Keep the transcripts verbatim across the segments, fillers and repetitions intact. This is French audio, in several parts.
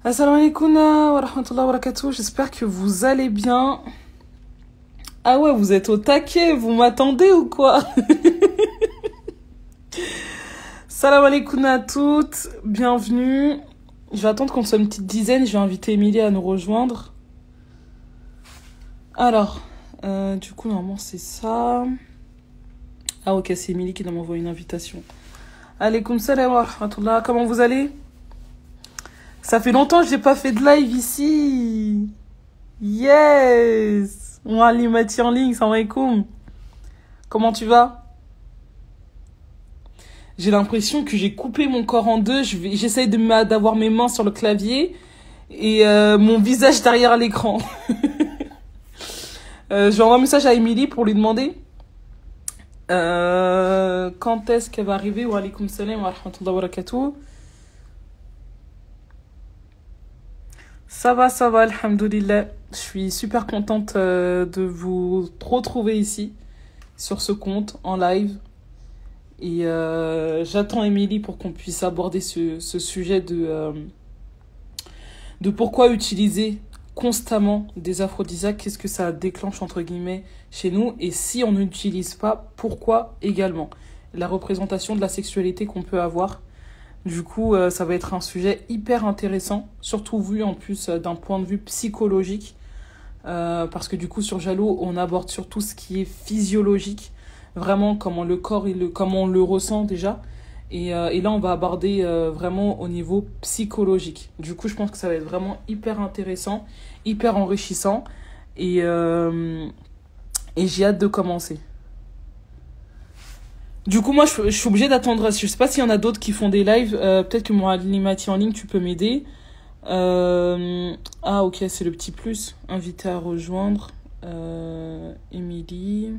Assalamu alaikum wa rahmatullahi wa barakatuh. J'espère que vous allez bien. Ah ouais, vous êtes au taquet, vous m'attendez ou quoi? Salam alaikum à toutes, bienvenue. Je vais attendre qu'on soit une petite dizaine, je vais inviter Émilie à nous rejoindre. Alors, euh, du coup, normalement, c'est ça. Ah ok, c'est Émilie qui doit m'envoyer une invitation. Alaikum salam wa rahmatullah, comment vous allez? Ça fait longtemps que j'ai pas fait de live ici. Yes. Moi, Ali Mati en ligne, salam alaikum. Comment tu vas? J'ai l'impression que j'ai coupé mon corps en deux. Je vais, j'essaye de m'a- d'avoir mes mains sur le clavier et euh, mon visage derrière l'écran. euh, je vais envoyer un message à Émilie pour lui demander euh, quand est-ce qu'elle va arriver. Wa alaikum salam wa rahmatullahi wa barakatuh. Ça va, ça va, alhamdoulilah. Je suis super contente euh, de vous retrouver ici, sur ce compte, en live. Et euh, j'attends Émilie pour qu'on puisse aborder ce, ce sujet de, euh, de pourquoi utiliser constamment des aphrodisiaques, qu'est-ce que ça déclenche entre guillemets chez nous, et si on n'utilise pas, pourquoi également. La représentation de la sexualité qu'on peut avoir. Du coup, euh, ça va être un sujet hyper intéressant, surtout vu en plus euh, d'un point de vue psychologique, euh, parce que du coup sur Jalo, on aborde surtout ce qui est physiologique, vraiment comment le corps, il, le- comment on le ressent déjà, et, euh, et là on va aborder euh, vraiment au niveau psychologique. Du coup, je pense que ça va être vraiment hyper intéressant, hyper enrichissant, et, euh, et j'ai hâte de commencer. Du coup, moi, je, je suis obligée d'attendre. Je sais pas s'il y en a d'autres qui font des lives. Euh, peut-être que moi, Limati en ligne, tu peux m'aider. Euh, Ah, ok, c'est le petit plus. Invité à rejoindre. Euh, Émilie.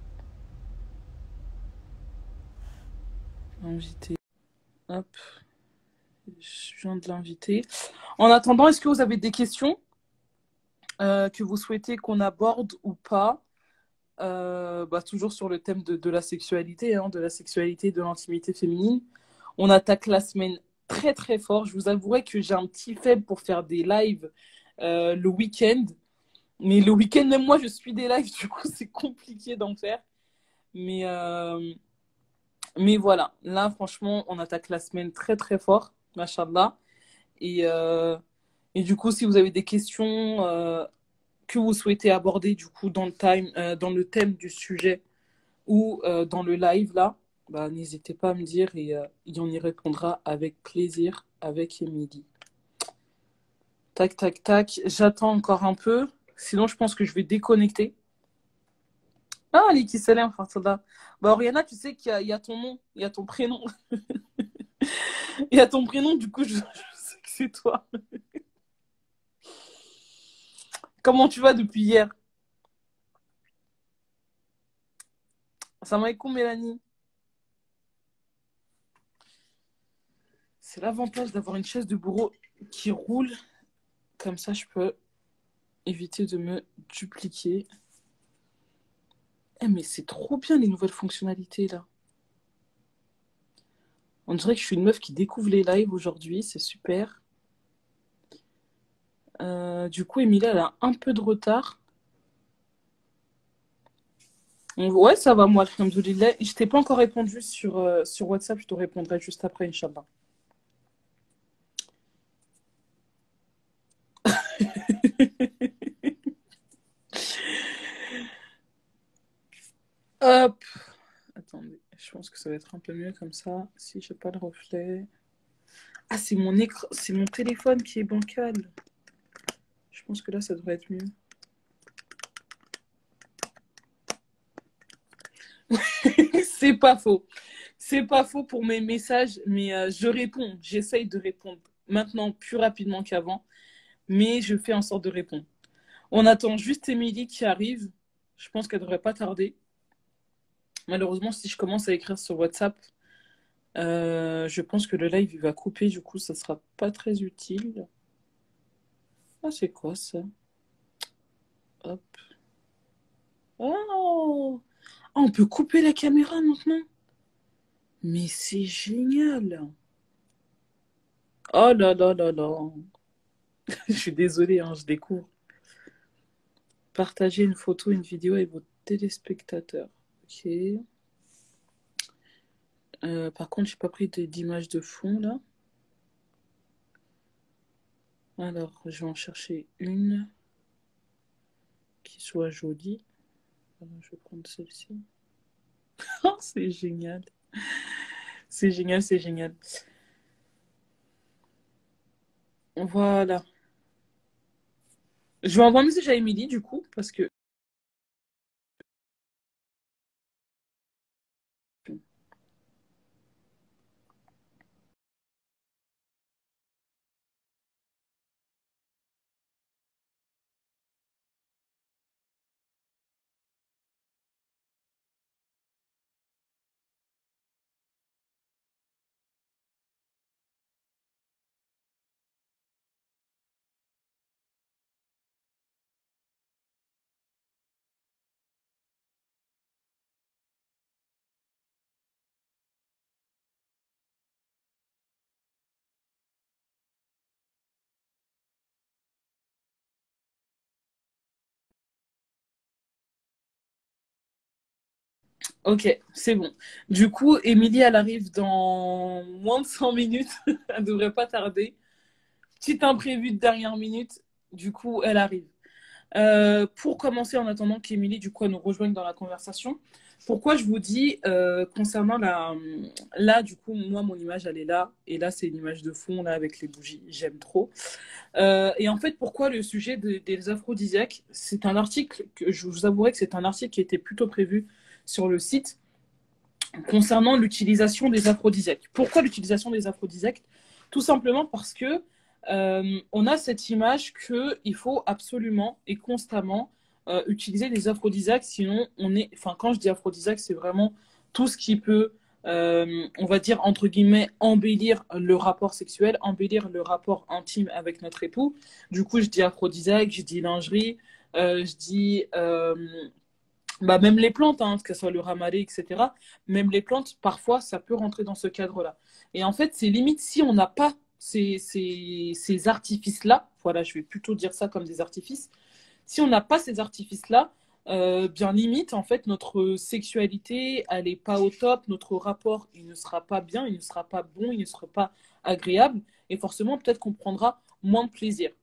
Invité. Hop. Je viens de l'inviter. En attendant, est-ce que vous avez des questions euh, que vous souhaitez qu'on aborde ou pas? Euh, bah, toujours sur le thème de, de la sexualité, hein, de la sexualité et de l'intimité féminine. On attaque la semaine très très fort. Je vous avouerai que j'ai un petit faible pour faire des lives euh, le week-end. Mais le week-end, même moi, je suis des lives, du coup, c'est compliqué d'en faire. Mais, euh, mais voilà, là, franchement, on attaque la semaine très très fort, machallah. Et, euh, et du coup, si vous avez des questions euh, que vous souhaitez aborder, du coup, dans le, time, euh, dans le thème du sujet, ou euh, dans le live là, bah, n'hésitez pas à me dire et, euh, et on y répondra avec plaisir avec Émilie. Tac, tac, tac. J'attends encore un peu. Sinon, je pense que je vais déconnecter. Ah, Aliki Salam, Farsada. Bah, Oriana, tu sais qu'il y a, il y a ton nom, il y a ton prénom. Il y a ton prénom, du coup, je, je sais que c'est toi. Comment tu vas depuis hier? Salam alaikum, Mélanie. C'est l'avantage d'avoir une chaise de bureau qui roule. Comme ça, je peux éviter de me dupliquer. Eh, mais c'est trop bien les nouvelles fonctionnalités là. On dirait que je suis une meuf qui découvre les lives aujourd'hui, c'est super. Euh, du coup, Emilia, elle a un peu de retard. Ouais, ça va, moi, alhamdoulilah. Je t'ai pas encore répondu sur, euh, sur WhatsApp, je te répondrai juste après, Inch'Allah. Hop. Attendez, je pense que ça va être un peu mieux comme ça, si j'ai pas le reflet. Ah, c'est mon écran, c'est mon téléphone qui est bancal. Je pense que là, ça devrait être mieux. C'est pas faux. C'est pas faux pour mes messages, mais euh, je réponds. J'essaye de répondre maintenant plus rapidement qu'avant, mais je fais en sorte de répondre. On attend juste Émilie qui arrive. Je pense qu'elle devrait pas tarder. Malheureusement, si je commence à écrire sur WhatsApp, euh, je pense que le live il va couper. Du coup, ça sera pas très utile. Ah, c'est quoi ça? Hop. Oh! Ah, on peut couper la caméra maintenant. Mais c'est génial. Oh là là là là. Je suis désolée, hein, je découvre. Partager une photo, une vidéo avec vos téléspectateurs. Ok. Euh, par contre, je n'ai pas pris d'image de fond là. Alors, je vais en chercher une qui soit jolie. Alors, je vais prendre celle-ci. Oh, c'est génial. C'est génial, c'est génial. Voilà. Je vais envoyer un message à Émilie du coup, parce que. Ok, c'est bon. Du coup, Émilie, elle arrive dans moins de cent minutes. Elle devrait pas tarder. Petit imprévu de dernière minute. Du coup, elle arrive. Euh, pour commencer, en attendant qu'Émilie, du coup, elle nous rejoigne dans la conversation, pourquoi je vous dis, euh, concernant la... Là, du coup, moi, mon image, elle est là. Et là, c'est une image de fond, là, avec les bougies. J'aime trop. Euh, et en fait, pourquoi le sujet de- des aphrodisiaques? C'est un article, que je vous avouerai que c'est un article qui était plutôt prévu sur le site concernant l'utilisation des aphrodisiaques. Pourquoi l'utilisation des aphrodisiaques? Tout simplement parce que euh, on a cette image qu'il faut absolument et constamment euh, utiliser des aphrodisiaques, sinon on est, enfin quand je dis aphrodisiaque, c'est vraiment tout ce qui peut, euh, on va dire entre guillemets, embellir le rapport sexuel, embellir le rapport intime avec notre époux. Du coup, je dis aphrodisiaque, je dis lingerie, euh, je dis euh, bah, même les plantes, hein, que ce soit le ramadan, et cetera. Même les plantes, parfois, ça peut rentrer dans ce cadre-là. Et en fait, c'est limite si on n'a pas ces, ces, ces artifices-là, voilà, je vais plutôt dire ça comme des artifices, si on n'a pas ces artifices-là, euh, bien limite, en fait, notre sexualité, elle n'est pas au top, notre rapport, il ne sera pas bien, il ne sera pas bon, il ne sera pas agréable, et forcément, peut-être qu'on prendra moins de plaisir.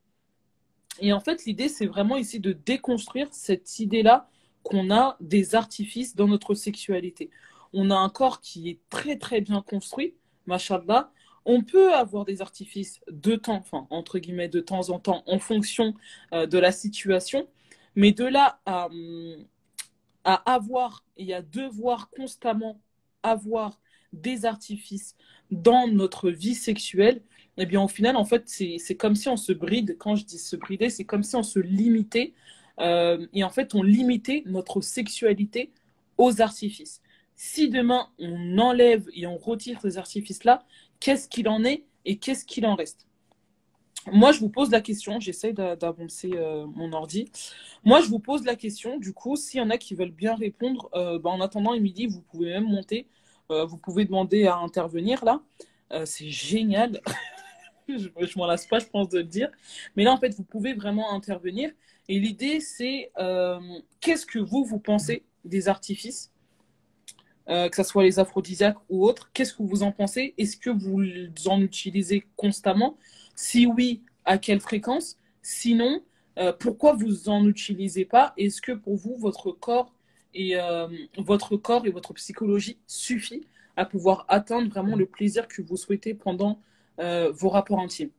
Et en fait, l'idée, c'est vraiment ici de déconstruire cette idée-là qu'on a des artifices dans notre sexualité. On a un corps qui est très très bien construit, machallah. On peut avoir des artifices de temps, enfin entre guillemets de temps en temps, en fonction euh, de la situation, mais de là à, hum, à avoir et à devoir constamment avoir des artifices dans notre vie sexuelle, eh bien au final, en fait, c'est, c'est comme si on se bride. Quand je dis se brider, c'est comme si on se limitait. Euh, et en fait, on limitait notre sexualité aux artifices. Si demain, on enlève et on retire ces artifices-là, qu'est-ce qu'il en est et qu'est-ce qu'il en reste? Moi, je vous pose la question, j'essaie d'avancer euh, mon ordi. Moi, je vous pose la question, du coup, s'il y en a qui veulent bien répondre, euh, bah, en attendant, Émilie, vous pouvez même monter, euh, vous pouvez demander à intervenir là. Euh, c'est génial, je, je m'en lasse pas, je pense, de le dire. Mais là, en fait, vous pouvez vraiment intervenir. Et l'idée, c'est euh, qu'est-ce que vous, vous pensez des artifices, euh, que ce soit les aphrodisiaques ou autres, qu'est-ce que vous en pensez? Est-ce que vous en utilisez constamment? Si oui, à quelle fréquence? Sinon, euh, pourquoi vous en utilisez pas? Est-ce que pour vous, votre corps et euh, votre corps et votre psychologie suffit à pouvoir atteindre vraiment le plaisir que vous souhaitez pendant euh, vos rapports intimes?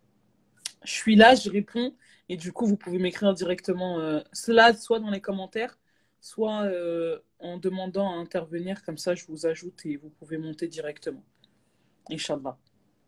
Je suis là, je réponds, et du coup, vous pouvez m'écrire directement euh, cela, soit dans les commentaires, soit euh, en demandant à intervenir, comme ça je vous ajoute et vous pouvez monter directement. Inch'Allah.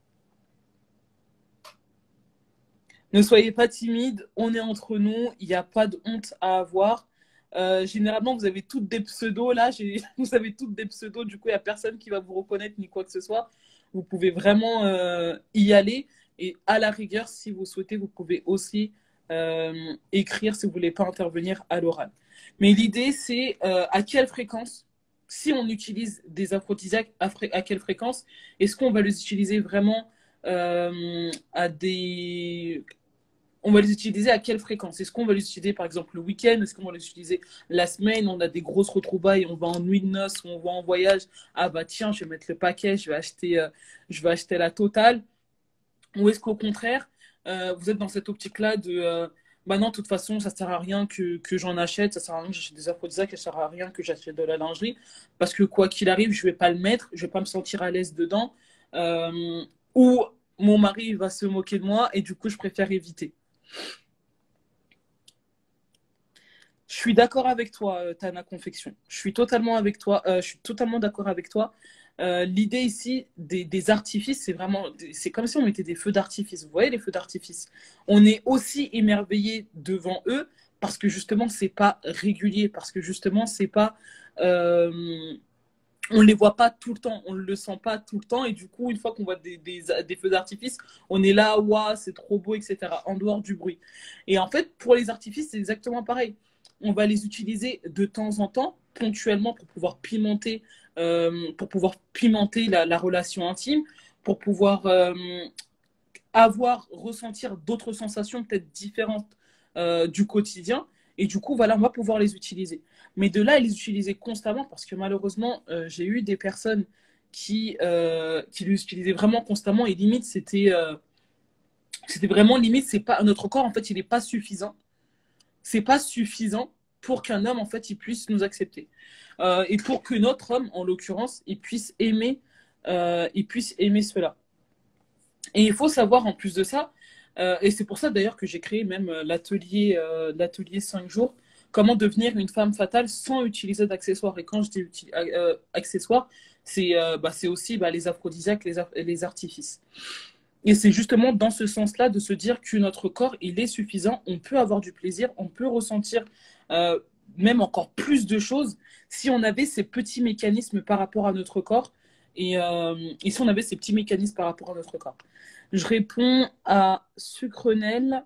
Ne soyez pas timide, on est entre nous, il n'y a pas de honte à avoir. Euh, généralement, vous avez toutes des pseudos, là, vous avez toutes des pseudos, du coup, il n'y a personne qui va vous reconnaître ni quoi que ce soit. Vous pouvez vraiment euh, y aller. Et à la rigueur, si vous souhaitez, vous pouvez aussi euh, écrire si vous ne voulez pas intervenir à l'oral. Mais l'idée, c'est euh, à quelle fréquence, si on utilise des aphrodisiaques, à, fré à quelle fréquence, est-ce qu'on va les utiliser vraiment euh, à des on va les utiliser à quelle fréquence? Est-ce qu'on va les utiliser par exemple le week-end? Est-ce qu'on va les utiliser la semaine? On a des grosses retrouvailles, on va en nuit de noces, on va en voyage. Ah bah tiens, je vais mettre le paquet, je vais acheter, euh, je vais acheter la totale. Ou est-ce qu'au contraire, euh, vous êtes dans cette optique-là de euh, bah non, de toute façon, ça sert à rien que, que j'en achète, ça sert à rien que j'achète des aphrodisiaques, ça sert à rien que j'achète de la lingerie, parce que quoi qu'il arrive, je vais pas le mettre, je vais pas me sentir à l'aise dedans, euh, ou mon mari va se moquer de moi et du coup, je préfère éviter. Je suis d'accord avec toi, euh, Tana Confection. Je suis totalement avec toi. Euh, je suis totalement d'accord avec toi. Euh, L'idée ici des, des artifices, c'est vraiment, c'est comme si on mettait des feux d'artifice. Vous voyez les feux d'artifice. On est aussi émerveillé devant eux parce que justement c'est pas régulier, parce que justement c'est pas, euh, on les voit pas tout le temps, on le sent pas tout le temps et du coup une fois qu'on voit des, des, des feux d'artifice, on est là, waouh, c'est trop beau, et cetera. En dehors du bruit. Et en fait pour les artifices c'est exactement pareil. On va les utiliser de temps en temps, ponctuellement, pour pouvoir pimenter, euh, pour pouvoir pimenter la, la relation intime, pour pouvoir euh, avoir, ressentir d'autres sensations peut-être différentes euh, du quotidien. Et du coup, voilà, on va pouvoir les utiliser. Mais de là à les utiliser constamment, parce que malheureusement, euh, j'ai eu des personnes qui, euh, qui les utilisaient vraiment constamment et limite, c'était euh, c'était vraiment limite, c'est pas, notre corps, en fait, il n'est pas suffisant c'est pas suffisant pour qu'un homme en fait il puisse nous accepter euh, et pour que notre homme en l'occurrence il puisse aimer euh, il puisse aimer cela. Et il faut savoir en plus de ça euh, et c'est pour ça d'ailleurs que j'ai créé même euh, l'atelier euh, l'atelier cinq jours, comment devenir une femme fatale sans utiliser d'accessoires. Et quand je dis euh, accessoires, c'est euh, bah, c'est aussi bah, les aphrodisiaques, les, les artifices. Et c'est justement dans ce sens-là de se dire que notre corps, il est suffisant, on peut avoir du plaisir, on peut ressentir euh, même encore plus de choses si on avait ces petits mécanismes par rapport à notre corps et, euh, et si on avait ces petits mécanismes par rapport à notre corps. Je réponds à Sucrenel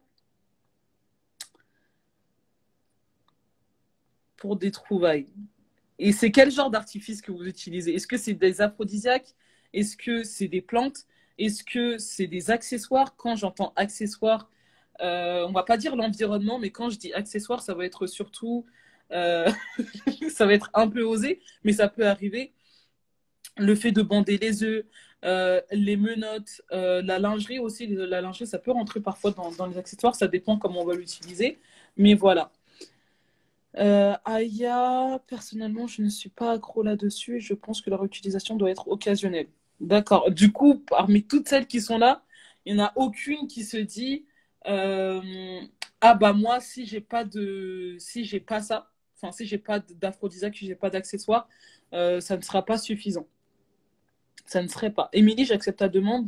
pour des trouvailles. Et c'est quel genre d'artifice que vous utilisez? Est-ce que c'est des aphrodisiaques? Est-ce que c'est des plantes? Est-ce que c'est des accessoires? Quand j'entends accessoires, euh, on va pas dire l'environnement, mais quand je dis accessoires, ça va être surtout, euh, ça va être un peu osé, mais ça peut arriver. Le fait de bander les œufs, euh, les menottes, euh, la lingerie aussi, la lingerie, ça peut rentrer parfois dans, dans les accessoires, ça dépend comment on va l'utiliser, mais voilà. Euh, Aya, personnellement, je ne suis pas accro là-dessus et je pense que leur utilisation doit être occasionnelle. D'accord. Du coup, parmi toutes celles qui sont là, il n'y en a aucune qui se dit euh, ah bah moi, si j'ai pas de si j'ai pas ça, enfin si j'ai pas d'aphrodisiaque, si j'ai pas d'accessoires, euh, ça ne sera pas suffisant. Ça ne serait pas. Émilie, j'accepte ta demande.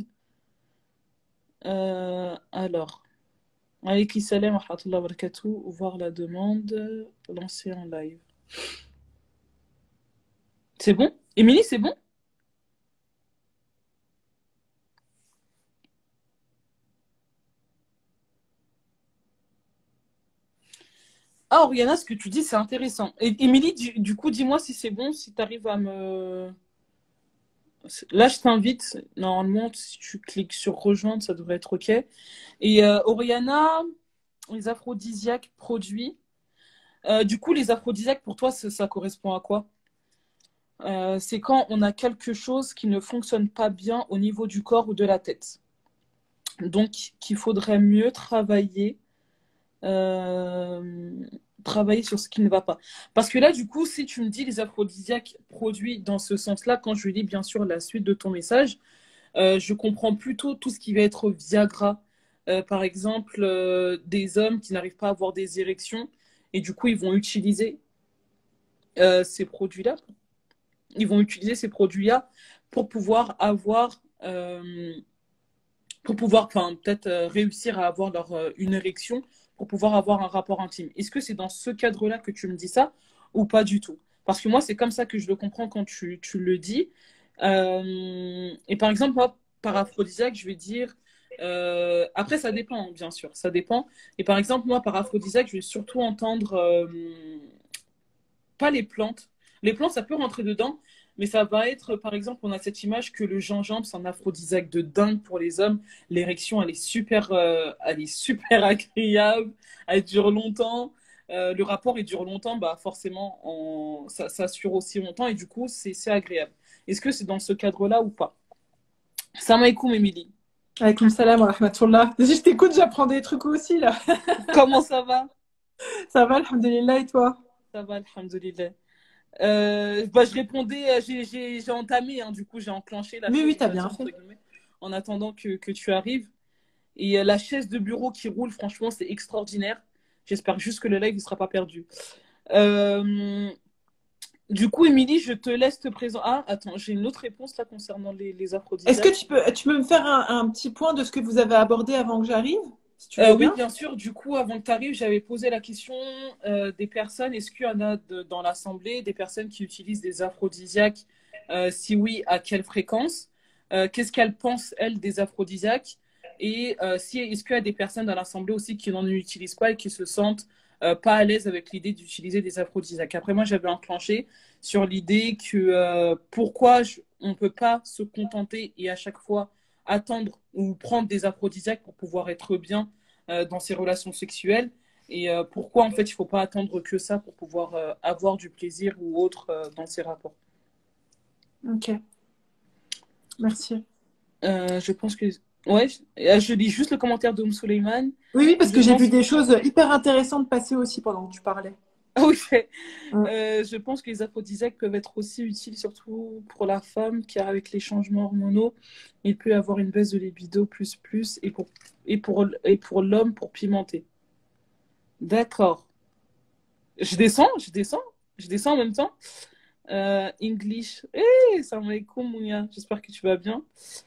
Euh, alors, Alaykoum salam wa rahmatullahi wa barakatuh. Voir la demande, lancer en live. C'est bon? Émilie, c'est bon? Ah, Oriana, ce que tu dis, c'est intéressant. Et Émilie, du, du coup, dis-moi si c'est bon, si tu arrives à me... Là, je t'invite. Normalement, si tu cliques sur rejoindre, ça devrait être OK. Et euh, Oriana, les aphrodisiaques produits. Euh, du coup, les aphrodisiaques, pour toi, ça, ça correspond à quoi? Euh, c'est quand on a quelque chose qui ne fonctionne pas bien au niveau du corps ou de la tête. Donc, qu'il faudrait mieux travailler, euh, travailler sur ce qui ne va pas. Parce que là, du coup, si tu me dis les aphrodisiaques produits dans ce sens-là, quand je lis bien sûr la suite de ton message, euh, je comprends plutôt tout ce qui va être Viagra. Euh, par exemple, euh, des hommes qui n'arrivent pas à avoir des érections et du coup, ils vont utiliser euh, ces produits-là. Ils vont utiliser ces produits-là pour pouvoir avoir, euh, pour pouvoir, enfin, peut-être euh, réussir à avoir leur, euh, une érection pour pouvoir avoir un rapport intime. Est-ce que c'est dans ce cadre-là que tu me dis ça ou pas du tout? Parce que moi, c'est comme ça que je le comprends quand tu, tu le dis. Euh, et par exemple, moi, par aphrodisiaque, je vais dire. Euh, après, ça dépend, bien sûr, ça dépend. Et par exemple, moi, par aphrodisiaque, je vais surtout entendre euh, pas les plantes. Les plantes, ça peut rentrer dedans, mais ça va être, par exemple, on a cette image que le gingembre, c'est un aphrodisiaque de dingue pour les hommes. L'érection, elle est super, euh, elle est super agréable, elle dure longtemps. Euh, le rapport, il dure longtemps, bah forcément, en... ça, ça assure aussi longtemps et du coup, c'est c'est agréable. Est-ce que c'est dans ce cadre-là ou pas? Salam alaikum, Émilie. Alaykoum salam wa rahmatullah. Déjà, je t'écoute, j'apprends des trucs aussi, là. Comment ça va? Ça va, alhamdulillah, et toi? Ça va, alhamdoulilah. Euh, bah, je répondais, euh, j'ai j'ai- j'ai entamé, hein, du coup, j'ai enclenché la Oui, chose, oui, on t'as va bien dire, fait. entre guillemets, en attendant que, que tu arrives. Et euh, la chaise de bureau qui roule, franchement, c'est extraordinaire. J'espère juste que le live ne sera pas perdu. Euh, du coup, Émilie, je te laisse te présenter. Ah, attends, j'ai une autre réponse là concernant les, les Est-ce que aphrodisiaques. tu peux, tu peux me faire un, un petit point de ce que vous avez abordé avant que j'arrive, si tu veux Euh, oui, bien? bien sûr. Du coup, avant que tu arrives, j'avais posé la question euh, des personnes. Est-ce qu'il y en a de- dans l'Assemblée des personnes qui utilisent des aphrodisiaques? Euh, si oui, à quelle fréquence? Euh, qu'est-ce qu'elles pensent, elles, des aphrodisiaques? Et euh, si, est-ce qu'il y a des personnes dans l'Assemblée aussi qui n'en utilisent pas et qui se sentent euh, pas à l'aise avec l'idée d'utiliser des aphrodisiaques? Après, moi, j'avais enclenché sur l'idée que euh, pourquoi je- on ne peut pas se contenter et à chaque fois attendre ou prendre des aphrodisiaques pour pouvoir être bien euh, dans ses relations sexuelles et euh, pourquoi en fait il ne faut pas attendre que ça pour pouvoir euh, avoir du plaisir ou autre euh, dans ses rapports. Ok, merci. Euh, je pense que ouais, je, euh, je lis juste le commentaire de Oum Suleiman. Oui, oui, parce Je que j'ai vu pense des choses hyper intéressantes passer aussi pendant que tu parlais. ok. Mm. Euh, je pense que les aphrodisiaques peuvent être aussi utiles surtout pour la femme car avec les changements hormonaux, il peut y avoir une baisse de libido plus plus et pour et pour et pour l'homme pour pimenter. D'accord. Je descends, je descends, je descends en même temps. Euh, English. Hey, salam alaikum, Mounia. J'espère que tu vas bien.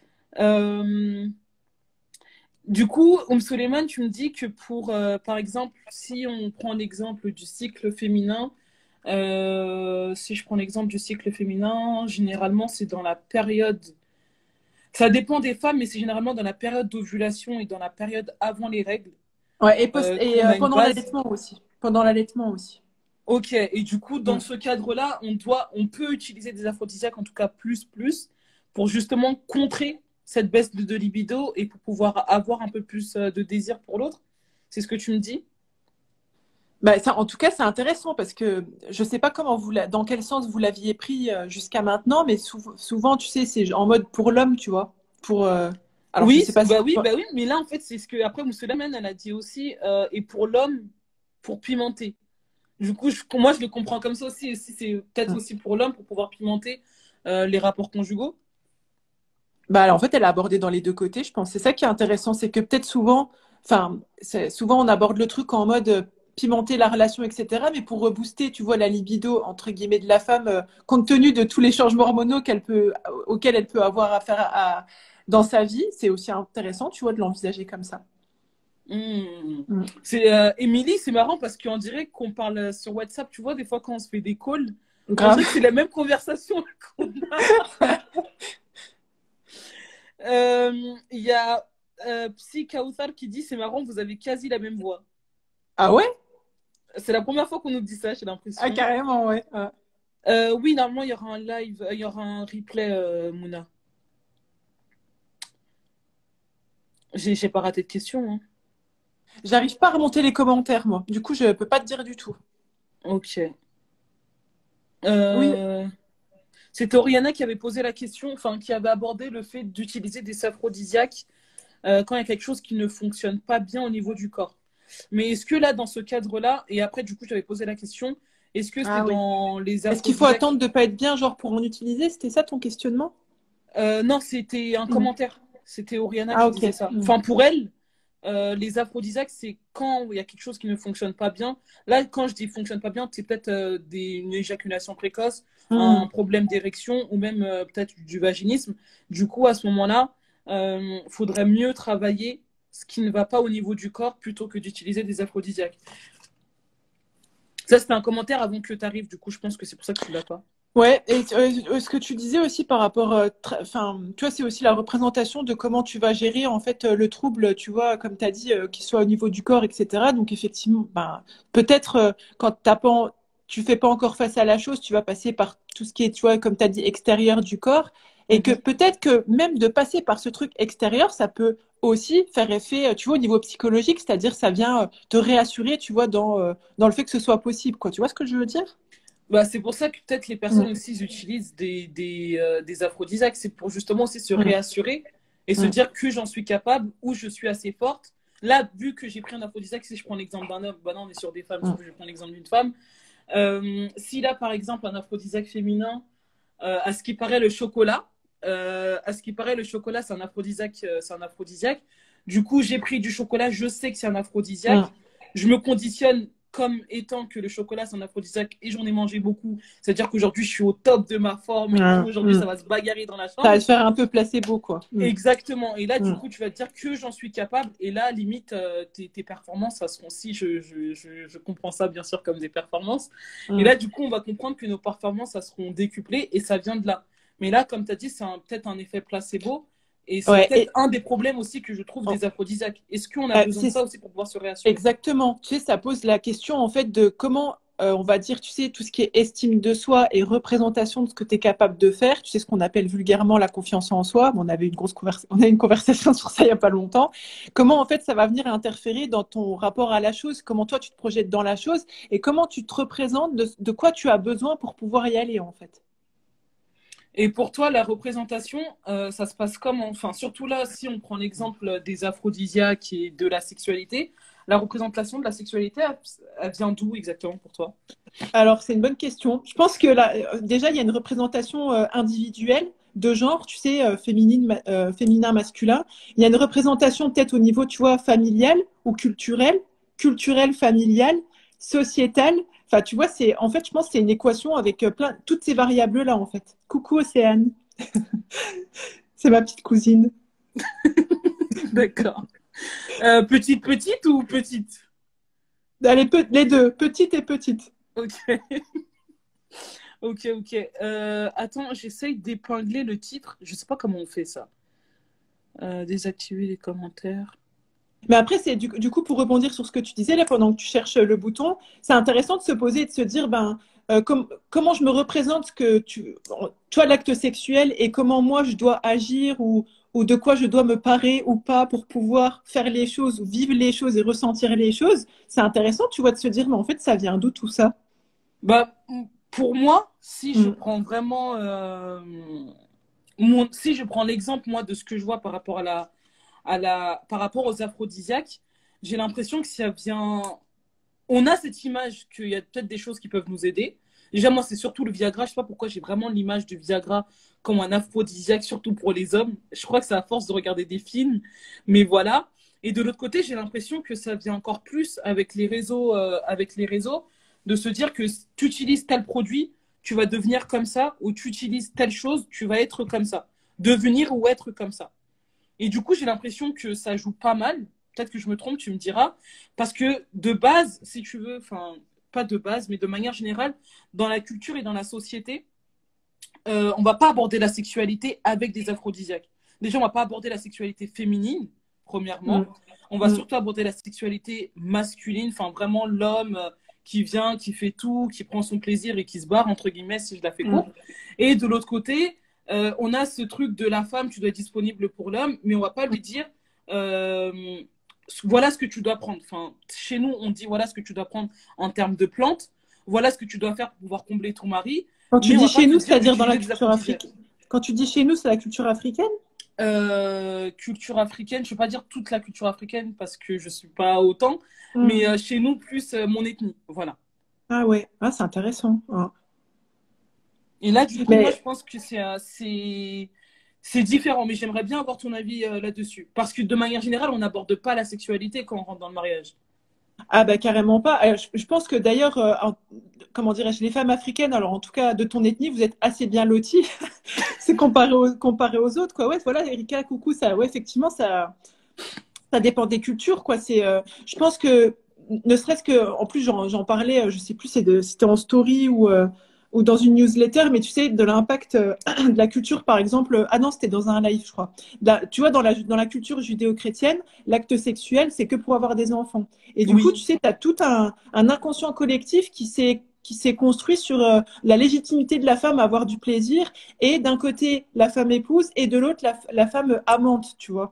Euh, du coup, Oum Suleiman, tu me dis que pour, euh, par exemple, si on prend l'exemple du cycle féminin, euh, si je prends l'exemple du cycle féminin, généralement, c'est dans la période. Ça dépend des femmes, mais c'est généralement dans la période d'ovulation et dans la période avant les règles Ouais, et, post- euh, et qu'on euh, a une pendant base. l'allaitement aussi. Pendant l'allaitement aussi. Ok, et du coup, dans Mm. ce cadre-là, on doit, on peut utiliser des aphrodisiaques, en tout cas plus, plus, pour justement contrer cette baisse de, de libido et pour pouvoir avoir un peu plus euh, de désir pour l'autre. C'est ce que tu me dis? Bah, ça, en tout cas, c'est intéressant parce que je sais pas comment vous la- dans quel sens vous l'aviez pris euh, jusqu'à maintenant, mais sou- souvent, tu sais, c'est en mode pour l'homme, tu vois. Pour, euh, alors, je Oui, sais pas si bah oui, toi. bah oui, mais là, en fait, c'est ce que, après, Mousselamène, elle a dit aussi, euh, et pour l'homme, pour pimenter. Du coup, je- moi, je le comprends comme ça aussi, aussi c'est peut-être Mm. aussi pour l'homme, pour pouvoir pimenter euh, les rapports conjugaux. Bah, alors, en fait, elle a abordé dans les deux côtés, je pense. C'est ça qui est intéressant, c'est que peut-être souvent, enfin, c'est- souvent on aborde le truc en mode euh, pimenter la relation, et cetera. Mais pour rebooster, tu vois, la libido entre guillemets de la femme, euh, compte tenu de tous les changements hormonaux qu'elle peut, auxquels elle peut avoir affaire à, dans sa vie, c'est aussi intéressant, tu vois, de l'envisager comme ça. Hmm. Mm. C'est euh, Émilie, c'est marrant parce qu'on dirait qu'on parle euh, sur WhatsApp, tu vois, des fois quand on se fait des calls, on dirait que Grave. c'est la même conversation qu'on a. Euh, Il y a euh, Psy Kauthar qui dit c'est marrant, vous avez quasi la même voix. Ah ouais? C'est la première fois qu'on nous dit ça, j'ai Ah, l'impression. carrément, ouais. Ah. Euh, oui, normalement, il y aura un live, euh, il y aura un replay, euh, Mouna. J'ai j'ai pas raté de question, hein. J'arrive pas à remonter les commentaires, moi. Du coup, je peux pas te dire du tout. Ok. Oui. Euh, C'était Oriana qui avait posé la question, enfin, qui avait abordé le fait d'utiliser des aphrodisiaques euh, quand il y a quelque chose qui ne fonctionne pas bien au niveau du corps. Mais est-ce que là, dans ce cadre-là, et après, du coup, j'avais posé la question, est-ce que c'est Ah oui. dans les Est-ce qu'il faut aphrodisiaques? attendre de pas être bien, genre, pour en utiliser? C'était ça ton questionnement? Euh, non, c'était un Mm. commentaire. C'était Oriana Ah, qui ok. disait ça. Mm. Enfin, pour elle, euh, les aphrodisiaques, c'est quand il y a quelque chose qui ne fonctionne pas bien. Là, quand je dis fonctionne pas bien, c'est peut-être euh, des, une éjaculation précoce, un Mm. problème d'érection ou même euh, peut-être du vaginisme. Du coup, à ce moment-là, il euh, faudrait mieux travailler ce qui ne va pas au niveau du corps plutôt que d'utiliser des aphrodisiaques. Ça, c'était un commentaire avant que tu arrives. Du coup, je pense que c'est pour ça que tu l'as pas. Ouais, et euh, ce que tu disais aussi par rapport, euh, tra- enfin, tu vois, c'est aussi la représentation de comment tu vas gérer en fait euh, le trouble, tu vois, comme tu as dit, euh, qu'il soit au niveau du corps, et cetera. Donc effectivement, ben, peut-être euh, quand t'as pas, tu fais pas encore face à la chose, tu vas passer par tout ce qui est, tu vois, comme tu as dit, extérieur du corps. Et que Mhm. peut-être que même de passer par ce truc extérieur, ça peut aussi faire effet, tu vois, au niveau psychologique, c'est-à-dire ça vient euh, te réassurer, tu vois, dans, euh, dans le fait que ce soit possible, quoi. Tu vois ce que je veux dire? Bah, c'est pour ça que peut-être les personnes Mm, aussi ils utilisent des, des, euh, des aphrodisiaques. C'est pour justement aussi se mm, réassurer et se mm, dire que j'en suis capable ou je suis assez forte. Là, vu que j'ai pris un aphrodisiaque, si je prends l'exemple d'un homme, bah non, on est sur des femmes, du mm, coup, je prends l'exemple d'une femme. Euh, S'il a par exemple un aphrodisiaque féminin, euh, à ce qui paraît le chocolat, euh, à ce qui paraît le chocolat c'est un aphrodisiaque, euh, c'est un aphrodisiaque. Du coup j'ai pris du chocolat, je sais que c'est un aphrodisiaque. mm, Je me conditionne comme étant que le chocolat c'est un aphrodisiaque et j'en ai mangé beaucoup. C'est-à-dire qu'aujourd'hui je suis au top de ma forme et tout. mm, Aujourd'hui ça mm. va se bagarrer dans la Ça va chambre. te faire un peu placebo, quoi. Mm, Exactement. Et là, du mm, coup, tu vas te dire que j'en suis capable. Et là, limite, euh, tes, tes performances, ça seront si je, je, je, je comprends ça, bien sûr, comme des performances. Et mm. là, du coup, on va comprendre que nos performances, ça seront décuplées et ça vient de là. Mais là, comme tu as dit, c'est un- peut-être un effet placebo. Et c'est Ouais, peut-être et un des problèmes aussi que je trouve oh, des aphrodisiaques. Est-ce qu'on a euh, besoin de c'est ça aussi pour pouvoir se réassurer? exactement. Tu sais, ça pose la question en fait de comment, euh, on va dire, tu sais, tout ce qui est estime de soi et représentation de ce que tu es capable de faire. Tu sais, ce qu'on appelle vulgairement la confiance en soi. Bon, on avait une grosse conversa- on a eu une conversation sur ça il n'y a pas longtemps. Comment en fait ça va venir interférer dans ton rapport à la chose, comment toi tu te projettes dans la chose et comment tu te représentes, de, de quoi tu as besoin pour pouvoir y aller en fait. Et pour toi, la représentation, euh, ça se passe comment? Enfin, surtout là, si on prend l'exemple des aphrodisiaques et de la sexualité, la représentation de la sexualité, elle, elle vient d'où exactement pour toi? Alors, c'est une bonne question. Je pense que là, euh, déjà, il y a une représentation euh, individuelle de genre, tu sais, euh, féminine, ma- euh, féminin, masculin. Il y a une représentation peut-être au niveau, tu vois, familial ou culturel, culturel, familial, sociétal. Enfin, tu vois, c'est, en fait, je pense que c'est une équation avec euh, plein, toutes ces variables-là, en fait. Coucou, Océane. C'est ma petite cousine. D'accord. Euh, petite, petite ou petite? Allez, pe- les deux, petite et petite. Ok, ok, ok. Euh, attends, j'essaye d'épingler le titre. Je sais pas comment on fait ça. Euh, désactiver les commentaires. Mais après, c'est du, du coup, pour rebondir sur ce que tu disais là, pendant que tu cherches le bouton, c'est intéressant de se poser et de se dire, ben, euh, com- comment je me représente que tu, toi, l'acte sexuel et comment moi je dois agir ou, ou de quoi je dois me parer ou pas pour pouvoir faire les choses ou vivre les choses et ressentir les choses. C'est intéressant, tu vois, de se dire, mais en fait, ça vient d'où tout ça? Bah, pour moi, si je Mm, prends vraiment, euh, mon, si je prends l'exemple moi de ce que je vois par rapport à la, à la, par rapport aux aphrodisiaques, j'ai l'impression que ça vient. On a cette image qu'il y a peut-être des choses qui peuvent nous aider. Déjà, moi, c'est surtout le Viagra. Je sais pas pourquoi j'ai vraiment l'image du Viagra comme un aphrodisiaque, surtout pour les hommes. Je crois que c'est à force de regarder des films, mais voilà. Et de l'autre côté, j'ai l'impression que ça vient encore plus avec les réseaux, euh, avec les réseaux, de se dire que tu utilises tel produit, tu vas devenir comme ça, ou tu utilises telle chose, tu vas être comme ça. Devenir ou être comme ça. Et du coup, j'ai l'impression que ça joue pas mal. Peut-être que je me trompe, tu me diras. Parce que de base, si tu veux, enfin, pas de base, mais de manière générale, dans la culture et dans la société, euh, on va pas aborder la sexualité avec des aphrodisiaques. Déjà, on va pas aborder la sexualité féminine, mm, premièrement. On va mm, surtout aborder la sexualité masculine, enfin vraiment l'homme euh, qui vient, qui fait tout, qui prend son plaisir et qui se barre, entre guillemets, si je la fais court. mm. Et de l'autre côté, euh, on a ce truc de la femme, tu dois être disponible pour l'homme, mais on va pas lui dire, euh, voilà ce que tu dois prendre. Enfin, chez nous, on dit, voilà ce que tu dois prendre en termes de plantes, voilà ce que tu dois faire pour pouvoir combler ton mari, Quand tu mais on dis va pas chez te nous, dire c'est-à-dire dans la d'utiliser des culture aphrodisiaques. africaine. Quand tu dis chez nous, c'est la culture africaine? Euh, culture africaine, je ne vais pas dire toute la culture africaine parce que je ne suis pas autant, mais Mm. euh, chez nous, plus euh, mon ethnie. Voilà. Ah ouais, ah, c'est intéressant. Ah. Et là, du coup, moi, je Mais pense que c'est euh, c'est c'est différent, mais j'aimerais bien avoir ton avis euh, là-dessus. Parce que de manière générale, on n'aborde pas la sexualité quand on rentre dans le mariage. ah bah carrément pas. Euh, Je, je pense que d'ailleurs, euh, en- comment dirais-je, les femmes africaines, alors en tout cas de ton ethnie, vous êtes assez bien loties. C'est comparé aux, comparé aux autres, quoi. Ouais, voilà, Erika, coucou, ça, ouais, effectivement, ça, ça dépend des cultures, quoi. C'est, euh, je pense que, ne serait-ce que, en plus, j'en, j'en parlais, euh, je sais plus, c'est de, c'était en story ou, euh, ou dans une newsletter, mais tu sais, de l'impact euh, de la culture, par exemple. Ah non, c'était dans un live, je crois. Là, tu vois, dans la, dans la culture judéo-chrétienne, l'acte sexuel, c'est que pour avoir des enfants. Et du coup, Oui. tu sais, tu as tout un, un inconscient collectif qui s'est qui s'est construit sur euh, la légitimité de la femme à avoir du plaisir, et d'un côté la femme épouse et de l'autre la, la femme amante, tu vois.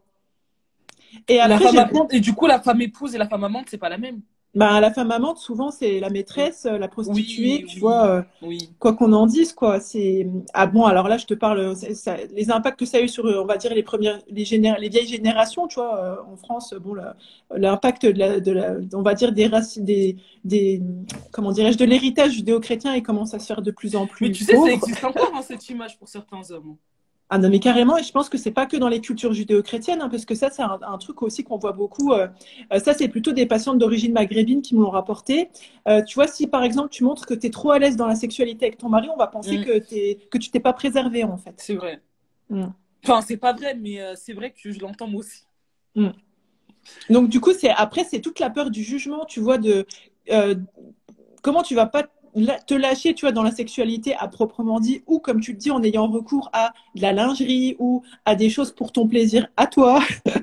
Et La après, femme j'ai amante, et du coup, la femme épouse et la femme amante, c'est pas la même. ben, la femme amante, souvent, c'est la Mm. maîtresse, euh, la prostituée, Oui, tu vois, oui, euh, oui. quoi qu'on en dise, quoi. C'est... Ah bon, alors là, je te parle, c'est- ça- les impacts que ça a eu sur, euh, on va dire, les premières, les, géné- les vieilles générations, tu vois, euh, en France, bon, la- l'impact de la, de la, on va dire, des races, des, des, comment dirais-je, de l'héritage judéo-chrétien, il commence à se faire de plus en Mais plus tu sais, ça pauvre. existe encore, hein, cette image pour certains hommes. Ah non, mais carrément, et je pense que c'est pas que dans les cultures judéo-chrétiennes, hein, parce que ça, c'est un, un truc aussi qu'on voit beaucoup. Euh, euh, ça, c'est plutôt des patientes d'origine maghrébine qui me l'ont rapporté. Euh, tu vois, si par exemple tu montres que tu es trop à l'aise dans la sexualité avec ton mari, on va penser Mm, que, t'es, que tu t'es pas préservé, en fait. c'est vrai. Mm. Enfin, c'est pas vrai, mais euh, c'est vrai que je l'entends moi aussi. Mm. Donc, du coup, c'est après, c'est toute la peur du jugement, tu vois, de euh, comment tu vas pas la- te lâcher, tu vois, dans la sexualité à proprement dit, ou comme tu le dis, en ayant recours à de la lingerie ou à des choses pour ton plaisir à toi.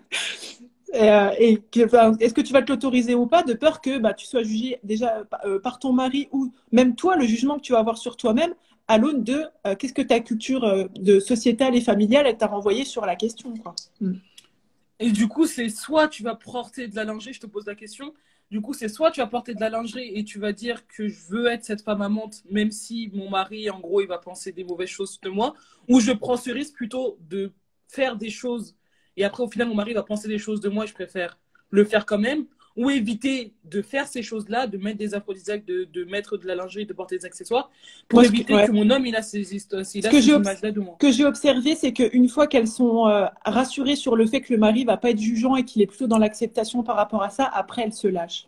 Et, euh, et que, enfin, est-ce que tu vas te l'autoriser ou pas, de peur que bah, tu sois jugé déjà euh, par ton mari, ou même toi, le jugement que tu vas avoir sur toi-même à l'aune de euh, qu'est-ce que ta culture euh, de sociétale et familiale elle t'a renvoyé sur la question, quoi. Mm. Et du coup, c'est soit tu vas porter de la lingerie, je te pose la question. Du coup, c'est soit tu vas porter de la lingerie et tu vas dire que je veux être cette femme amante, même si mon mari, en gros, il va penser des mauvaises choses de moi, ou je prends ce risque plutôt de faire des choses et après, au final, mon mari va penser des choses de moi et je préfère le faire quand même, ou éviter de faire ces choses-là, de mettre des aphrodisiaques, de, de mettre de la lingerie, de porter des accessoires, pour Moi, ce que, éviter ouais. que mon homme, il a ces, il Ce a que j'ai ces obs- images-là de moi. que j'ai observé, c'est qu'une fois qu'elles sont euh, rassurées sur le fait que le mari va pas être jugeant et qu'il est plutôt dans l'acceptation par rapport à ça, après elles se lâchent.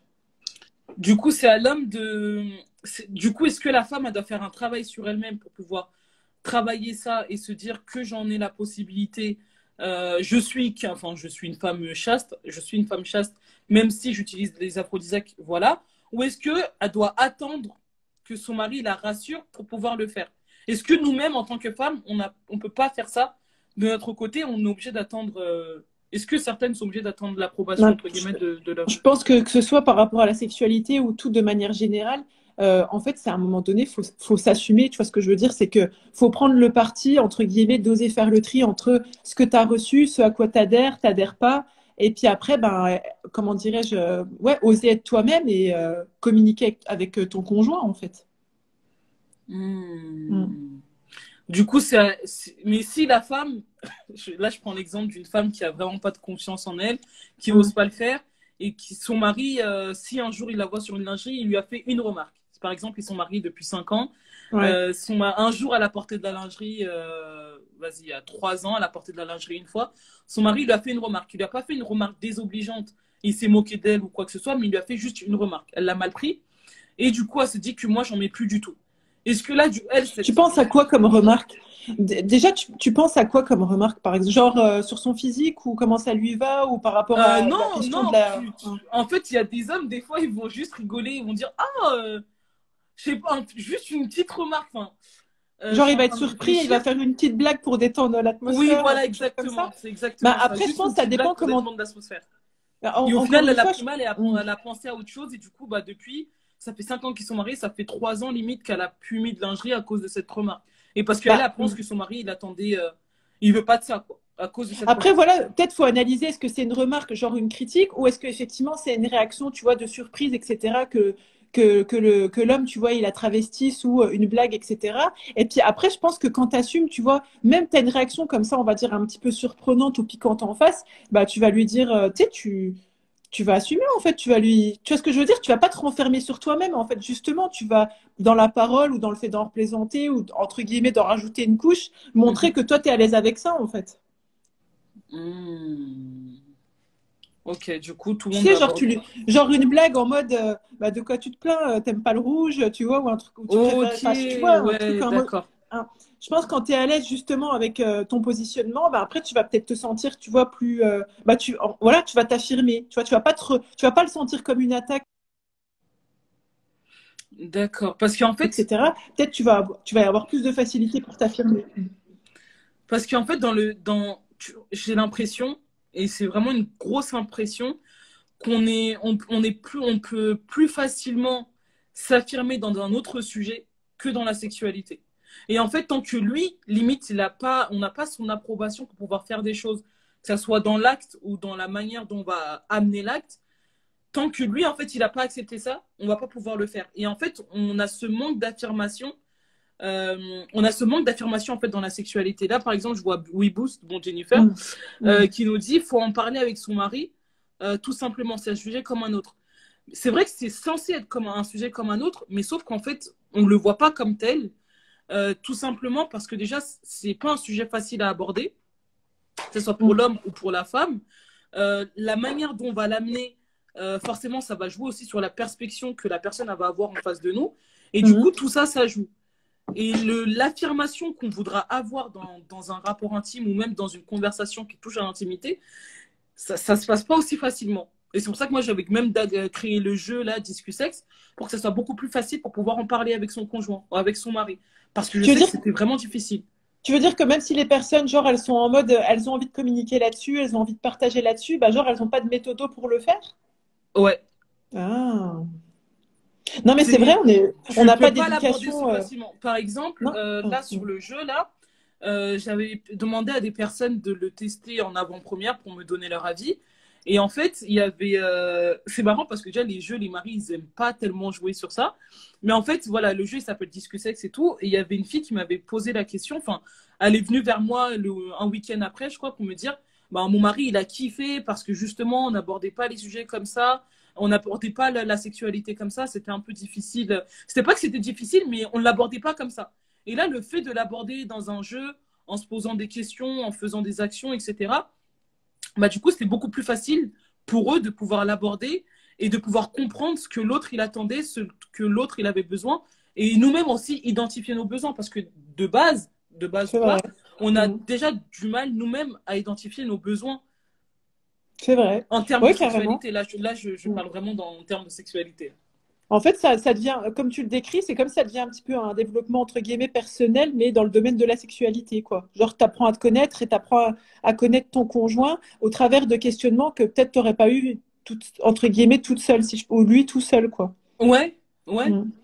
Du coup, c'est à l'homme de. Du coup, est-ce que la femme, elle doit faire un travail sur elle-même pour pouvoir travailler ça et se dire que j'en ai la possibilité. Euh, je suis, enfin, je suis une femme chaste, je suis une femme chaste, même si j'utilise les aphrodisiaques, voilà. Ou est-ce que elle doit attendre que son mari la rassure pour pouvoir le faire? Est-ce que nous-mêmes, en tant que femmes, on a, on peut pas faire ça de notre côté? On est obligé d'attendre. Euh... Est-ce que certaines sont obligées d'attendre l'approbation Non, entre guillemets de, de l'homme? je pense que que ce soit par rapport à la sexualité ou tout de manière générale, euh, en fait, c'est à un moment donné, faut, faut s'assumer. Tu vois ce que je veux dire, c'est que faut prendre le parti, entre guillemets, d'oser faire le tri entre ce que tu as reçu, ce à quoi tu adhères, t'adhères pas. Et puis après, ben, euh, comment dirais-je, euh, ouais, oser être toi-même et euh, communiquer avec, avec, euh, ton conjoint, en fait. Mm. Hmm. Du coup, c'est, c'est- mais si la femme, je- là je prends l'exemple d'une femme qui a vraiment pas de confiance en elle, qui ose Mm. pas le faire, et qui son mari, euh, si un jour il la voit sur une lingerie, il lui a fait une remarque. Par exemple, ils sont mariés depuis cinq ans. Ouais. Euh, son, un jour, elle a porté de la lingerie, euh, vas-y, il y a trois ans, elle a porté de la lingerie une fois. Son mari lui a fait une remarque. Il lui a pas fait une remarque désobligeante. Il s'est moqué d'elle ou quoi que ce soit, mais il lui a fait juste une remarque. Elle l'a mal pris. Et du coup, elle se dit que moi, j'en mets plus du tout. Est-ce que là, du, elle, Tu cette, penses à quoi comme remarque? D- Déjà, tu, tu penses à quoi comme remarque, par exemple? Genre euh, sur son physique ou comment ça lui va ou par rapport Euh, à la non, question de non. la... Tu, tu- en fait, il y a des hommes, des fois, ils vont juste rigoler, ils vont dire, ah, euh, je sais pas, un- juste une petite remarque. Enfin, euh, je Genre, suis il en va être train de surpris, il réfléchir. va faire une petite blague pour détendre Oui, l'atmosphère, voilà, quelque chose comme ça. exactement. C'est Bah, exactement ça. après, je Juste pense une que ça petite dépend blague pour comment... détendre l'atmosphère. En- Et au encore final, une elle a fois, pris je- mal et a, Mm. elle a pensé à autre chose. Et du coup, bah, depuis, ça fait cinq ans qu'ils sont mariés, ça fait trois ans limite qu'elle a pu mis de lingerie à cause de cette remarque. Et parce qu'elle, Bah, elle pense que son mari, il attendait, euh, il veut pas de ça, quoi, à cause de cette après, remarque. voilà, peut-être faut analyser, est-ce que c'est une remarque, genre une critique, ou est-ce qu'effectivement c'est une réaction, tu vois, de surprise, et cetera, que, que, que le, que l'homme, tu vois, il a travesti sous euh, une blague, et cetera. Et puis après, je pense que quand tu assumes, tu vois, même tu as une réaction comme ça, on va dire un petit peu surprenante ou piquante en face, bah tu vas lui dire, euh, tu sais, tu, tu vas assumer, en fait, tu vas lui, tu vois ce que je veux dire, tu vas pas te renfermer sur toi-même, en fait, justement, tu vas, dans la parole ou dans le fait d'en replaisanter ou, entre guillemets, d'en rajouter une couche, montrer Mhm. que toi, tu es à l'aise avec ça, en fait. Hmm. Ok, du coup, tout le Tu monde sais, genre, aborde. tu lui... genre une blague en mode euh, bah, de quoi tu te plains, euh, t'aimes pas le rouge, tu vois, ou un truc où tu préfères. Ok, Enfin, tu vois, un truc ouais, en mode. d'accord. un- Je pense que quand tu es à l'aise justement avec euh, ton positionnement, bah, après tu vas peut-être te sentir, tu vois, plus. euh, Bah, tu... en- Voilà, tu vas t'affirmer. Tu vois, tu vas pas te re- tu vas pas le sentir comme une attaque, D'accord. Parce qu'en fait, et cetera. Peut-être tu vas, avoir- tu vas avoir plus de facilité pour t'affirmer. parce qu'en fait, dans le, dans, tu- j'ai l'impression, et c'est vraiment une grosse impression, qu'on est, on, on est plus, on peut plus facilement s'affirmer dans un autre sujet que dans la sexualité. Et en fait, tant que lui, limite, il a pas, on n'a pas son approbation pour pouvoir faire des choses, que ce soit dans l'acte ou dans la manière dont on va amener l'acte, tant que lui, en fait, il n'a pas accepté ça, on va pas pouvoir le faire. Et en fait, on a ce manque d'affirmation. Euh, on a ce manque d'affirmation en fait dans la sexualité. Là, par exemple, je vois WeBoost, bon Jennifer, Mmh. euh, Mmh. qui nous dit faut en parler avec son mari, euh, tout simplement. C'est un sujet comme un autre. C'est vrai que c'est censé être comme un sujet comme un autre, mais sauf qu'en fait, on ne le voit pas comme tel, euh, tout simplement parce que déjà, c'est pas un sujet facile à aborder, que ce soit pour Mmh. l'homme ou pour la femme. Euh, la manière dont on va l'amener, euh, forcément, ça va jouer aussi sur la perspective que la personne va avoir en face de nous. Et du Mmh. coup, tout ça, ça joue. Et l'affirmation qu'on voudra avoir dans, dans un rapport intime ou même dans une conversation qui touche à l'intimité, ça ne se passe pas aussi facilement. Et c'est pour ça que moi, j'avais même créé le jeu, là, DiscuSex, pour que ça soit beaucoup plus facile pour pouvoir en parler avec son conjoint ou avec son mari. Parce que je Tu veux sais que dire, c'était vraiment difficile. tu veux dire que même si les personnes, genre, elles sont en mode, elles ont envie de communiquer là-dessus, elles ont envie de partager là-dessus, bah, genre, elles n'ont pas de méthode pour le faire? Ouais. Ah. Non, mais c'est vrai, C'est- on est, on Tu n'a peux pas pas l'aborder si d'éducation. euh, facilement. Par exemple, Non? euh, Ah, là, sur mm. le jeu, là, euh, j'avais demandé à des personnes de le tester en avant-première pour me donner leur avis. Et en fait, il y avait. euh, C'est marrant parce que déjà, les jeux, les maris, ils aiment pas tellement jouer sur ça. Mais en fait, voilà, le jeu, il s'appelle DiscuSex et tout. Et il y avait une fille qui m'avait posé la question. Enfin, elle est venue vers moi le, un week-end après, je crois, pour me dire bah, mon mari, il a kiffé parce que justement, on n'abordait pas les sujets comme ça. On n'abordait pas la, la sexualité comme ça. C'était un peu difficile. C'était pas que c'était difficile, mais on ne l'abordait pas comme ça. Et là, le fait de l'aborder dans un jeu, en se posant des questions, en faisant des actions, et cetera, bah, du coup, c'était beaucoup plus facile pour eux de pouvoir l'aborder et de pouvoir comprendre ce que l'autre il attendait, ce que l'autre il avait besoin, et nous-mêmes aussi identifier nos besoins, parce que de base, de base ou C'est vrai. pas, on a Mm. déjà du mal nous-mêmes à identifier nos besoins C'est vrai. en termes de Oui, carrément. sexualité. Là, je, là, je, je Mm. parle vraiment dans, en termes de sexualité. En fait, ça, ça devient, comme tu le décris, c'est comme ça devient un petit peu un développement entre guillemets personnel, mais dans le domaine de la sexualité, quoi. Genre, tu apprends à te connaître et tu apprends à, à connaître ton conjoint au travers de questionnements que peut-être tu n'aurais pas eu, tout, entre guillemets, toute seule, si je, ou lui tout seul, quoi. Ouais, ouais. Mm.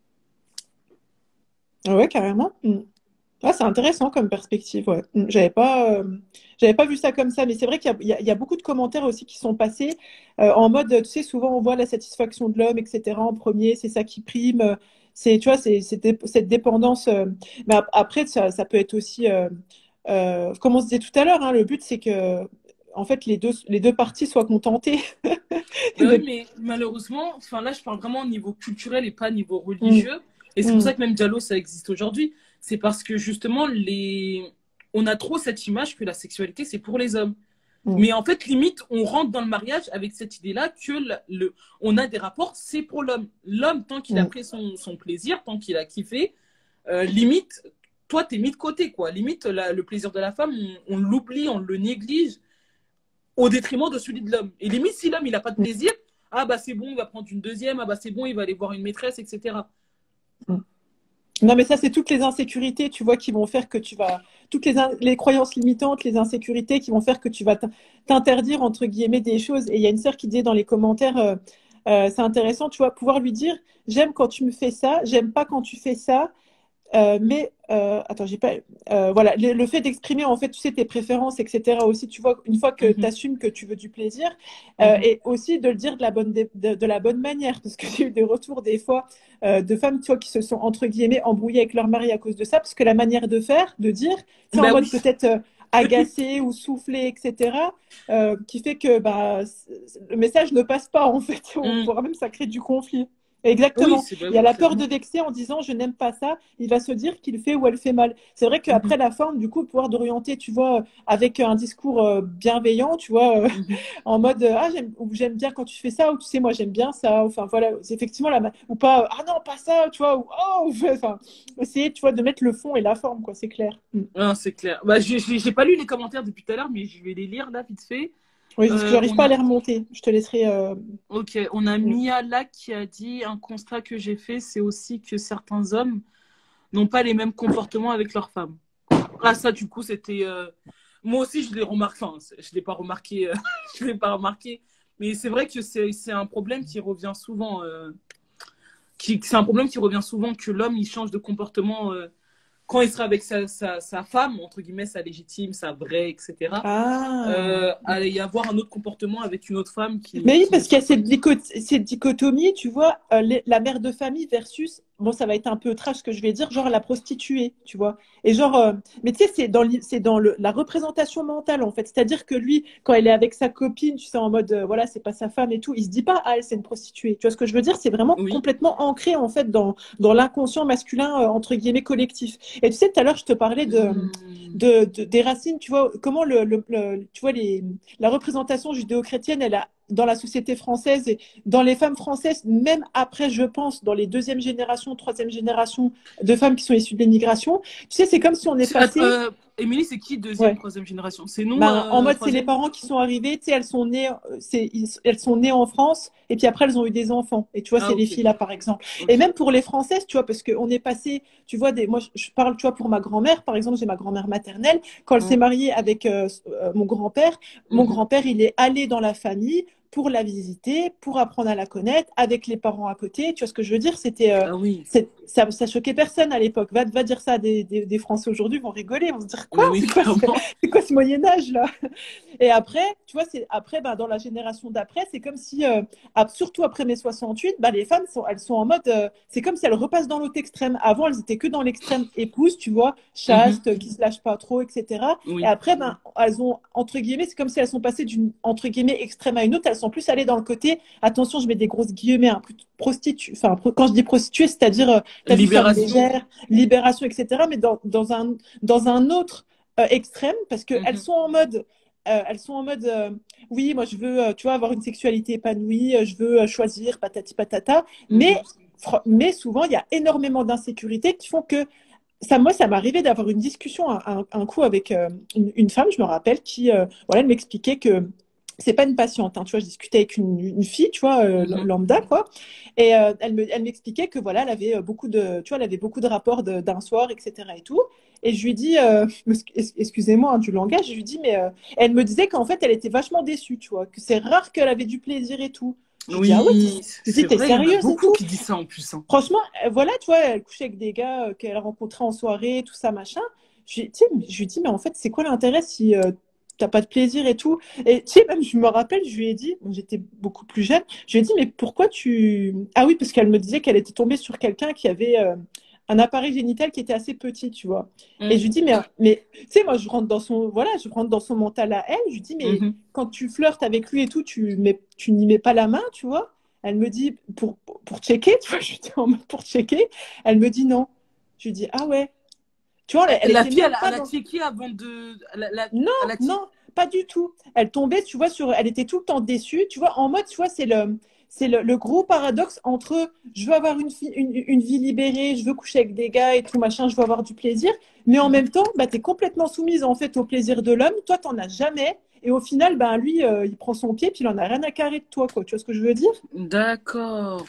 Ouais, carrément. Mm. Ah, c'est intéressant comme perspective, ouais. Mm. J'avais pas, euh, j'avais pas vu ça comme ça, mais c'est vrai qu'il y a, il y a- il y a beaucoup de commentaires aussi qui sont passés euh, en mode, tu sais, souvent on voit la satisfaction de l'homme, et cetera en premier, c'est ça qui prime. euh, C'est, tu vois, c'est, c'est dé- cette dépendance. euh, mais ap- après, ça, ça peut être aussi, euh, euh, comme on se disait tout à l'heure, hein, le but c'est que, en fait, les deux, les deux parties soient contentées. Ben oui, mais malheureusement, enfin là, je parle vraiment au niveau culturel et pas au niveau Mm. religieux. Et c'est pour Mm. ça que même Diallo, ça existe aujourd'hui. C'est parce que justement, les... on a trop cette image que la sexualité, c'est pour les hommes. Mm. Mais en fait, limite, on rentre dans le mariage avec cette idée-là que le, le- on a des rapports, c'est pour l'homme. L'homme, tant qu'il a Mm. pris son, son plaisir, tant qu'il a kiffé, euh, limite, toi, t'es mis de côté, quoi. Limite, la- le plaisir de la femme, on, on l'oublie, on le néglige au détriment de celui de l'homme. Et limite, si l'homme, il n'a pas de plaisir, ah bah c'est bon, il va prendre une deuxième, ah bah c'est bon, il va aller voir une maîtresse, et cetera. Mm. Non, mais ça, c'est toutes les insécurités, tu vois, qui vont faire que tu vas, toutes les, in- les croyances limitantes, les insécurités qui vont faire que tu vas t'in- t'interdire, entre guillemets, des choses. Et il y a une sœur qui disait dans les commentaires, euh, euh, c'est intéressant, tu vois, pouvoir lui dire, j'aime quand tu me fais ça, j'aime pas quand tu fais ça. Euh, mais euh, attends, j'ai pas. Euh, voilà, le, le fait d'exprimer en fait, tu sais, tes préférences, et cetera. Aussi, tu vois, une fois que tu Mhm, assumes que tu veux du plaisir, euh, mhm. et aussi de le dire de la bonne de, de la bonne manière, parce que j'ai eu des retours des fois euh, de femmes, tu vois, qui se sont entre guillemets embrouillées avec leur mari à cause de ça, parce que la manière de faire, de dire, tu sais, en Bah mode oui. peut-être euh, agacé ou soufflé, et cetera. Euh, qui fait que bah, le message ne passe pas en fait, Mm. voire même ça crée du conflit. Oui, Exactement. c'est bah Il y a oui, la peur de clairement. vexer en disant je n'aime pas ça. Il va se dire qu'il fait ou elle fait mal. C'est vrai Mhm, qu'après la forme, du coup, pouvoir d'orienter, tu vois, avec un discours euh, bienveillant, tu vois, euh, mhm. en mode euh, ah j'aime ou j'aime bien quand tu fais ça ou tu sais moi j'aime bien ça. Enfin voilà, c'est effectivement la ma- ou pas euh, ah non pas ça, tu vois ou oh enfin essayer tu vois de mettre le fond et la forme quoi, c'est clair. Mm. Ah, c'est clair. Bah, j'ai j'ai- j'ai pas lu les commentaires depuis tout à l'heure, mais je vais les lire là, vite fait. Oui, parce que Euh, j'arrive on pas à a, les remonter. Je te laisserai. euh, ok, on a mm. Mia là qui a dit un constat que j'ai fait, c'est aussi que certains hommes n'ont pas les mêmes comportements avec leurs femmes. Ah, ça, du coup, c'était. euh, Moi aussi, je l'ai remarqué. Enfin, je l'ai pas remarqué. euh, Je l'ai pas remarqué. Mais c'est vrai que c'est c'est un problème qui revient souvent. euh, qui, c'est un problème qui revient souvent, que l'homme, il change de comportement euh, quand il sera avec sa, sa, sa femme, entre guillemets, sa légitime, sa vraie, et cetera. Ah. Euh, allait y avoir un autre comportement avec une autre femme qui, Mais oui, qui ne parce qu'il y sera a pas. cette, dichot- cette dichotomie, tu vois, euh, les- la mère de famille versus, bon, ça va être un peu trash ce que je vais dire, genre la prostituée, tu vois. Et genre, euh, mais tu sais, c'est dans, l'i- c'est dans le, la représentation mentale, en fait. C'est-à-dire que lui, quand il est avec sa copine, tu sais, en mode, euh, voilà, c'est pas sa femme et tout, il se dit pas, ah, elle, c'est une prostituée. Tu vois ce que je veux dire? C'est vraiment Oui. complètement ancré, en fait, dans, dans l'inconscient masculin, euh, entre guillemets, collectif. Et tu sais, tout à l'heure, je te parlais de, Mmh. de, de- des racines, tu vois, comment le, le, le- tu vois, les, la représentation judéo-chrétienne, elle a dans la société française et dans les femmes françaises, même après, je pense, dans les deuxième génération, troisième génération de femmes qui sont issues de l'immigration, tu sais, c'est comme si on est C'est- att- passé, euh, Émilie, c'est qui deuxième, ouais, troisième génération? C'est nous, ben, en euh, mode, c'est les troisième? parents qui sont arrivés, tu sais, elles sont nées, euh, c'est, ils- elles sont nées en France, et puis après, elles ont eu des enfants. Et tu vois, Ah, c'est les ok. filles là, par exemple. Et Ok. même pour les Françaises, tu vois, parce qu'on est passé, tu vois, des, moi, je, je parle, tu vois, pour ma grand-mère, par exemple, j'ai ma grand-mère maternelle, quand elle s'est Mmh. mariée avec euh, euh, mon grand-père, mon Mhm. grand-père, il est allé dans la famille pour la visiter, pour apprendre à la connaître, avec les parents à côté. Tu vois ce que je veux dire? C'était, euh, Ah oui. c'est- ça, ça choquait personne à l'époque. Va, va dire ça à des, des, des Français aujourd'hui, ils vont rigoler, ils vont se dire quoi? Mais oui, C'est quoi, ce- clairement. c'est quoi ce Moyen Âge là? Et après, tu vois, c'est après, bah, dans la génération d'après, c'est comme si, euh, ap- surtout après mai soixante-huit, bah, les femmes sont, elles sont en mode, euh, c'est comme si elles repassent dans l'autre extrême. Avant, elles étaient que dans l'extrême épouse, tu vois, Mhm. chaste, qui se lâche pas trop, et cetera. Et Oui. après, ben, elles ont, entre guillemets, c'est comme si elles sont passées d'une, entre guillemets, extrême à une autre. Elles sont plus allées dans le côté, attention, je mets des grosses guillemets, hein, prostituée, enfin, pro- quand je dis prostituée, c'est-à-dire, euh, t'as vu, femme Libération. légère, libération, et cetera. Mais dans, dans un, dans un autre euh, extrême, parce qu'elles Mhm. sont en mode euh, elles sont en mode euh, oui, moi je veux, euh, tu vois, avoir une sexualité épanouie, euh, je veux euh, choisir patati patata, mais, Mhm. fr- mais souvent il y a énormément d'insécurités qui font que ça, moi, ça m'est arrivé d'avoir une discussion un, un- un coup avec euh, une, une femme, je me rappelle, qui, euh, voilà, elle m'expliquait que c'est pas une patiente, hein, tu vois, je discutais avec une, une fille, tu vois, euh, Mhm. lambda, quoi, et euh, elle me, elle m'expliquait que, voilà, elle avait euh, beaucoup de, tu vois, elle avait beaucoup de rapports de- d'un soir, et cetera et tout, et je lui dis, euh, ex- excusez-moi hein, du langage, je lui dis, mais euh, elle me disait qu'en fait, elle était vachement déçue, tu vois, que c'est rare qu'elle avait du plaisir et tout. Je lui dis, ah ouais, t'es, Oui, je lui dis, c'est t'es vrai, il y en a sérieuse et beaucoup tout? qui disent ça en plus, hein. Franchement, euh, voilà, tu vois, elle couchait avec des gars euh, qu'elle a rencontrés en soirée, tout ça, machin. Je, lui- tu sais, je lui dis, mais en fait, c'est quoi l'intérêt si euh, t'as pas de plaisir et tout? Et tu sais, même, je me rappelle, je lui ai dit, bon, j'étais beaucoup plus jeune, je lui ai dit, mais pourquoi tu... Ah oui, parce qu'elle me disait qu'elle était tombée sur quelqu'un qui avait euh, un appareil génital qui était assez petit, tu vois. Et je Mm. lui dis, mais, mais tu sais, moi, je rentre dans son, voilà, je rentre dans son mental à elle, je lui dis, mais Mhm. quand tu flirtes avec lui et tout, tu mets, tu n'y mets pas la main, tu vois? Elle me dit, pour, pour checker, tu vois, je dis en mode pour checker. Elle me dit non. Je lui dis, ah ouais. Tu vois, elle, Euh, elle La était fille, elle, même a- pas elle a dans. checké avant de. Elle a, Non, elle a che- non, pas du tout. Elle tombait, tu vois, sur. Elle était tout le temps déçue, tu vois, en mode, tu vois, c'est le. C'est le, le gros paradoxe entre je veux avoir une, fi- une, une vie libérée, je veux coucher avec des gars et tout machin, je veux avoir du plaisir, mais en Mhm. même temps, bah, tu es complètement soumise en fait au plaisir de l'homme, toi, t'en as jamais, et au final, bah, lui, euh, il prend son pied, puis il en a rien à carrer de toi, quoi. Tu vois ce que je veux dire? D'accord.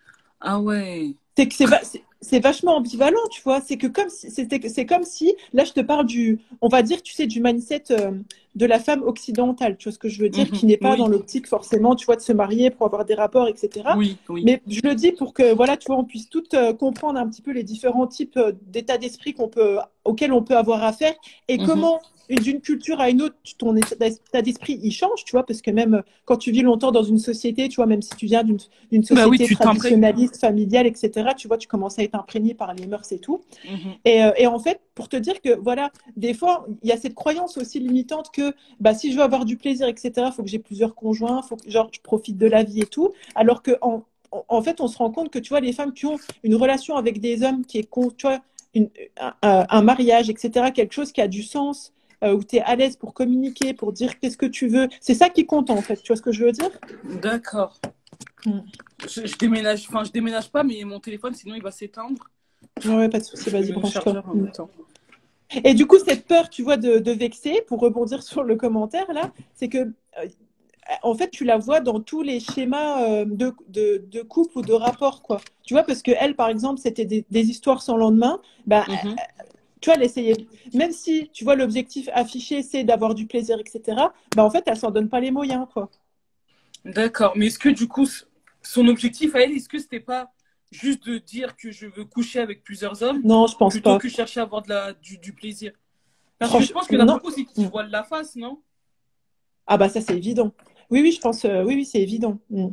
Ah ouais. C'est que c'est va- c'est- c'est vachement ambivalent, tu vois. C'est que comme si, c'était, c'est comme si, là, je te parle du, on va dire, tu sais, du mindset euh, de la femme occidentale, tu vois ce que je veux dire, Mhm. qui n'est pas dans Oui, l'optique forcément, tu vois, de se marier pour avoir des rapports, et cetera. oui, oui. Mais je le dis pour que, voilà, tu vois, on puisse toutes euh, comprendre un petit peu les différents types euh, d'états d'esprit qu'on peut, auxquels on peut avoir affaire et Mhm. comment, d'une culture à une autre, ton état d'esprit, il change, tu vois, parce que même euh, quand tu vis longtemps dans une société, tu vois, même si tu viens d'une d'une Bah oui, société tu t'imprègnes. traditionnaliste, familiale, et cetera, tu vois, tu commences à être imprégné par les mœurs et tout. Mhm. Et, euh, et en fait, pour te dire que, voilà, des fois, il y a cette croyance aussi limitante que, bah, si je veux avoir du plaisir, et cetera, il faut que j'ai plusieurs conjoints, il faut que, genre, je profite de la vie et tout. Alors que, en, en fait, on se rend compte que, tu vois, les femmes qui ont une relation avec des hommes qui est, con- tu vois, une, un, un mariage, et cetera, quelque chose qui a du sens, euh, où tu es à l'aise pour communiquer, pour dire qu'est-ce que tu veux. C'est ça qui compte, en fait. Tu vois ce que je veux dire? D'accord. Mm. Je, je déménage, enfin, je déménage pas, mais mon téléphone, sinon, il va s'éteindre. Ouais, ouais, pas de souci, Je vas-y, mets mon branche-toi. chargeur en Mm. même temps. Et du coup, cette peur, tu vois, de, de vexer, pour rebondir sur le commentaire, là, c'est que, euh, en fait, tu la vois dans tous les schémas euh, de, de, de couple ou de rapport, quoi. Tu vois, parce que elle, par exemple, c'était des, des histoires sans lendemain. Bah, Mhm. tu vois, elle essayait, même si, tu vois, l'objectif affiché, c'est d'avoir du plaisir, et cetera, bah, en fait, elle s'en donne pas les moyens, quoi. D'accord. Mais est-ce que, du coup, son objectif à elle, est-ce que c'était pas juste de dire que je veux coucher avec plusieurs hommes Non, je pense plutôt pas. que chercher à avoir de la, du, du plaisir. Parce que je Franchement, pense qu'il y en a non. beaucoup aussi qui Mm. se voilent la face, non? Ah bah ça, c'est évident. Oui, oui, je pense, euh, oui, oui, c'est évident. Mm.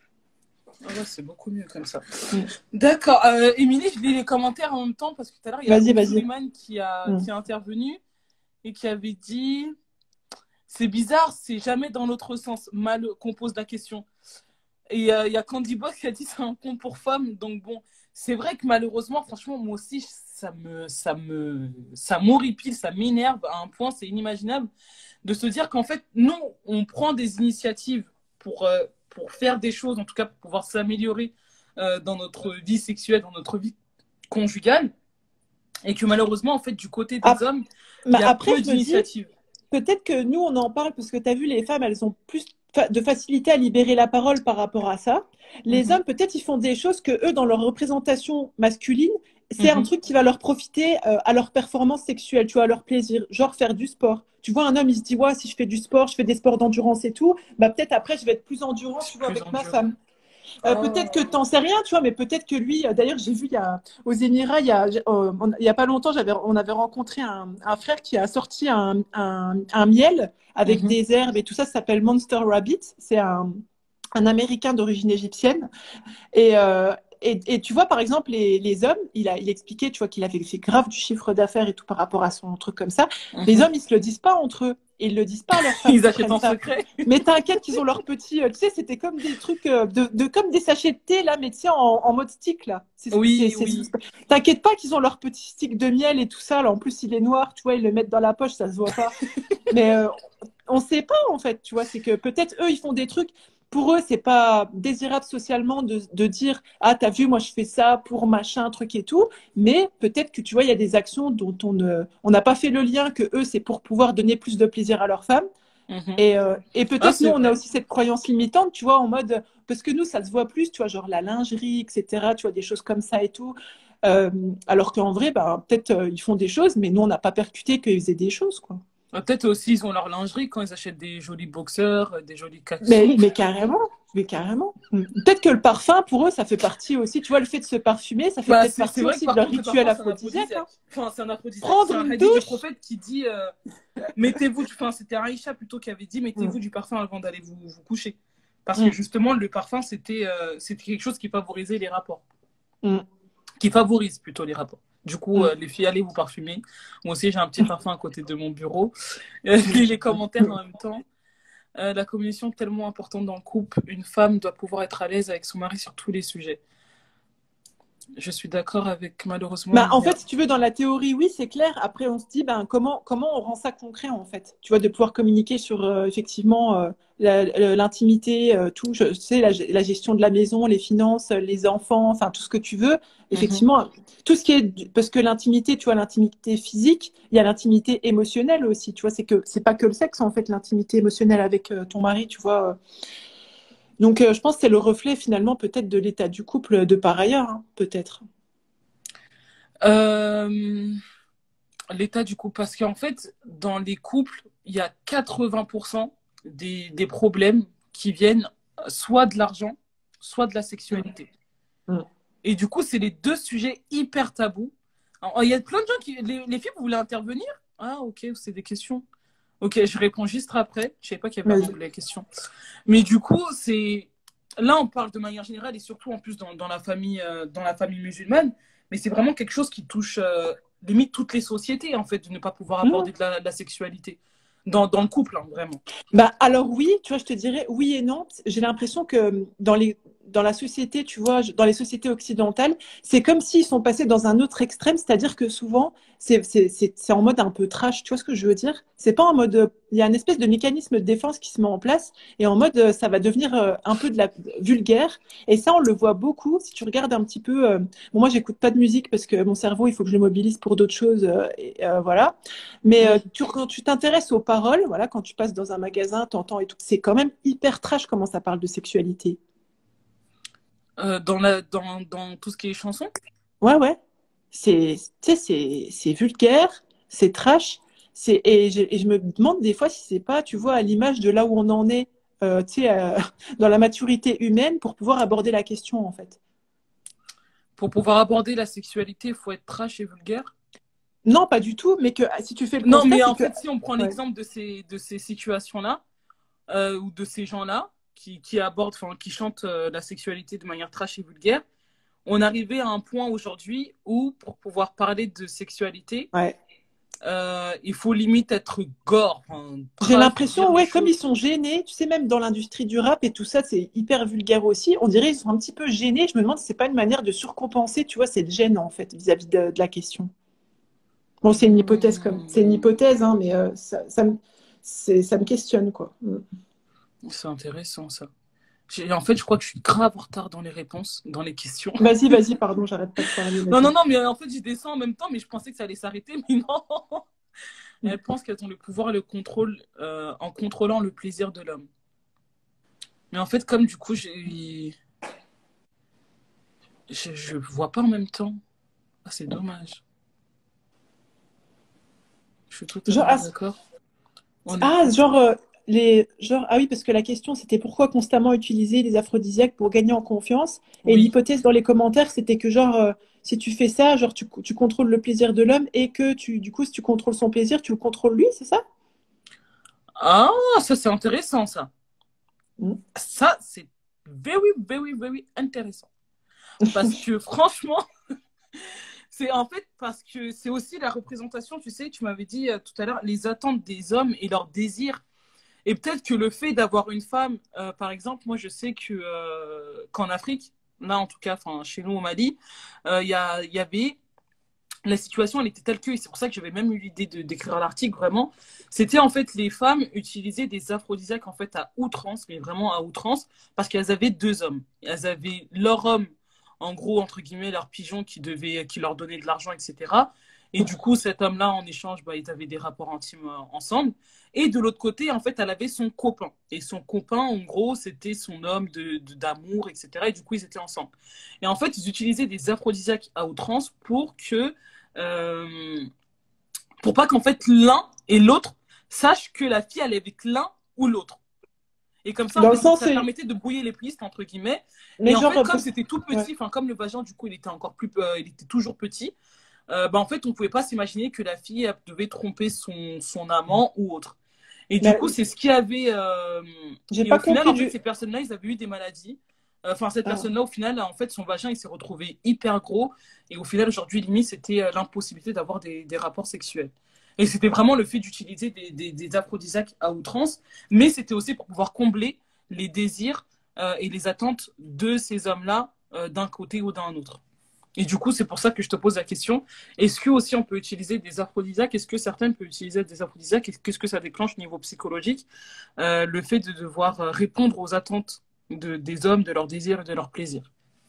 Ah ouais, c'est beaucoup mieux comme ça. Mm. D'accord. Euh, Émilie, je lis les commentaires en même temps parce que tout à l'heure, il y a Vas-y, Oum vas-y. Suleiman qui a, Mm. qui a intervenu et qui avait dit c'est bizarre, c'est jamais dans l'autre sens mal qu'on pose la question. Et euh, il y a Candy Boss qui a dit c'est un conte pour femmes. Donc bon, c'est vrai que malheureusement, franchement, moi aussi, ça me, ça me, ça m'horripile, ça m'énerve à un point, c'est inimaginable de se dire qu'en fait, nous, on prend des initiatives pour, euh, pour faire des choses, en tout cas pour pouvoir s'améliorer euh, dans notre vie sexuelle, dans notre vie conjugale, et que malheureusement, en fait, du côté des Ap- hommes, il bah, y a Après, peu je me dis, d'initiatives. peut-être que nous, on en parle parce que tu as vu, les femmes, elles ont plus fa- de facilité à libérer la parole par rapport à ça. Les Mhm, hommes, peut-être, ils font des choses que eux, dans leur représentation masculine, c'est un mhm. truc qui va leur profiter euh, à leur performance sexuelle, tu vois, à leur plaisir, genre faire du sport. Tu vois, un homme, il se dit, ouais, si je fais du sport, je fais des sports d'endurance et tout, bah peut-être après, je vais être plus endurant, tu vois, Plus avec ma endurant. femme. Euh, peut-être que Oh. t'en sais rien, tu vois, mais peut-être que lui, euh, d'ailleurs, j'ai vu il y a, aux Émirats, il y a, euh, on- il y a pas longtemps, j'avais, on avait rencontré un, un frère qui a sorti un, un, un miel avec Mhm. des herbes et tout ça, ça s'appelle Monster Rabbit. C'est un, un Américain d'origine égyptienne. Et, euh, et, et tu vois, par exemple, les, les hommes, il a, il expliquait, tu vois, qu'il avait fait grave du chiffre d'affaires et tout par rapport à son truc comme ça. Les Mhm. hommes, ils se le disent pas entre eux. Et ils le disent pas à leurs femmes Ils qui achètent prennent en ça. secret. Mais t'inquiète qu'ils ont leur petit, euh, tu sais, c'était comme des trucs euh, de, de comme des sachets de thé là, mais tu sais en, en mode stick là. C'est, c'est, Oui, c'est- oui. T'inquiète pas qu'ils ont leur petit stick de miel et tout ça. Là, en plus, il est noir, tu vois, ils le mettent dans la poche, ça se voit pas. Mais euh, on sait pas en fait, tu vois, c'est que peut-être eux ils font des trucs. Pour eux, c'est pas désirable socialement de, de dire ah t'as vu moi je fais ça pour machin truc et tout, mais peut-être que tu vois il y a des actions dont on ne on n'a pas fait le lien que eux c'est pour pouvoir donner plus de plaisir à leurs femmes Mhm. et, euh, et Ah, peut-être nous c'est on a vrai. aussi cette croyance limitante tu vois en mode parce que nous ça se voit plus tu vois genre la lingerie etc tu vois des choses comme ça et tout. Euh, alors qu'en vrai bah peut-être euh, ils font des choses mais nous on n'a pas percuté qu'ils faisaient des choses quoi. Ah, peut-être aussi, ils ont leur lingerie quand ils achètent des jolis boxeurs, euh, des jolis Mais, caleçons. mais carrément, mais carrément. Mm. Peut-être que le parfum, pour eux, ça fait partie aussi. Tu vois, le fait de se parfumer, ça fait Bah, peut-être c'est c'est partie vrai que aussi de par leur contre, le rituel parfum, c'est un aphrodisiaque. Hein. aphrodisiaque. Enfin, c'est un aphrodisiaque. C'est Prendre un une hadith du douche. prophète qui dit euh, mettez-vous, du- enfin, c'était Aïcha plutôt qui avait dit Mm. mettez-vous du parfum avant d'aller vous, vous coucher. Parce que Mm. justement, le parfum, c'était euh, c'était quelque chose qui favorisait les rapports. Mm. Qui favorise plutôt les rapports. Du coup, Mm. euh, les filles, allez vous parfumer. Moi aussi, j'ai un petit parfum à côté de mon bureau. Euh, je lis les commentaires en même temps. Euh, la communication est tellement importante dans le couple. Une femme doit pouvoir être à l'aise avec son mari sur tous les sujets. Je suis d'accord avec, malheureusement, Bah, il en y a... fait, si tu veux, dans la théorie, oui, c'est clair. Après, on se dit, ben, comment, comment on rend ça concret, en fait? Tu vois, de pouvoir communiquer sur, euh, effectivement, euh, la- la- l'intimité, euh, tout, je sais, la, la gestion de la maison, les finances, euh, les enfants, enfin, tout ce que tu veux. Mhm. Effectivement, tout ce qui est, du- parce que l'intimité, tu vois, l'intimité physique, il y a l'intimité émotionnelle aussi, tu vois, c'est que, c'est pas que le sexe, en fait, l'intimité émotionnelle avec euh, ton mari, tu vois. euh. Donc, euh, je pense que c'est le reflet, finalement, peut-être de l'état du couple de par ailleurs, hein, peut-être. Euh, l'état du couple. Parce qu'en fait, dans les couples, il y a quatre-vingts pour cent des, des problèmes qui viennent soit de l'argent, soit de la Mm. sexualité. Mm. Et du coup, c'est les deux sujets hyper tabous. Alors, il y a plein de gens qui. Les, les filles, vous voulez intervenir? Ah, ok, c'est des questions. Ok, je réponds juste après. Je savais pas qu'il y avait un Vas-y. onglet questions. Mais du coup, c'est. Là, on parle de manière générale et surtout en plus dans, dans la famille, euh, dans la famille musulmane. Mais c'est vraiment quelque chose qui touche euh, limite toutes les sociétés, en fait, de ne pas pouvoir Mm. aborder de la, de la sexualité. Dans, dans le couple, hein, vraiment. Bah, alors oui, tu vois, je te dirais oui et non. J'ai l'impression que dans les, dans la société, tu vois, dans les sociétés occidentales, c'est comme s'ils sont passés dans un autre extrême, c'est-à-dire que souvent, c'est, c'est, c'est, c'est en mode un peu trash, tu vois ce que je veux dire? C'est pas en mode, euh, il y a une espèce de mécanisme de défense qui se met en place et en mode, euh, ça va devenir euh, un peu de la vulgaire. Et ça, on le voit beaucoup. Si tu regardes un petit peu, euh, bon, moi, j'écoute pas de musique parce que mon cerveau, il faut que je le mobilise pour d'autres choses, euh, et, euh, voilà. Mais euh, Mhm. tu, quand tu t'intéresses aux paroles, voilà, quand tu passes dans un magasin, t'entends et tout, c'est quand même hyper trash comment ça parle de sexualité. Euh, dans, la, dans, dans tout ce qui est chansons. Ouais, ouais. C'est, tu sais, c'est, c'est vulgaire, c'est trash. C'est, et, je, et je me demande des fois si c'est pas, tu vois, à l'image de là où on en est, euh, tu sais, euh, dans la maturité humaine pour pouvoir aborder la question, en fait. pour pouvoir aborder la sexualité, il faut être trash et vulgaire? Non, pas du tout, mais que si tu fais le Non, constat, mais c'est en que... fait, si on prend Ouais. l'exemple de ces, de ces situations-là, euh, ou de ces gens-là, qui, qui abordent, enfin, qui chantent euh, la sexualité de manière trash et vulgaire, on arrivait à un point aujourd'hui où, pour pouvoir parler de sexualité, Ouais. euh, il faut limite être gore, enfin, J'ai trash, dire l'impression, les ouais, comme ils choses. sont gênés, tu sais, même dans l'industrie du rap et tout ça, c'est hyper vulgaire aussi. On dirait qu'ils sont un petit peu gênés. Je me demande si c'est pas une manière de surcompenser, tu vois, cette gêne, en fait, vis-à-vis de, de la question. Bon, c'est une hypothèse comme, c'est une Mmh. hypothèse, hein, mais euh, ça, ça me, c'est, ça me questionne, quoi. Mm. C'est intéressant, ça. J'ai- En fait, je crois que je suis grave en retard dans les réponses, dans les questions. Vas-y, vas-y, pardon, j'arrête pas de parler, Non, non, vas-y. non, mais euh, en fait, j'y descends en même temps, mais je pensais que ça allait s'arrêter, mais non. Mm. Elles pensent qu'elles ont le pouvoir et le contrôle euh, en contrôlant le plaisir de l'homme. Mais en fait, comme du coup, j'ai... Je, je vois pas en même temps. Ah, c'est dommage. Je suis Genre, totalement ah, d'accord. On ah, écoute. genre, euh, les, genre, ah oui, parce que la question, c'était pourquoi constamment utiliser les aphrodisiaques pour gagner en confiance. Et Oui. l'hypothèse dans les commentaires, c'était que, genre, euh, si tu fais ça, genre, tu, tu contrôles le plaisir de l'homme et que, tu, du coup, si tu contrôles son plaisir, tu le contrôles lui, c'est ça? Ah, ça, c'est intéressant, ça. Mm. Ça, c'est very, very, very intéressant. Parce que franchement, c'est en fait parce que c'est aussi la représentation, tu sais, tu m'avais dit euh, tout à l'heure, les attentes des hommes et leurs désirs. Et peut-être que le fait d'avoir une femme, euh, par exemple, moi je sais que euh, qu'en Afrique, là en tout cas, enfin chez nous au Mali, euh, il y, a, y avait la situation, elle était telle que, et c'est pour ça que j'avais même eu l'idée de d'écrire l'article vraiment. C'était en fait les femmes utilisaient des aphrodisiaques en fait à outrance, mais vraiment à outrance, parce qu'elles avaient deux hommes. Elles avaient leur homme, en gros entre guillemets leur pigeon qui devait, qui leur donnait de l'argent, et cetera. Et du coup, cet homme-là, en échange, bah, ils avaient des rapports intimes euh, ensemble. Et de l'autre côté, en fait, elle avait son copain. Et son copain, en gros, c'était son homme de, de- d'amour, et cetera. Et du coup, ils étaient ensemble. Et en fait, ils utilisaient des aphrodisiaques à outrance pour que euh, pour pas qu'en fait l'un et l'autre sachent que la fille allait avec l'un ou l'autre. Et comme ça, en Dans le fait, sens, ça c'est- permettait de brouiller les pistes, entre guillemets. mais Et en genre, fait, euh, comme parce- c'était tout ouais. petit, enfin, comme le vagin, du coup, il était encore plus, euh, il était toujours petit, euh, bah, en fait, on pouvait pas s'imaginer que la fille elle, devait tromper son, son amant ou autre. Et du Mais coup, c'est ce qui avait. Euh... j'ai Et au pas final, compris en fait, du. ces personnes-là, ils avaient eu des maladies. Enfin, cette Ah. personne-là, au final, en fait, son vagin, il s'est retrouvé hyper gros. Et au final, aujourd'hui, limite, c'était euh, l'impossibilité d'avoir des, des rapports sexuels. Et c'était vraiment le fait d'utiliser des, des, des aphrodisiaques à outrance. Mais c'était aussi pour pouvoir combler les désirs euh, et les attentes de ces hommes-là euh, d'un côté ou d'un autre. Et du coup, c'est pour ça que je te pose la question. Est-ce que aussi on peut utiliser des aphrodisiaques? Est-ce que certaines peuvent utiliser des aphrodisiaques? Qu'est-ce que ça déclenche au niveau psychologique? Euh, le fait de devoir répondre aux attentes de, des hommes, de leurs désirs et de leurs plaisirs.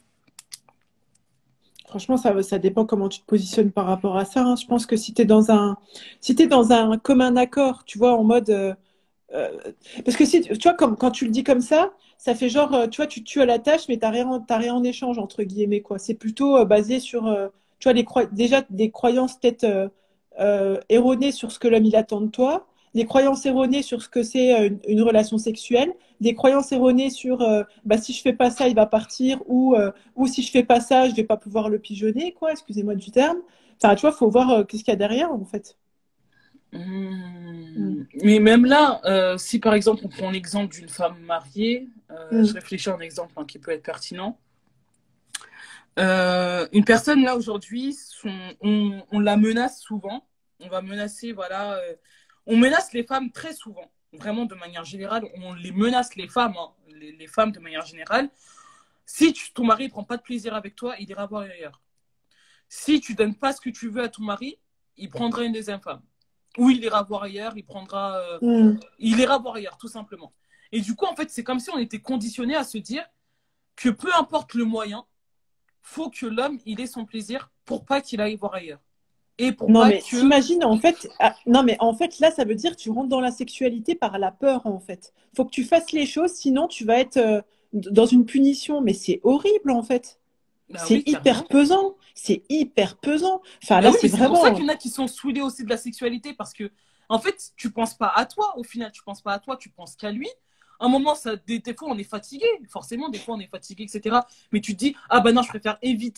Franchement, ça, ça dépend comment tu te positionnes par rapport à ça, hein. Je pense que si tu es dans un, si t'es dans un commun accord, tu vois, en mode. euh, euh, parce que si, tu vois, comme, quand tu le dis comme ça, ça fait genre, euh, tu vois, tu tues à la tâche, mais tu n'as rien, t'as rien en échange, entre guillemets, quoi. C'est plutôt euh, basé sur, euh, tu vois, les croi- déjà des croyances peut-être euh, euh, erronées sur ce que l'homme il attend de toi, des croyances erronées sur ce que c'est euh, une, une relation sexuelle, des croyances erronées sur, euh, bah, si je fais pas ça, il va partir, ou, euh, ou si je fais pas ça, je vais pas pouvoir le pigeonner, quoi, excusez-moi du terme. Enfin, tu vois, faut voir euh, qu'est-ce qu'il y a derrière, en fait. Mm. Mmh. Mais même là, euh, si par exemple on prend l'exemple d'une femme mariée, euh, je Mm. réfléchis à un exemple hein, qui peut être pertinent. Euh, une personne là aujourd'hui, son- on, on la menace souvent. On va menacer, voilà, euh, on menace les femmes très souvent. Vraiment de manière générale, on les menace les femmes, hein, les, les femmes de manière générale. Si tu- ton mari ne prend pas de plaisir avec toi, il ira voir ailleurs. Si tu donnes pas ce que tu veux à ton mari, il prendra une deuxième femme. Ou il ira voir ailleurs, il prendra, euh, Mm. il ira voir ailleurs, tout simplement. Et du coup, en fait, c'est comme si on était conditionné à se dire que peu importe le moyen, faut que l'homme il ait son plaisir pour pas qu'il aille voir ailleurs. Et pour Non, pas mais que. t'imagines, en fait, ah, non, mais en fait, là, ça veut dire que tu rentres dans la sexualité par la peur, en fait. Faut que tu fasses les choses, sinon tu vas être euh, dans une punition. Mais c'est horrible, en fait. Bah C'est oui, hyper carrément. pesant. C'est hyper pesant. Enfin, Bah là, oui, c'est mais c'est pour ça vraiment. qu'il y en a qui sont saoulés aussi de la sexualité parce que, en fait, tu penses pas à toi au final, tu penses pas à toi, tu penses qu'à lui. Un moment, ça, des, des fois, on est fatigué, forcément, des fois, on est fatigué, et cetera. Mais tu te dis, ah bah non, je préfère éviter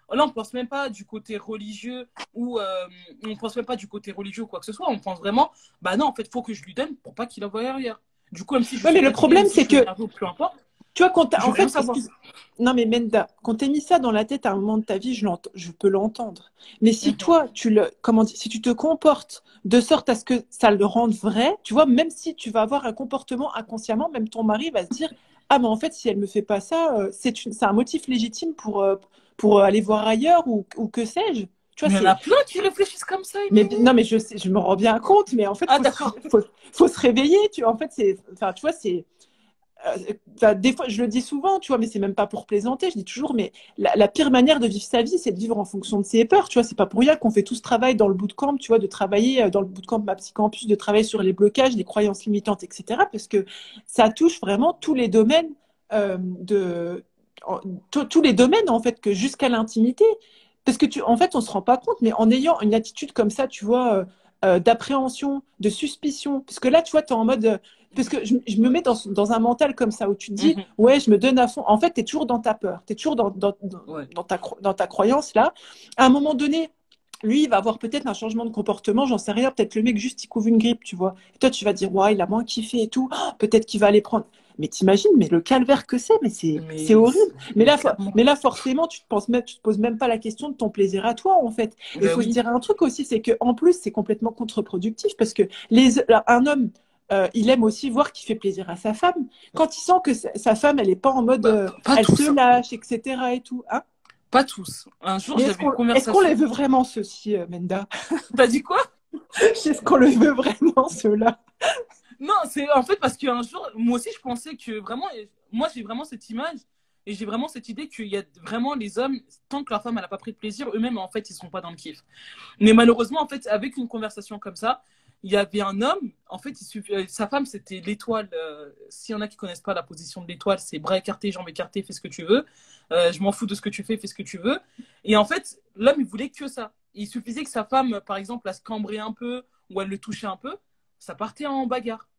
là, on pense même pas du côté religieux ou euh, on pense même pas du côté religieux ou quoi que ce soit. On pense vraiment, bah non, en fait, faut que je lui donne pour pas qu'il envoie ailleurs. Du coup, même si je Ouais, suis mais le fatiguée, même problème, si je c'est suis que énervée ou peu importe, tu vois, quand t'as- je en veux rien fait, savoir. excuse, non mais Menda, quand t'es mis ça dans la tête à un moment de ta vie, je l'ent- je peux l'entendre. Mais si Mhm. toi, tu le, comment dire, si tu te comportes de sorte à ce que ça le rende vrai, tu vois, même si tu vas avoir un comportement inconsciemment, même ton mari va se dire, ah mais en fait, si elle me fait pas ça, euh, c'est une, c'est un motif légitime pour euh, pour aller voir ailleurs ou, ou que sais-je. Tu vois, Mais il y en c'est, a plein qui réfléchissent comme ça, mais Émilie. non mais je sais, je me rends bien compte, mais en fait, Ah, faut se, d'accord. faut, faut se réveiller. Tu vois, en fait, c'est, enfin, tu vois, c'est euh, enfin, des fois, je le dis souvent, tu vois, mais c'est même pas pour plaisanter. Je dis toujours, mais la, la pire manière de vivre sa vie, c'est de vivre en fonction de ses peurs. Tu vois, c'est pas pour rien qu'on fait tout ce travail dans le bootcamp, tu vois, de travailler euh, dans le bootcamp Ma Psycampus, de travailler sur les blocages, les croyances limitantes, et cetera. Parce que ça touche vraiment tous les domaines euh, de en- tous tous les domaines en fait, que jusqu'à l'intimité. Parce que tu, en fait, on se rend pas compte, mais en ayant une attitude comme ça, tu vois, euh, euh, d'appréhension, de suspicion, parce que là, tu vois, tu es en mode euh, parce que je, je me mets dans, dans un mental comme ça où tu te dis, Mhm. ouais, je me donne à fond. En fait, tu es toujours dans ta peur, tu es toujours dans, dans, dans, Ouais. dans ta, dans ta croyance là. À un moment donné, lui, il va avoir peut-être un changement de comportement, j'en sais rien. Peut-être le mec, juste, il couvre une grippe, tu vois. Et toi, tu vas dire, ouais, il a moins kiffé et tout. Oh, peut-être qu'il va aller prendre. Mais t'imagines, mais le calvaire que c'est, mais c'est, c'est Mais, horrible. Mais mais là, fo- clairement. mais là, forcément, tu te penses même, tu te poses même pas la question de ton plaisir à toi, en fait. Et il Ben faut se oui. dire un truc aussi, c'est que en plus, c'est complètement contre-productif parce que les, un homme, euh, il aime aussi voir qu'il fait plaisir à sa femme. Quand il sent que sa, sa femme, elle est pas en mode, Bah, euh, pas elle se tous, hein. lâche, et cetera et tout, hein. Pas tous. Un jour, Mais est-ce j'avais une qu'on, est-ce qu'on les conversation. veut vraiment, ceux-ci, euh, Menda? T'as dit quoi? Est-ce qu'on le veut vraiment, ceux-là? Non, c'est en fait parce qu'un jour, moi aussi, je pensais que vraiment, moi, j'ai vraiment cette image et j'ai vraiment cette idée qu'il y a vraiment les hommes, tant que leur femme, elle n'a pas pris de plaisir, eux-mêmes, en fait, ils ne sont pas dans le kiff. Mais malheureusement, en fait, avec une conversation comme ça, il y avait un homme, en fait, il suffit, euh, sa femme, c'était l'étoile. Euh, S'il y en a qui ne connaissent pas la position de l'étoile, c'est bras écartés, jambes écartées, fais ce que tu veux. Euh, je m'en fous de ce que tu fais, fais ce que tu veux. Et en fait, l'homme, il voulait que ça. Il suffisait que sa femme, par exemple, la se cambrait un peu ou elle le touchait un peu, ça partait en bagarre.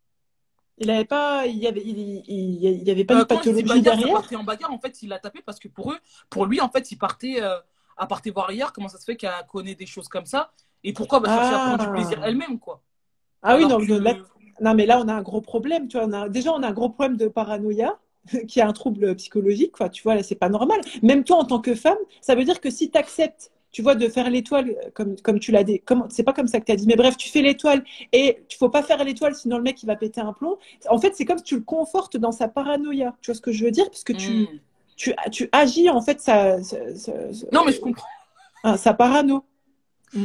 Il avait pas, il y avait, il, il, il y avait pas Euh, une quand je dis pathologie bagarre, ça derrière? partait en bagarre. En fait, il l'a tapé parce que pour eux, pour lui, en fait, il partait euh, à partir voir ailleurs. Comment ça se fait qu'elle connaît des choses comme ça? Et pourquoi va chercher à prendre du plaisir Ah, elle-même, quoi? ah oui, Alors non, là, que. non, mais là, on a un gros problème, tu vois. On a, déjà, on a un gros problème de paranoïa, qui est un trouble psychologique, quoi. Tu vois, là, c'est pas normal. Même toi, en tant que femme, ça veut dire que si tu acceptes, tu vois, de faire l'étoile, comme, comme tu l'as dit, comme, c'est pas comme ça que tu as dit, mais bref, tu fais l'étoile et tu faut pas faire l'étoile, sinon le mec, il va péter un plomb. En fait, c'est comme si tu le confortes dans sa paranoïa. Tu vois ce que je veux dire? Parce que tu, Hmm. tu, tu agis, en fait, sa, sa, sa, sa, Non, mais je comprends. hein, sa parano. Mm.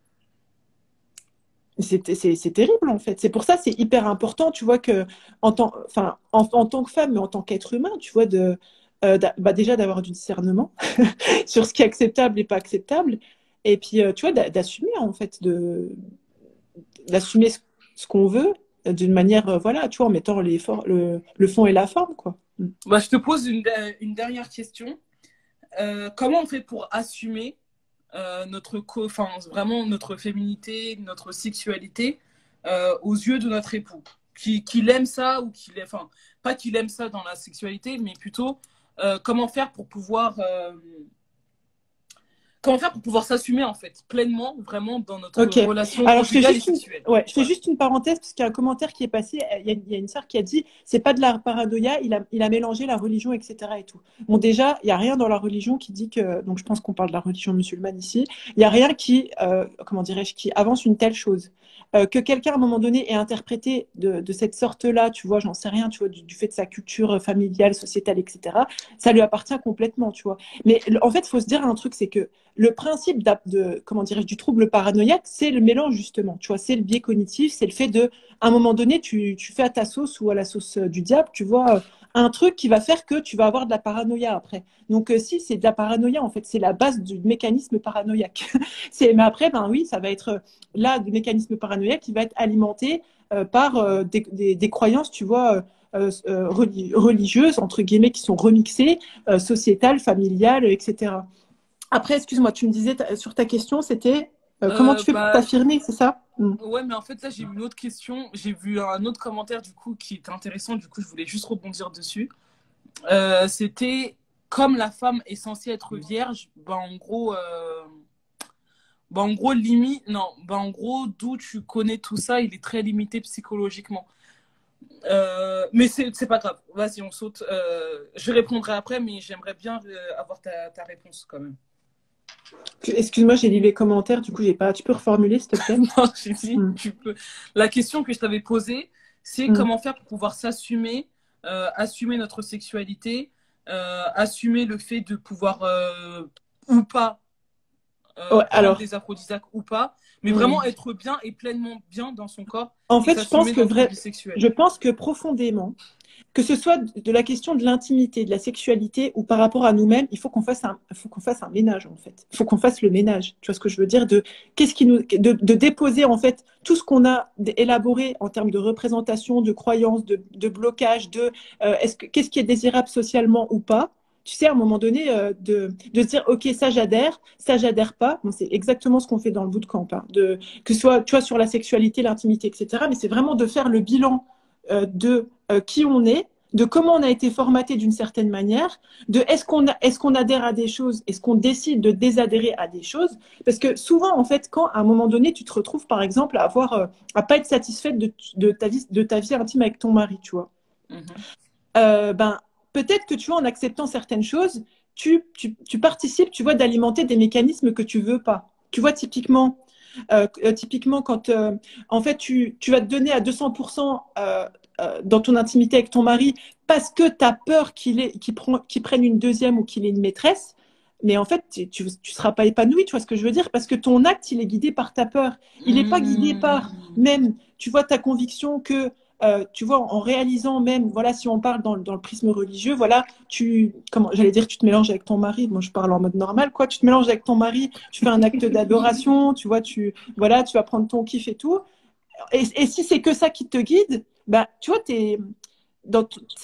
C'est c'est- c'est terrible en fait. C'est pour ça c'est hyper important, tu vois, que en tant, enfin, en, en tant que femme, mais en tant qu'être humain, tu vois, de, euh, d'a- bah, déjà d'avoir du discernement sur ce qui est acceptable et pas acceptable. Et puis, euh, tu vois, d'a- d'assumer en fait, de, d'assumer ce, ce qu'on veut euh, d'une manière, euh, voilà, tu vois, en mettant les for- le, le fond et la forme, quoi. Mm. Bah, je te pose une, une dernière question. Euh, comment on fait pour assumer euh, notre co enfin, vraiment notre féminité, notre sexualité euh, aux yeux de notre époux, qu'il qui aime ça ou qu'il enfin pas qu'il aime ça dans la sexualité, mais plutôt euh, comment faire pour pouvoir euh, comment faire pour pouvoir s'assumer en fait pleinement vraiment dans notre Ok. relation Alors, je fais conjugale et juste une, sexuelle. ouais, je fais Voilà. juste une parenthèse parce qu'il y a un commentaire qui est passé. Il y a, il y a une sœur qui a dit, c'est pas de la paranoïa, il a, il a mélangé la religion, et cetera et tout. Bon, déjà, il y a rien dans la religion qui dit que, donc je pense qu'on parle de la religion musulmane ici. Il y a rien qui, euh, comment dirais-je, qui avance une telle chose. Euh, que quelqu'un à un moment donné ait interprété de, de cette sorte-là, tu vois, j'en sais rien, tu vois, du, du fait de sa culture familiale, sociétale, et cetera. Ça lui appartient complètement, tu vois. Mais en fait, il faut se dire un truc, c'est que le principe de, comment dirais-je, du trouble paranoïaque, c'est le mélange justement. Tu vois, c'est le biais cognitif, c'est le fait de, à un moment donné, tu, tu fais à ta sauce ou à la sauce euh, du diable, tu vois, euh, un truc qui va faire que tu vas avoir de la paranoïa après. Donc euh, si c'est de la paranoïa, en fait, c'est la base du mécanisme paranoïaque. c'est, mais après, ben oui, ça va être euh, là du mécanisme paranoïaque qui va être alimenté euh, par euh, des, des, des, croyances, tu vois. Euh, euh, religieuses, entre guillemets, qui sont remixées, euh, sociétales, familiales, et cetera. Après, excuse-moi, tu me disais ta- sur ta question, c'était euh, comment tu Euh, fais pour bah t'affirmer, c'est ça? Mm. ouais, mais en fait là j'ai une autre question, j'ai vu un autre commentaire du coup qui était intéressant, du coup je voulais juste rebondir dessus. Euh, c'était comme la femme est censée être vierge, bah en gros, euh, bah en gros, limite, non, bah en gros, d'où tu connais tout ça, il est très limité psychologiquement. Euh, mais c'est c'est pas grave. Vas-y, on saute. Euh, je répondrai après, mais j'aimerais bien euh, avoir ta, ta réponse quand même. Excuse-moi, j'ai lu les commentaires, du coup, j'ai pas. Tu peux reformuler, s'il te plaît? Non, j'ai dit, Mm. tu peux. La question que je t'avais posée, c'est Mm. comment faire pour pouvoir s'assumer, euh, assumer notre sexualité, euh, assumer le fait de pouvoir euh, ou pas euh, Ouais, prendre alors, des aphrodisiaques ou pas, mais vraiment mm. être bien et pleinement bien dans son corps En et fait, je pense s'assumer que dans notre vrai, vie sexuelle. je pense que profondément, que ce soit de la question de l'intimité, de la sexualité ou par rapport à nous-mêmes, il faut qu'on fasse un, il faut qu'on fasse un ménage en fait. Il faut qu'on fasse le ménage. Tu vois ce que je veux dire de qu'est-ce qui nous, de, de déposer en fait tout ce qu'on a élaboré en termes de représentation, de croyances, de, de blocage, de euh, est-ce que qu'est-ce qui est désirable socialement ou pas. Tu sais, à un moment donné, euh, de, de se dire, OK, ça j'adhère, ça j'adhère pas. Bon, c'est exactement ce qu'on fait dans le bootcamp. Hein, de, que ce soit, tu vois, sur la sexualité, l'intimité, et cetera. Mais c'est vraiment de faire le bilan euh, de euh, qui on est, de comment on a été formaté d'une certaine manière, de est-ce qu'on est-ce qu'on adhère à des choses, est-ce qu'on décide de désadhérer à des choses. Parce que souvent, en fait, quand à un moment donné, tu te retrouves, par exemple, à avoir, euh, à pas être satisfaite de, de, ta vie, de ta vie intime avec ton mari, tu vois. Mm-hmm. Euh, ben, peut-être que tu vois, en acceptant certaines choses, tu, tu, tu participes, tu vois, d'alimenter des mécanismes que tu veux pas. Tu vois, typiquement, euh, euh, typiquement quand, euh, en fait, tu, tu vas te donner à deux cents pour cent euh, euh, dans ton intimité avec ton mari parce que tu as peur qu'il ait, qu'il prend, qu'il prenne une deuxième ou qu'il ait une maîtresse. Mais en fait, tu ne seras pas épanoui, tu vois ce que je veux dire? Parce que ton acte, il est guidé par ta peur. Il n'est pas guidé par Mm. même, tu vois, ta conviction que euh, tu vois, en réalisant même, voilà, si on parle dans, dans le prisme religieux, voilà, tu, comment, j'allais dire, tu te mélanges avec ton mari. Moi, je parle en mode normal, quoi. Tu te mélanges avec ton mari, tu fais un acte d'adoration, tu vois, tu, voilà, tu vas prendre ton kiff et tout. Et, et si c'est que ça qui te guide, bah, tu vois, t'es, dans,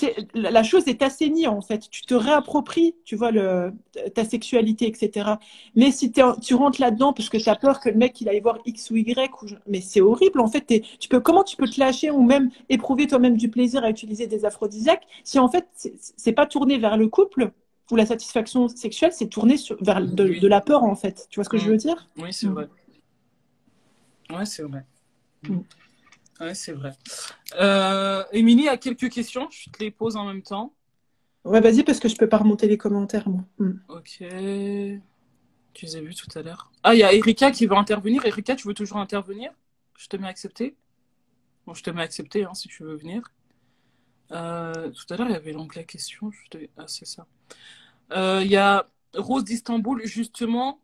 la chose est assainie en fait. Tu te réappropries, tu vois, le, ta sexualité, et cetera. Mais si tu rentres là-dedans parce que tu as peur que le mec il aille voir X ou Y, ou je... mais c'est horrible en fait. Tu peux, comment tu peux te lâcher ou même éprouver toi-même du plaisir à utiliser des aphrodisiaques si en fait c'est pas tourné vers le couple ou la satisfaction sexuelle, c'est tourné sur, vers de, Oui. de la peur en fait. Tu vois ce que Mm. je veux dire? Oui, c'est mm. vrai. Ouais, c'est vrai. Mm. Ouais, c'est vrai. Euh, Émilie a quelques questions, je te les pose en même temps. Ouais, vas-y, parce que je peux pas remonter les commentaires, moi. Mm. Ok. Tu les as vus tout à l'heure. Ah, il y a Erika qui veut intervenir. Erika, tu veux toujours intervenir? Je te mets à accepter. Bon, je te mets à accepter hein, si tu veux venir. Euh, tout à l'heure, il y avait l'onglet questions. Je te... Ah, c'est ça. Euh, il y a Rose d'Istanbul, justement.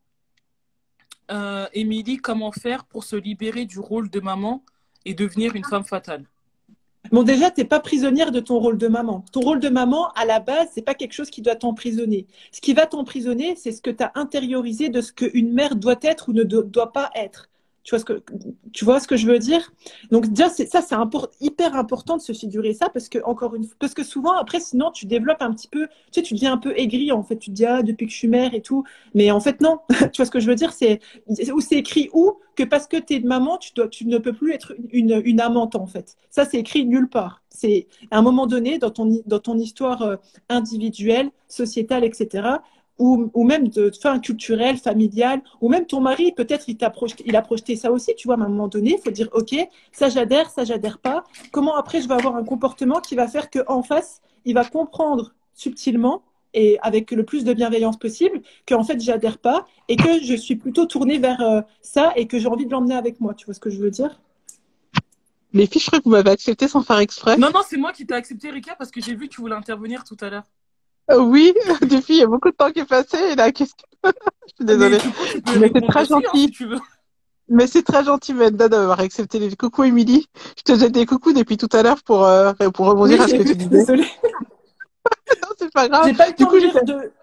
Euh, Émilie, comment faire pour se libérer du rôle de maman et devenir une femme fatale? Bon, déjà, tu n'es pas prisonnière de ton rôle de maman. Ton rôle de maman, à la base, c'est pas quelque chose qui doit t'emprisonner. Ce qui va t'emprisonner, c'est ce que tu as intériorisé de ce qu'une mère doit être ou ne do doit pas être. Tu vois ce que, tu vois ce que je veux dire? Donc déjà, ça, c'est import, hyper important de se figurer ça parce que, encore une fois, parce que souvent, après, sinon, tu développes un petit peu, tu sais, tu deviens un peu aigri, en fait. Tu te dis, ah, depuis que je suis mère et tout. Mais en fait, non. Tu vois ce que je veux dire? C'est où c'est écrit où que parce que tu es maman, tu, dois, tu ne peux plus être une, une, une amante, en fait. Ça, c'est écrit nulle part. C'est à un moment donné, dans ton, dans ton histoire euh, individuelle, sociétale, et cetera, ou, ou même de fin culturelle, familiale, ou même ton mari, peut-être il, projeté, il a projeté ça aussi, tu vois, à un moment donné, il faut dire, ok, ça j'adhère, ça j'adhère pas. Comment après je vais avoir un comportement qui va faire qu'en face, il va comprendre subtilement et avec le plus de bienveillance possible qu'en fait j'adhère pas et que je suis plutôt tournée vers euh, ça et que j'ai envie de l'emmener avec moi, tu vois ce que je veux dire? Les filles, je crois que vous m'avez accepté sans faire exprès. Non, non, c'est moi qui t'ai accepté, Erika, parce que j'ai vu que tu voulais intervenir tout à l'heure. Euh, oui, depuis, il y a beaucoup de temps qui est passé et la question. Je suis désolée. Mais du coup, tu peux Mais c'est répondre très aussi, hein, gentil. si tu veux. Mais c'est très gentil, Menda, d'avoir accepté les coucou, Émilie. Je te jette des coucous depuis tout à l'heure pour, euh, pour rebondir Oui, à ce que vu, tu disais. désolée. Non, c'est pas grave. J'ai pas eu le Du temps coup, de lire j'étais... de...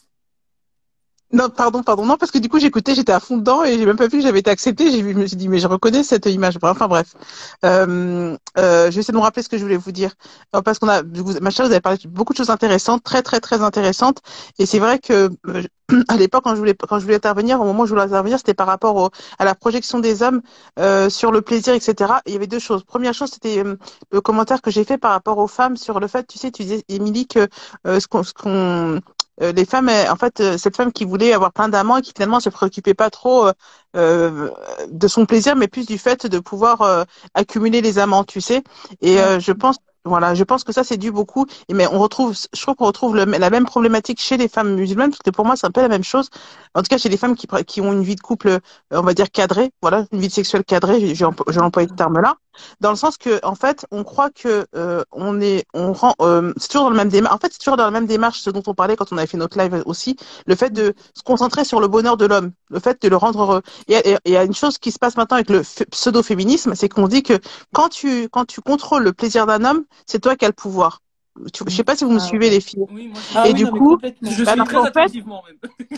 Non, pardon, pardon. Non, parce que du coup, j'écoutais, j'étais à fond dedans et j'ai même pas vu que j'avais été acceptée. J'ai vu, je me suis dit, mais je reconnais cette image. Enfin, bref. Euh, euh, je vais essayer de me rappeler ce que je voulais vous dire. Alors, parce qu'on a, vous, ma chère, vous avez parlé de beaucoup de choses intéressantes, très, très, très intéressantes. Et c'est vrai que, euh, à l'époque, quand je voulais, quand je voulais intervenir, au moment où je voulais intervenir, c'était par rapport au, à la projection des hommes euh, sur le plaisir, et cetera. Et il y avait deux choses. Première chose, c'était euh, le commentaire que j'ai fait par rapport aux femmes sur le fait, tu sais, tu disais, Émilie, que euh, ce qu'on, ce qu'on, euh, les femmes, euh, en fait, euh, cette femme qui voulait avoir plein d'amants et qui finalement se préoccupait pas trop euh, euh, de son plaisir, mais plus du fait de pouvoir euh, accumuler les amants, tu sais. Et Ouais. euh, je pense voilà, je pense que ça c'est dû beaucoup. Et mais on retrouve, je trouve qu'on retrouve le- la même problématique chez les femmes musulmanes, parce que pour moi c'est un peu la même chose. En tout cas, chez les femmes qui qui ont une vie de couple, euh, on va dire cadrée, voilà, une vie sexuelle cadrée. J'ai j'ai empo- j'ai employé ce terme-là, dans le sens que en fait, on croit que euh, on est, on rend, euh, c'est toujours dans le même démarche. En fait, c'est toujours dans la même démarche, ce dont on parlait quand on avait fait notre live aussi, le fait de se concentrer sur le bonheur de l'homme, le fait de le rendre heureux. Et et- et il y a une chose qui se passe maintenant avec le f- pseudo-féminisme, c'est qu'on dit que quand tu quand tu contrôles le plaisir d'un homme, c'est toi qui as le pouvoir. Tu- Je sais pas si vous me Ah suivez ouais. les filles. Oui, moi je Ah Et suis. oui, du non, mais coup, complètement. Je bah, suis alors très qu'en fait, attentivement même.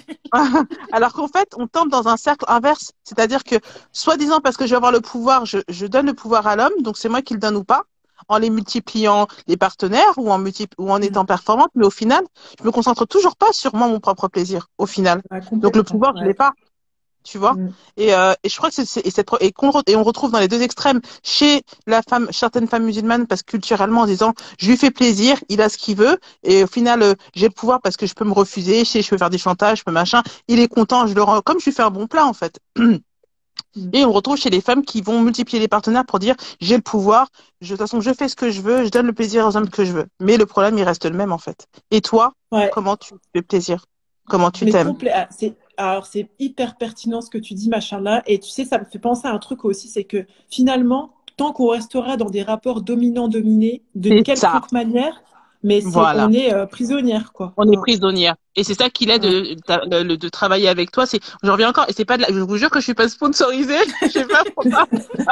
alors qu'en fait, on tombe dans un cercle inverse. C'est-à-dire que, soi-disant, parce que je vais avoir le pouvoir, je, je donne le pouvoir à l'homme, donc c'est moi qui le donne ou pas, en les multipliant les partenaires ou en multi ou en Mm. étant performante, mais au final, je me concentre toujours pas sur moi, mon propre plaisir, au final. Ah, Donc le complètement. pouvoir, je l'ai Ouais. pas. Tu vois, Mm. et, euh, et je crois que c'est c'est- et, cette, et, qu'on re- et on retrouve dans les deux extrêmes chez la femme, certaines femmes musulmanes, parce que culturellement en disant je lui fais plaisir, il a ce qu'il veut, et au final euh, j'ai le pouvoir parce que je peux me refuser, je sais, je peux faire des chantages, je peux machin, il est content, je le rends comme je lui fais un bon plat en fait. Mm. Et on retrouve chez les femmes qui vont multiplier les partenaires pour dire j'ai le pouvoir, je, de toute façon je fais ce que je veux, je donne le plaisir aux hommes que je veux. Mais le problème il reste le même en fait. Et toi, Ouais. comment tu fais plaisir? Comment tu Mais t'aimes? complet, ah, c'est, alors c'est hyper pertinent ce que tu dis, machin là. Et tu sais, ça me fait penser à un truc aussi, c'est que finalement, tant qu'on restera dans des rapports dominants-dominés, d'une C'est ça. quelconque manière, mais c'est, Voilà. on est euh, prisonnière, quoi. On est Ouais. prisonnière. Et c'est ça qui l'aide Ouais. de, de, de, de travailler avec toi. C'est, je reviens encore, et c'est pas de la, je vous jure que je suis pas sponsorisée. Je sais pas pourquoi.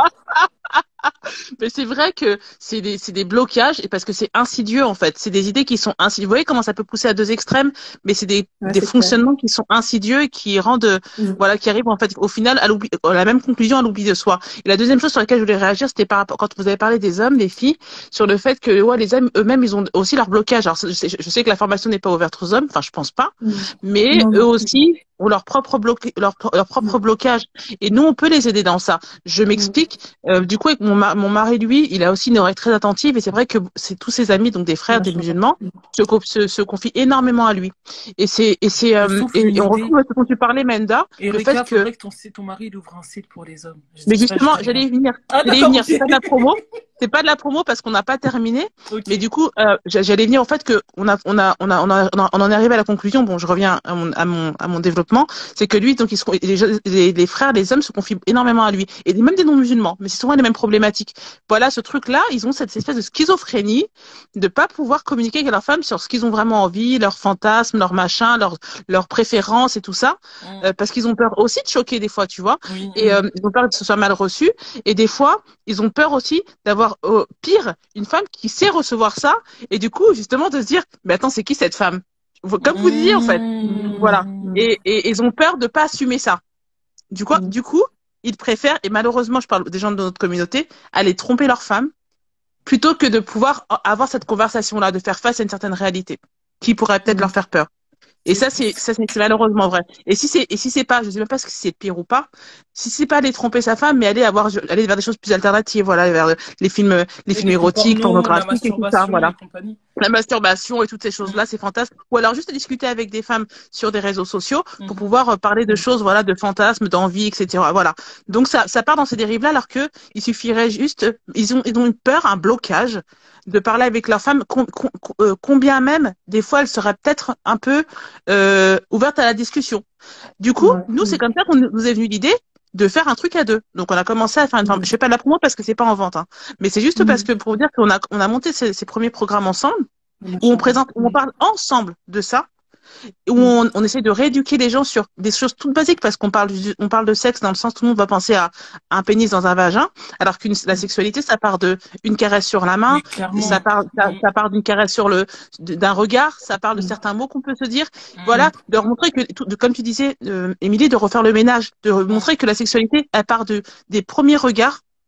Mais c'est vrai que c'est des, c'est des blocages, et parce que c'est insidieux, en fait. C'est des idées qui sont insidieuses. Vous voyez comment ça peut pousser à deux extrêmes, mais c'est des, Ouais, des c'est clair. fonctionnements qui sont insidieux et qui rendent, Mm. voilà, qui arrivent, en fait, au final, à l'oubli, à la même conclusion, à l'oubli de soi. Et la deuxième chose sur laquelle je voulais réagir, c'était par rapport, quand vous avez parlé des hommes, des filles, sur le fait que, ouais, les hommes eux-mêmes, ils ont aussi leur blocage. Alors, je sais, je sais que la formation n'est pas ouverte aux hommes, enfin, je pense pas, Mm. mais Non, eux non. aussi ont leur propre bloc, leur, leur propre Mm. blocage. Et nous, on peut les aider dans ça. Je Mm. m'explique. Euh, du coup, avec mon, ma- mon mari, lui, il a aussi une oreille très attentive, et c'est vrai que c'est tous ses amis, donc des frères, des Machin. musulmans, Mm. se, co- se, se confient énormément à lui. Et c'est, et c'est, Je euh, souffle et, une et on idée. retrouve ce dont tu parlais, Menda, le fait Erika, que, faudrait que ton, ton mari il ouvre un site pour les hommes. Je mais dis ça, je justement, dis j'allais rien. y venir. Ah J'allais y d'accord, venir. ok. C'est pas de la promo. C'est pas de la promo parce qu'on n'a pas terminé. Ok. Mais du coup, euh, j'a- j'allais venir au fait que on a, on a, on a, on a, on a- on en est arrivé à la conclusion. Bon, je reviens à mon, à mon, à mon développement. C'est que lui, donc, ils se, les, les, les frères, les hommes se confient énormément à lui, et même des non-musulmans. Mais c'est souvent les mêmes problématiques. Voilà, ce truc-là, ils ont cette espèce de schizophrénie de pas pouvoir communiquer avec leurs femmes sur ce qu'ils ont vraiment envie, leurs fantasmes, leurs machins, leurs, leurs préférences et tout ça, Mm. euh, parce qu'ils ont peur aussi de choquer des fois, tu vois. Oui. Et euh, ils ont peur que ce soit mal reçu. Et des fois, ils ont peur aussi d'avoir, euh, pire, une femme qui sait recevoir ça, et du coup, justement, de se dire, mais attends, c'est qui cette femme? Comme vous disiez, en fait. Voilà. Mm. Et, et ils ont peur de pas assumer ça. Du coup, Mm. du coup, ils préfèrent, et malheureusement, je parle des gens de notre communauté, aller tromper leur femme plutôt que de pouvoir avoir cette conversation-là, de faire face à une certaine réalité qui pourrait peut-être Mm. leur faire peur. Et C'est ça, c'est, triste. ça, c'est malheureusement vrai. Et si c'est, et si c'est pas, je sais même pas si c'est pire ou pas, si c'est pas aller tromper sa femme, mais aller avoir, aller vers des choses plus alternatives, voilà, vers les films, les Les films films érotiques, porno, la pornographiques et tout ça, masturbation voilà. et compagnie. La masturbation et toutes ces Mm. choses-là, c'est fantastique. Ou alors juste discuter avec des femmes sur des réseaux sociaux pour Mhm. pouvoir euh, parler de Mm. choses, voilà, de fantasmes, d'envie, et cetera. Voilà. Donc ça, ça part dans ces dérives-là, alors que il suffirait juste, ils ont, ils ont une peur, un blocage de parler avec leur femme, com- com- euh, combien même, des fois, elle serait peut-être un peu euh, ouverte à la discussion. Du coup, Ouais. nous, c'est Mm. comme ça qu'on nous est venu l'idée de faire un truc à deux. Donc, on a commencé à faire une forme. Mm. Je fais pas de la promo parce que c'est pas en vente, hein. Mais c'est juste parce Mm. que pour vous dire qu'on a, on a monté ces, ces premiers programmes ensemble, où on Machin. présente, où on Mm. parle ensemble de ça, où Mm. on, on essaie de rééduquer les gens sur des choses toutes basiques, parce qu'on parle, du- on parle de sexe dans le sens tout le monde va penser à un pénis dans un vagin, alors qu'une la Mm. sexualité, ça part de une caresse sur la main, Oui, clairement. ça part, ça, Mm. ça part d'une caresse sur le, d'un regard, ça part de Mm. certains mots qu'on peut se dire. Mm. Voilà, de leur montrer que, tout- de, comme tu disais, euh, Émilie, de refaire le ménage, de montrer que la sexualité, elle part de des premiers regards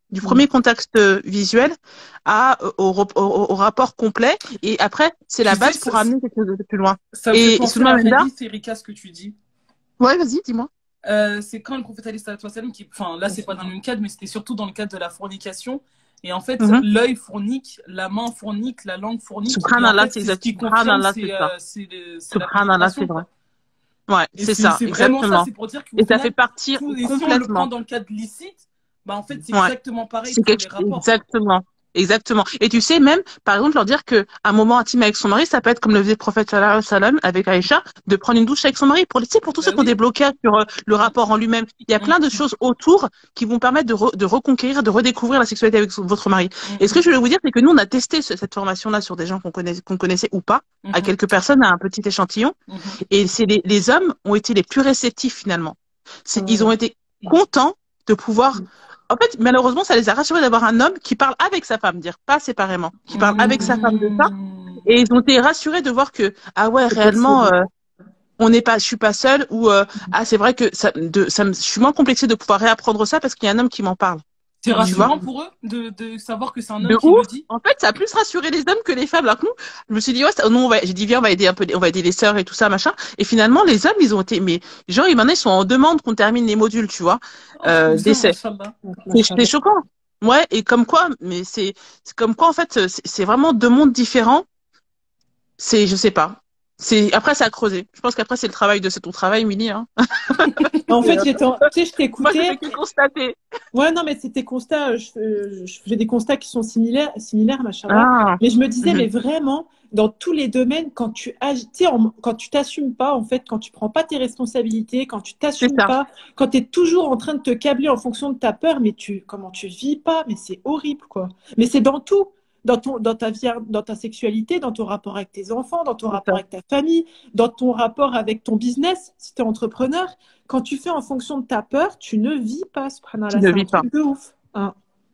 du Mm. premier contact euh, visuel à, euh, au, au, au- au rapport complet. Et après, c'est Tu la sais, base ça, pour amener quelque chose de plus loin. ça me fait Et penser excuse-moi, à un Menda. hadith, Erika, ce que tu dis. Ouais, vas-y, dis-moi. Euh, c'est quand le prophète Ali sallallahu alayhi wa sallam qui, enfin là c'est pas dans le même cadre, mais c'était surtout dans le cadre de la fornication. Et en fait, Mhm. l'œil fournique, la main fournique, la langue fournique. Et en Subhanallah, fait, c'est c'est ce exact. qui confirme, Subhanallah, c'est c'est ça. euh, c'est le- c'est la Subhanallah, pénétration, c'est vrai. quoi. Ouais, Et c'est c'est ça, c'est vraiment ça. exactement. C'est pour dire qu'au Et ça fait final, partie tout, et si on le prend complètement. dans le cadre licite, bah en fait c'est Ouais. exactement pareil C'est pour quelque... les rapports, quoi. Exactement. Exactement. Et tu sais, même, par exemple, leur dire que un moment intime avec son mari, ça peut être comme le faisait le prophète sallallahu alayhi wa sallam avec Aïcha, de prendre une douche avec son mari. Pour, tu sais, pour tous ceux Bah qui ont des oui. blocages sur euh, le Mm, rapport en lui-même, il y a mm, plein de choses autour qui vont permettre de, re- de reconquérir, de redécouvrir la sexualité avec son- votre mari. mm, Et ce que mm, je voulais vous dire, c'est que nous, on a testé ce- cette formation-là sur des gens qu'on connaissait, qu'on connaissait ou pas, à mhm, quelques personnes, à un petit échantillon. mhm. Et c'est les, les hommes ont été les plus réceptifs finalement. C'est, ils ont Ouais. été contents de pouvoir. Mm. En fait, malheureusement, ça les a rassurés d'avoir un homme qui parle avec sa femme, dire pas séparément, qui parle avec sa femme de ça. Mm. Et ils ont été rassurés de voir que ah ouais, C'est réellement, possible. euh, on n'est pas, je suis pas seule ou euh, ah c'est vrai que ça, de, ça, me- je suis moins complexée de pouvoir réapprendre ça parce qu'il y a un homme qui m'en parle. C'est Tu vois? rassurant pour eux de, de savoir que c'est un De homme qui le ouf. dit. En fait, ça a plus rassuré les hommes que les femmes. Alors que nous, je me suis dit, ouais, ça- nous, on va, j'ai dit, viens, on va aider un peu, on va aider les sœurs et tout ça, machin. Et finalement, les hommes, ils ont été, mais, genre, ils maintenant, ils sont en demande qu'on termine les modules, tu vois, Oh, euh, bien, d'essai. machallah. C'est, c'est Machallah. choquant. Ouais, et comme quoi, mais c'est, c'est comme quoi, en fait, c'est, c'est vraiment deux mondes différents. C'est, je sais pas. C'est, après, c'est à creuser. Je pense qu'après, c'est le travail de, c'est ton travail, Mini, hein. En Et, fait, euh, j'étais en- tu sais, je moi, je fais t'écoutais. que constater. Ouais, non, mais c'était constats. euh, Je, euh, je faisais des constats qui sont similaires, similaires, machallah. Ah. Mais je me disais, Mhm. mais vraiment, dans tous les domaines, quand tu agis, tu sais, en- quand tu t'assumes pas, en fait, quand tu prends pas tes responsabilités, quand tu C'est t'assumes ça. pas, quand tu es toujours en train de te câbler en fonction de ta peur, mais tu, comment tu vis pas, mais c'est horrible, quoi. Mais c'est dans tout. Dans ton, dans ta vie, dans ta sexualité, dans ton rapport avec tes enfants, dans ton C'est rapport ça. avec ta famille, dans ton rapport avec ton business, si tu es entrepreneur. Quand tu fais en fonction de ta peur, tu ne vis pas, Tu subhanallah. ne C'est un vis pas. truc de ouf. Hein.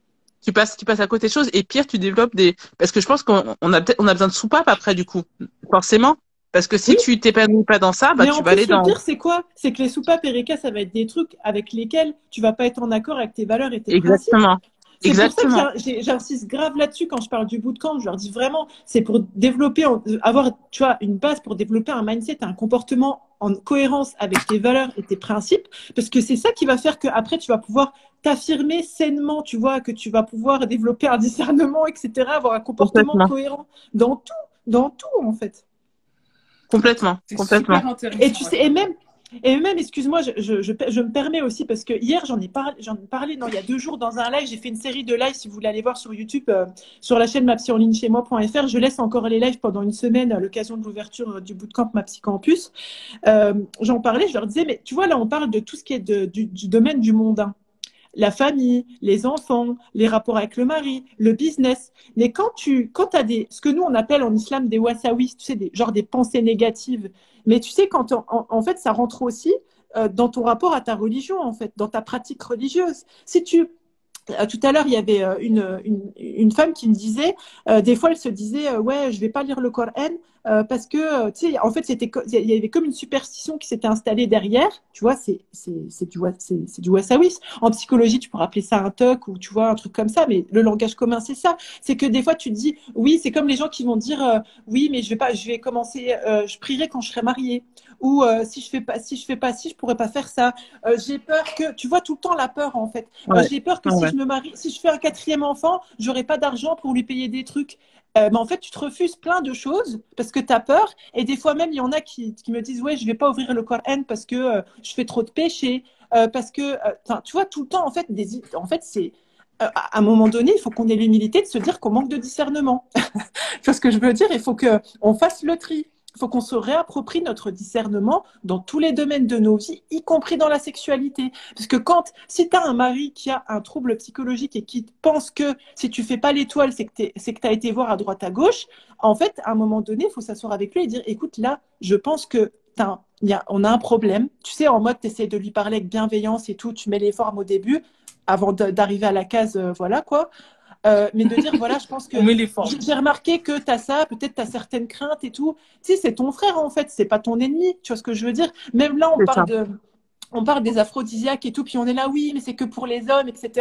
Tu passes, tu passes à côté de choses et pire, tu développes des. Parce que je pense qu'on on a peut-être, on a besoin de soupape après du coup, forcément. Parce que si Oui, tu t'épanouis pas dans ça, bah mais tu en vas aller plus, le dans. pire, c'est quoi? C'est que les soupapes Erika, ça va être des trucs avec lesquels tu vas pas être en accord avec tes valeurs et tes principes. Exactement. C'est pour ça que Exactement. j'ai- j'ai- j'insiste grave là-dessus quand je parle du bootcamp. Je leur dis vraiment, c'est pour développer, avoir, tu vois, une base pour développer un mindset, un comportement en cohérence avec tes valeurs et tes principes, parce que c'est ça qui va faire qu'après, tu vas pouvoir t'affirmer sainement, tu vois, que tu vas pouvoir développer un discernement, et cetera, avoir un comportement Complètement. cohérent dans tout, dans tout, en fait. Complètement. C'est Complètement. super intéressant. Et tu sais, et machallah. même, et même, excuse-moi, je, je, je, je me permets aussi parce que hier j'en ai parlé, j'en ai parlé, non, il y a deux jours dans un live, j'ai fait une série de lives. Si vous voulez aller voir sur YouTube, euh, sur la chaîne ma psy en ligne chez moi point f r, je laisse encore les lives pendant une semaine à l'occasion de l'ouverture du bootcamp Ma Psy Campus. Euh, j'en parlais, je leur disais, mais tu vois, là, on parle de tout ce qui est de, du, du domaine du mondain. La famille, les enfants, les rapports avec le mari, le business. Mais quand tu quand as des, ce que nous on appelle en islam des wasawis, tu sais, des, genre des pensées négatives, mais tu sais, quand en, en, en fait, ça rentre aussi euh, dans ton rapport à ta religion, en fait, dans ta pratique religieuse. Si tu euh, tout à l'heure, il y avait euh, une, une, une femme qui me disait, euh, des fois, elle se disait, euh, ouais, je vais pas lire le Coran euh, parce que, euh, tu sais, en fait, c'était, il y avait comme une superstition qui s'était installée derrière. Tu vois, c'est, c'est, c'est du, c'est, c'est du wasawis. En psychologie, tu pourrais appeler ça un toc ou tu vois un truc comme ça, mais le langage commun, c'est ça. C'est que des fois, tu te dis, oui, c'est comme les gens qui vont dire, euh, oui, mais je vais pas, je vais commencer, euh, je prierai quand je serai mariée. Ou euh, si je fais pas, si je fais pas, si je pourrais pas faire ça. Euh, j'ai peur que, tu vois, tout le temps la peur en fait. Euh, Ouais. j'ai peur que Ouais. si je me marie, si je fais un quatrième enfant, j'aurai pas d'argent pour lui payer des trucs. Euh, mais en fait, tu te refuses plein de choses parce que tu as peur. Et des fois même, il y en a qui, qui me disent, ouais, je vais pas ouvrir le Coran parce que euh, je fais trop de péchés, euh, parce que, euh, tu vois, tout le temps en fait, des, en fait, c'est euh, à un moment donné, il faut qu'on ait l'humilité de se dire qu'on manque de discernement. Tu vois ce que je veux dire? Il faut que on fasse le tri. Il faut qu'on se réapproprie notre discernement dans tous les domaines de nos vies, y compris dans la sexualité. Parce que quand, si tu as un mari qui a un trouble psychologique et qui pense que si tu fais pas l'étoile, c'est que tu as été voir à droite à gauche, en fait, à un moment donné, il faut s'asseoir avec lui et dire, écoute, là, je pense que t'as, y a, on a un problème. Tu sais, en mode, tu essaies de lui parler avec bienveillance et tout, tu mets les formes au début, avant d'arriver à la case, euh, voilà quoi. Euh, mais de dire, voilà, je pense que On met les formes. j'ai remarqué que tu as ça, peut-être tu as certaines craintes et tout. Tu sais, c'est ton frère en fait, c'est pas ton ennemi. Tu vois ce que je veux dire? Même là, on C'est ça. parle de, on parle des aphrodisiaques et tout, puis on est là, oui, mais c'est que pour les hommes, et cetera.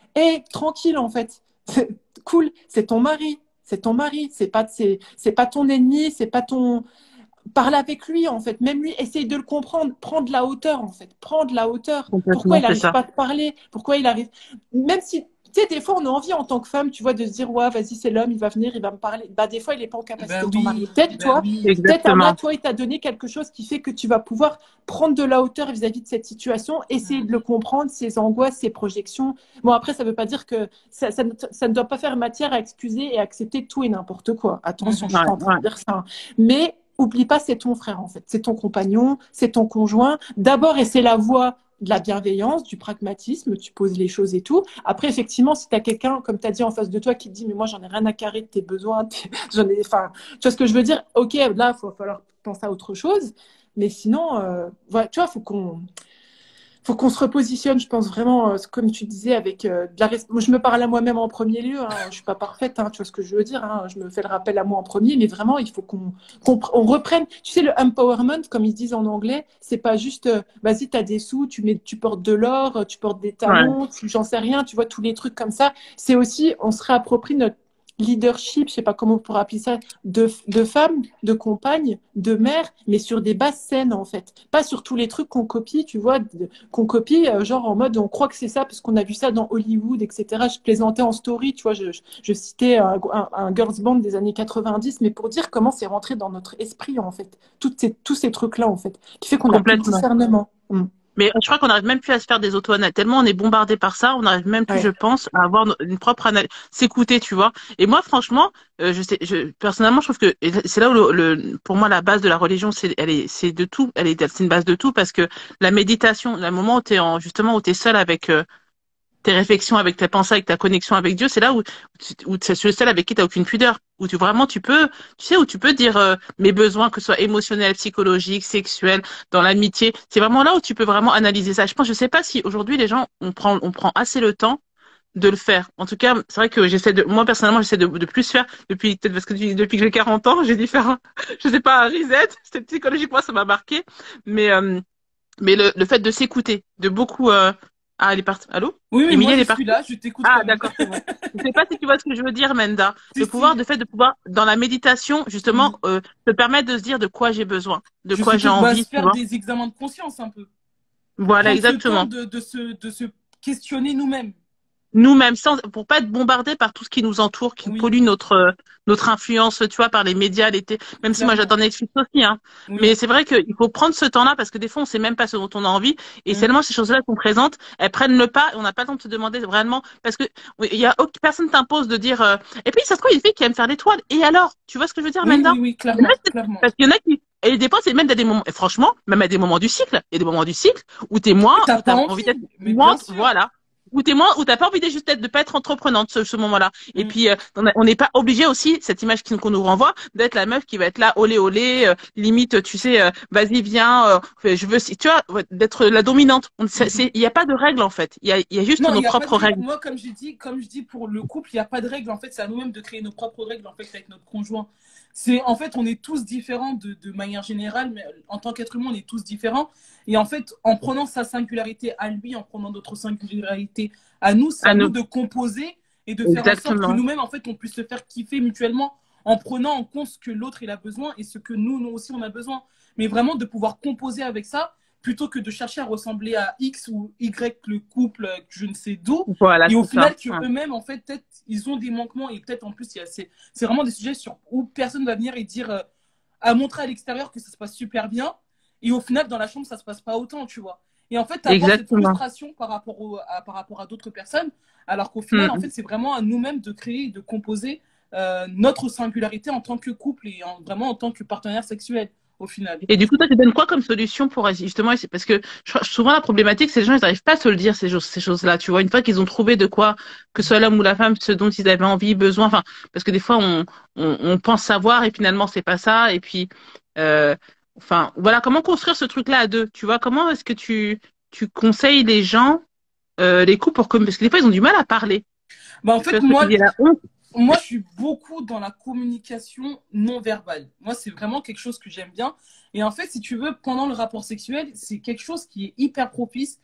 hé, tranquille en fait, cool, c'est ton mari, c'est ton mari, c'est pas, c'est, c'est pas ton ennemi, c'est pas ton. Parle avec lui en fait, même lui, essaye de le comprendre, prends de la hauteur en fait, prends de la hauteur. Pourquoi Complètement, il c'est n'arrive ça. pas à te parler? Pourquoi il arrive. Même si, tu sais, des fois on a envie en tant que femme, tu vois, de se dire, ouais, vas-y, c'est l'homme, il va venir, il va me parler. Bah, des fois, il n'est pas en capacité, Ben ton mari. oui, Peut-être ben toi, oui. peut-être Anna, Exactement. toi, il t'a donné quelque chose qui fait que tu vas pouvoir prendre de la hauteur vis-à-vis de cette situation, essayer Mm. de le comprendre, ses angoisses, ses projections. Bon, après, ça ne veut pas dire que ça, ça, ne, ça ne doit pas faire matière à excuser et accepter tout et n'importe quoi. Attention, Mhm. je suis pas en Ouais, train ouais. de dire ça. Mais oublie pas, c'est ton frère en fait, c'est ton compagnon, c'est ton conjoint. D'abord, et c'est la voie de la bienveillance, du pragmatisme, tu poses les choses et tout. Après, effectivement, si tu as quelqu'un, comme tu as dit en face de toi, qui te dit, mais moi, j'en ai rien à carrer de tes besoins, t'es- j'en ai, enfin, tu vois ce que je veux dire? Ok, là, il va falloir penser à autre chose. Mais sinon, euh, voilà, tu vois, faut qu'on, faut qu'on se repositionne, je pense vraiment, euh, comme tu disais, avec euh, de la res- moi, je me parle à moi-même en premier lieu. Hein, je suis pas parfaite, hein, tu vois ce que je veux dire. Hein, je me fais le rappel à moi en premier, mais vraiment, il faut qu'on qu'on pr- on reprenne. Tu sais, le empowerment, comme ils disent en anglais, c'est pas juste, euh, vas-y, t'as des sous, tu mets, tu portes de l'or, euh, tu portes des Ouais. talons, tu, j'en sais rien, tu vois tous les trucs comme ça. C'est aussi, on se réapproprie notre leadership, je sais pas comment on pourrait appeler ça, de, de femmes, de compagnes, de mères, mais sur des bases saines en fait. Pas sur tous les trucs qu'on copie, tu vois, de- qu'on copie, euh, genre en mode on croit que c'est ça parce qu'on a vu ça dans Hollywood, et cetera. Je plaisantais en story, tu vois, je, je, je citais un, un, un girls band des années quatre-vingt-dix, mais pour dire comment c'est rentré dans notre esprit en fait, toutes ces, tous ces trucs-là en fait, qui fait qu'on n'a plus de Complètement. discernement. Mm. Mais je crois qu'on n'arrive même plus à se faire des auto-analyses. Tellement on est bombardé par ça, on n'arrive même plus, je Ouais. pense, à avoir no- une propre analyse, s'écouter, tu vois. Et moi, franchement, euh, je sais, je, personnellement, je trouve que et c'est là où le, le- pour moi, la base de la religion, c'est, elle est, c'est de tout. Elle est, c'est une base de tout parce que la méditation, le moment où t'es en, justement, où t'es seul avec euh, tes réflexions, avec tes pensées, avec ta connexion avec Dieu, c'est là où, tu- où c'est le seul avec qui tu n'as aucune pudeur, où tu vraiment tu peux, tu sais, où tu peux dire euh, mes besoins, que ce soit émotionnels, psychologiques, sexuels, dans l'amitié. C'est vraiment là où tu peux vraiment analyser ça. Je pense, je sais pas si aujourd'hui les gens on prend on prend assez le temps de le faire. En tout cas, c'est vrai que j'essaie de, moi personnellement, j'essaie de, de plus faire depuis peut-être parce que depuis, depuis que j'ai quarante ans, j'ai dû faire, un, je sais pas, un reset. C'était psychologiquement, ça m'a marqué, mais euh, mais le, le fait de s'écouter, de beaucoup. Euh... Ah, elle est partie. Allô? Oui, oui, moi Émilie, elle je est suis partie? là, je t'écoute Ah, quand même. d'accord, c'est bon. Je sais pas si tu vois ce que je veux dire, Menda. Si, Le pouvoir, si, de fait, de pouvoir, dans la méditation, justement, oui. euh, te permettre de se dire de quoi j'ai besoin, de Je quoi sais j'ai que bah, se envie, tu faire vois. des examens de conscience un peu. Voilà, Prendre ce temps exactement. de, de, se, de se questionner nous-mêmes. Nous-mêmes, sans, pour pas être bombardés par tout ce qui nous entoure, qui Oui, pollue notre, euh, notre influence, tu vois, par les médias, les té- même si moi clairement. j'attends Netflix aussi, hein. Oui. Mais c'est vrai qu'il faut prendre ce temps-là parce que des fois on sait même pas ce dont on a envie et Mhm. seulement ces choses-là sont présentes, elles prennent le pas et on n'a pas le temps de se demander vraiment parce que oui, il y a aucune personne t'impose de dire, euh, et puis ça se trouve une fille qui aime faire des toiles et alors, tu vois ce que je veux dire, Oui, Menda? oui, oui, Il y en a, clairement, c'est- clairement. Parce qu'il y en a qui, et des fois c'est même à des moments, et franchement, même à des moments du cycle, il y a des moments du cycle où t'es moins, Et t'as où pas t'as envie d'être envie, mais moins, bien sûr. voilà ou t'es moins, ou t'as pas envie d'être juste d'être- de pas être entreprenante ce, ce moment-là. Et Mm. puis euh, on a- on n'est pas obligé aussi cette image qui- qu'on nous renvoie d'être la meuf qui va être là olé olé, euh, limite tu sais, euh, vas-y viens, euh, fait, je veux, si tu vois, ouais, d'être la dominante. On- c'est, Mhm. c'est- il y a pas de règles en fait. Il y a, il y a juste Non, il nos n'y a pas de propres règle. règles. Moi, comme j'ai dit, comme je dis pour le couple, il n'y a pas de règle. En fait, c'est à nous-mêmes de créer nos propres règles en fait, avec notre conjoint. C'est, en fait, on est tous différents de, de manière générale, mais en tant qu'être humain, on est tous différents. Et en fait, en prenant sa singularité à lui, en prenant notre singularité à nous, c'est À à nous nous. de composer et de faire en sorte que Exactement. nous-mêmes, en fait, on puisse se faire kiffer mutuellement en prenant en compte ce que l'autre il a besoin et ce que nous, nous aussi, on a besoin. Mais vraiment de pouvoir composer avec ça plutôt que de chercher à ressembler à X ou Y, le couple, euh, je ne sais d'où. Voilà, Et au c'est ça. final, Ouais. qu'eux-mêmes, en fait, peut-être, ils ont des manquements et peut-être en plus, il y a, c'est, c'est vraiment des sujets sur, où personne va venir et dire, euh, à montrer à l'extérieur que ça se passe super bien. Et au final, dans la chambre, ça se passe pas autant, tu vois. Et en fait, avoir cette Exactement. frustration par rapport, au, à, par rapport à d'autres personnes, alors qu'au final, en Mm. fait, c'est vraiment à nous-mêmes de créer et de composer euh, notre singularité en tant que couple et en, vraiment en tant que partenaire sexuel, au final. Et du coup, toi, tu donnes quoi comme solution pour justement, c'est parce que je crois- souvent la problématique, c'est que les gens, ils n'arrivent pas à se le dire ces choses, ces choses-là. Tu vois, une fois qu'ils ont trouvé de quoi, que ce soit l'homme ou la femme, ce dont ils avaient envie, besoin. Enfin, parce que des fois, on, on, on pense savoir et finalement, c'est pas ça. Et puis, euh, enfin, voilà, comment construire ce truc-là à deux. Tu vois, comment est-ce que tu, tu conseilles les gens, euh, les couples pour que, parce que des fois, ils ont du mal à parler. Bah, en Tu vois fait, ce que je moi, veux dire? La honte. moi, je suis beaucoup dans la communication non verbale. Moi, c'est vraiment quelque chose que j'aime bien. Et en fait, si tu veux, pendant le rapport sexuel, c'est quelque chose qui est hyper propice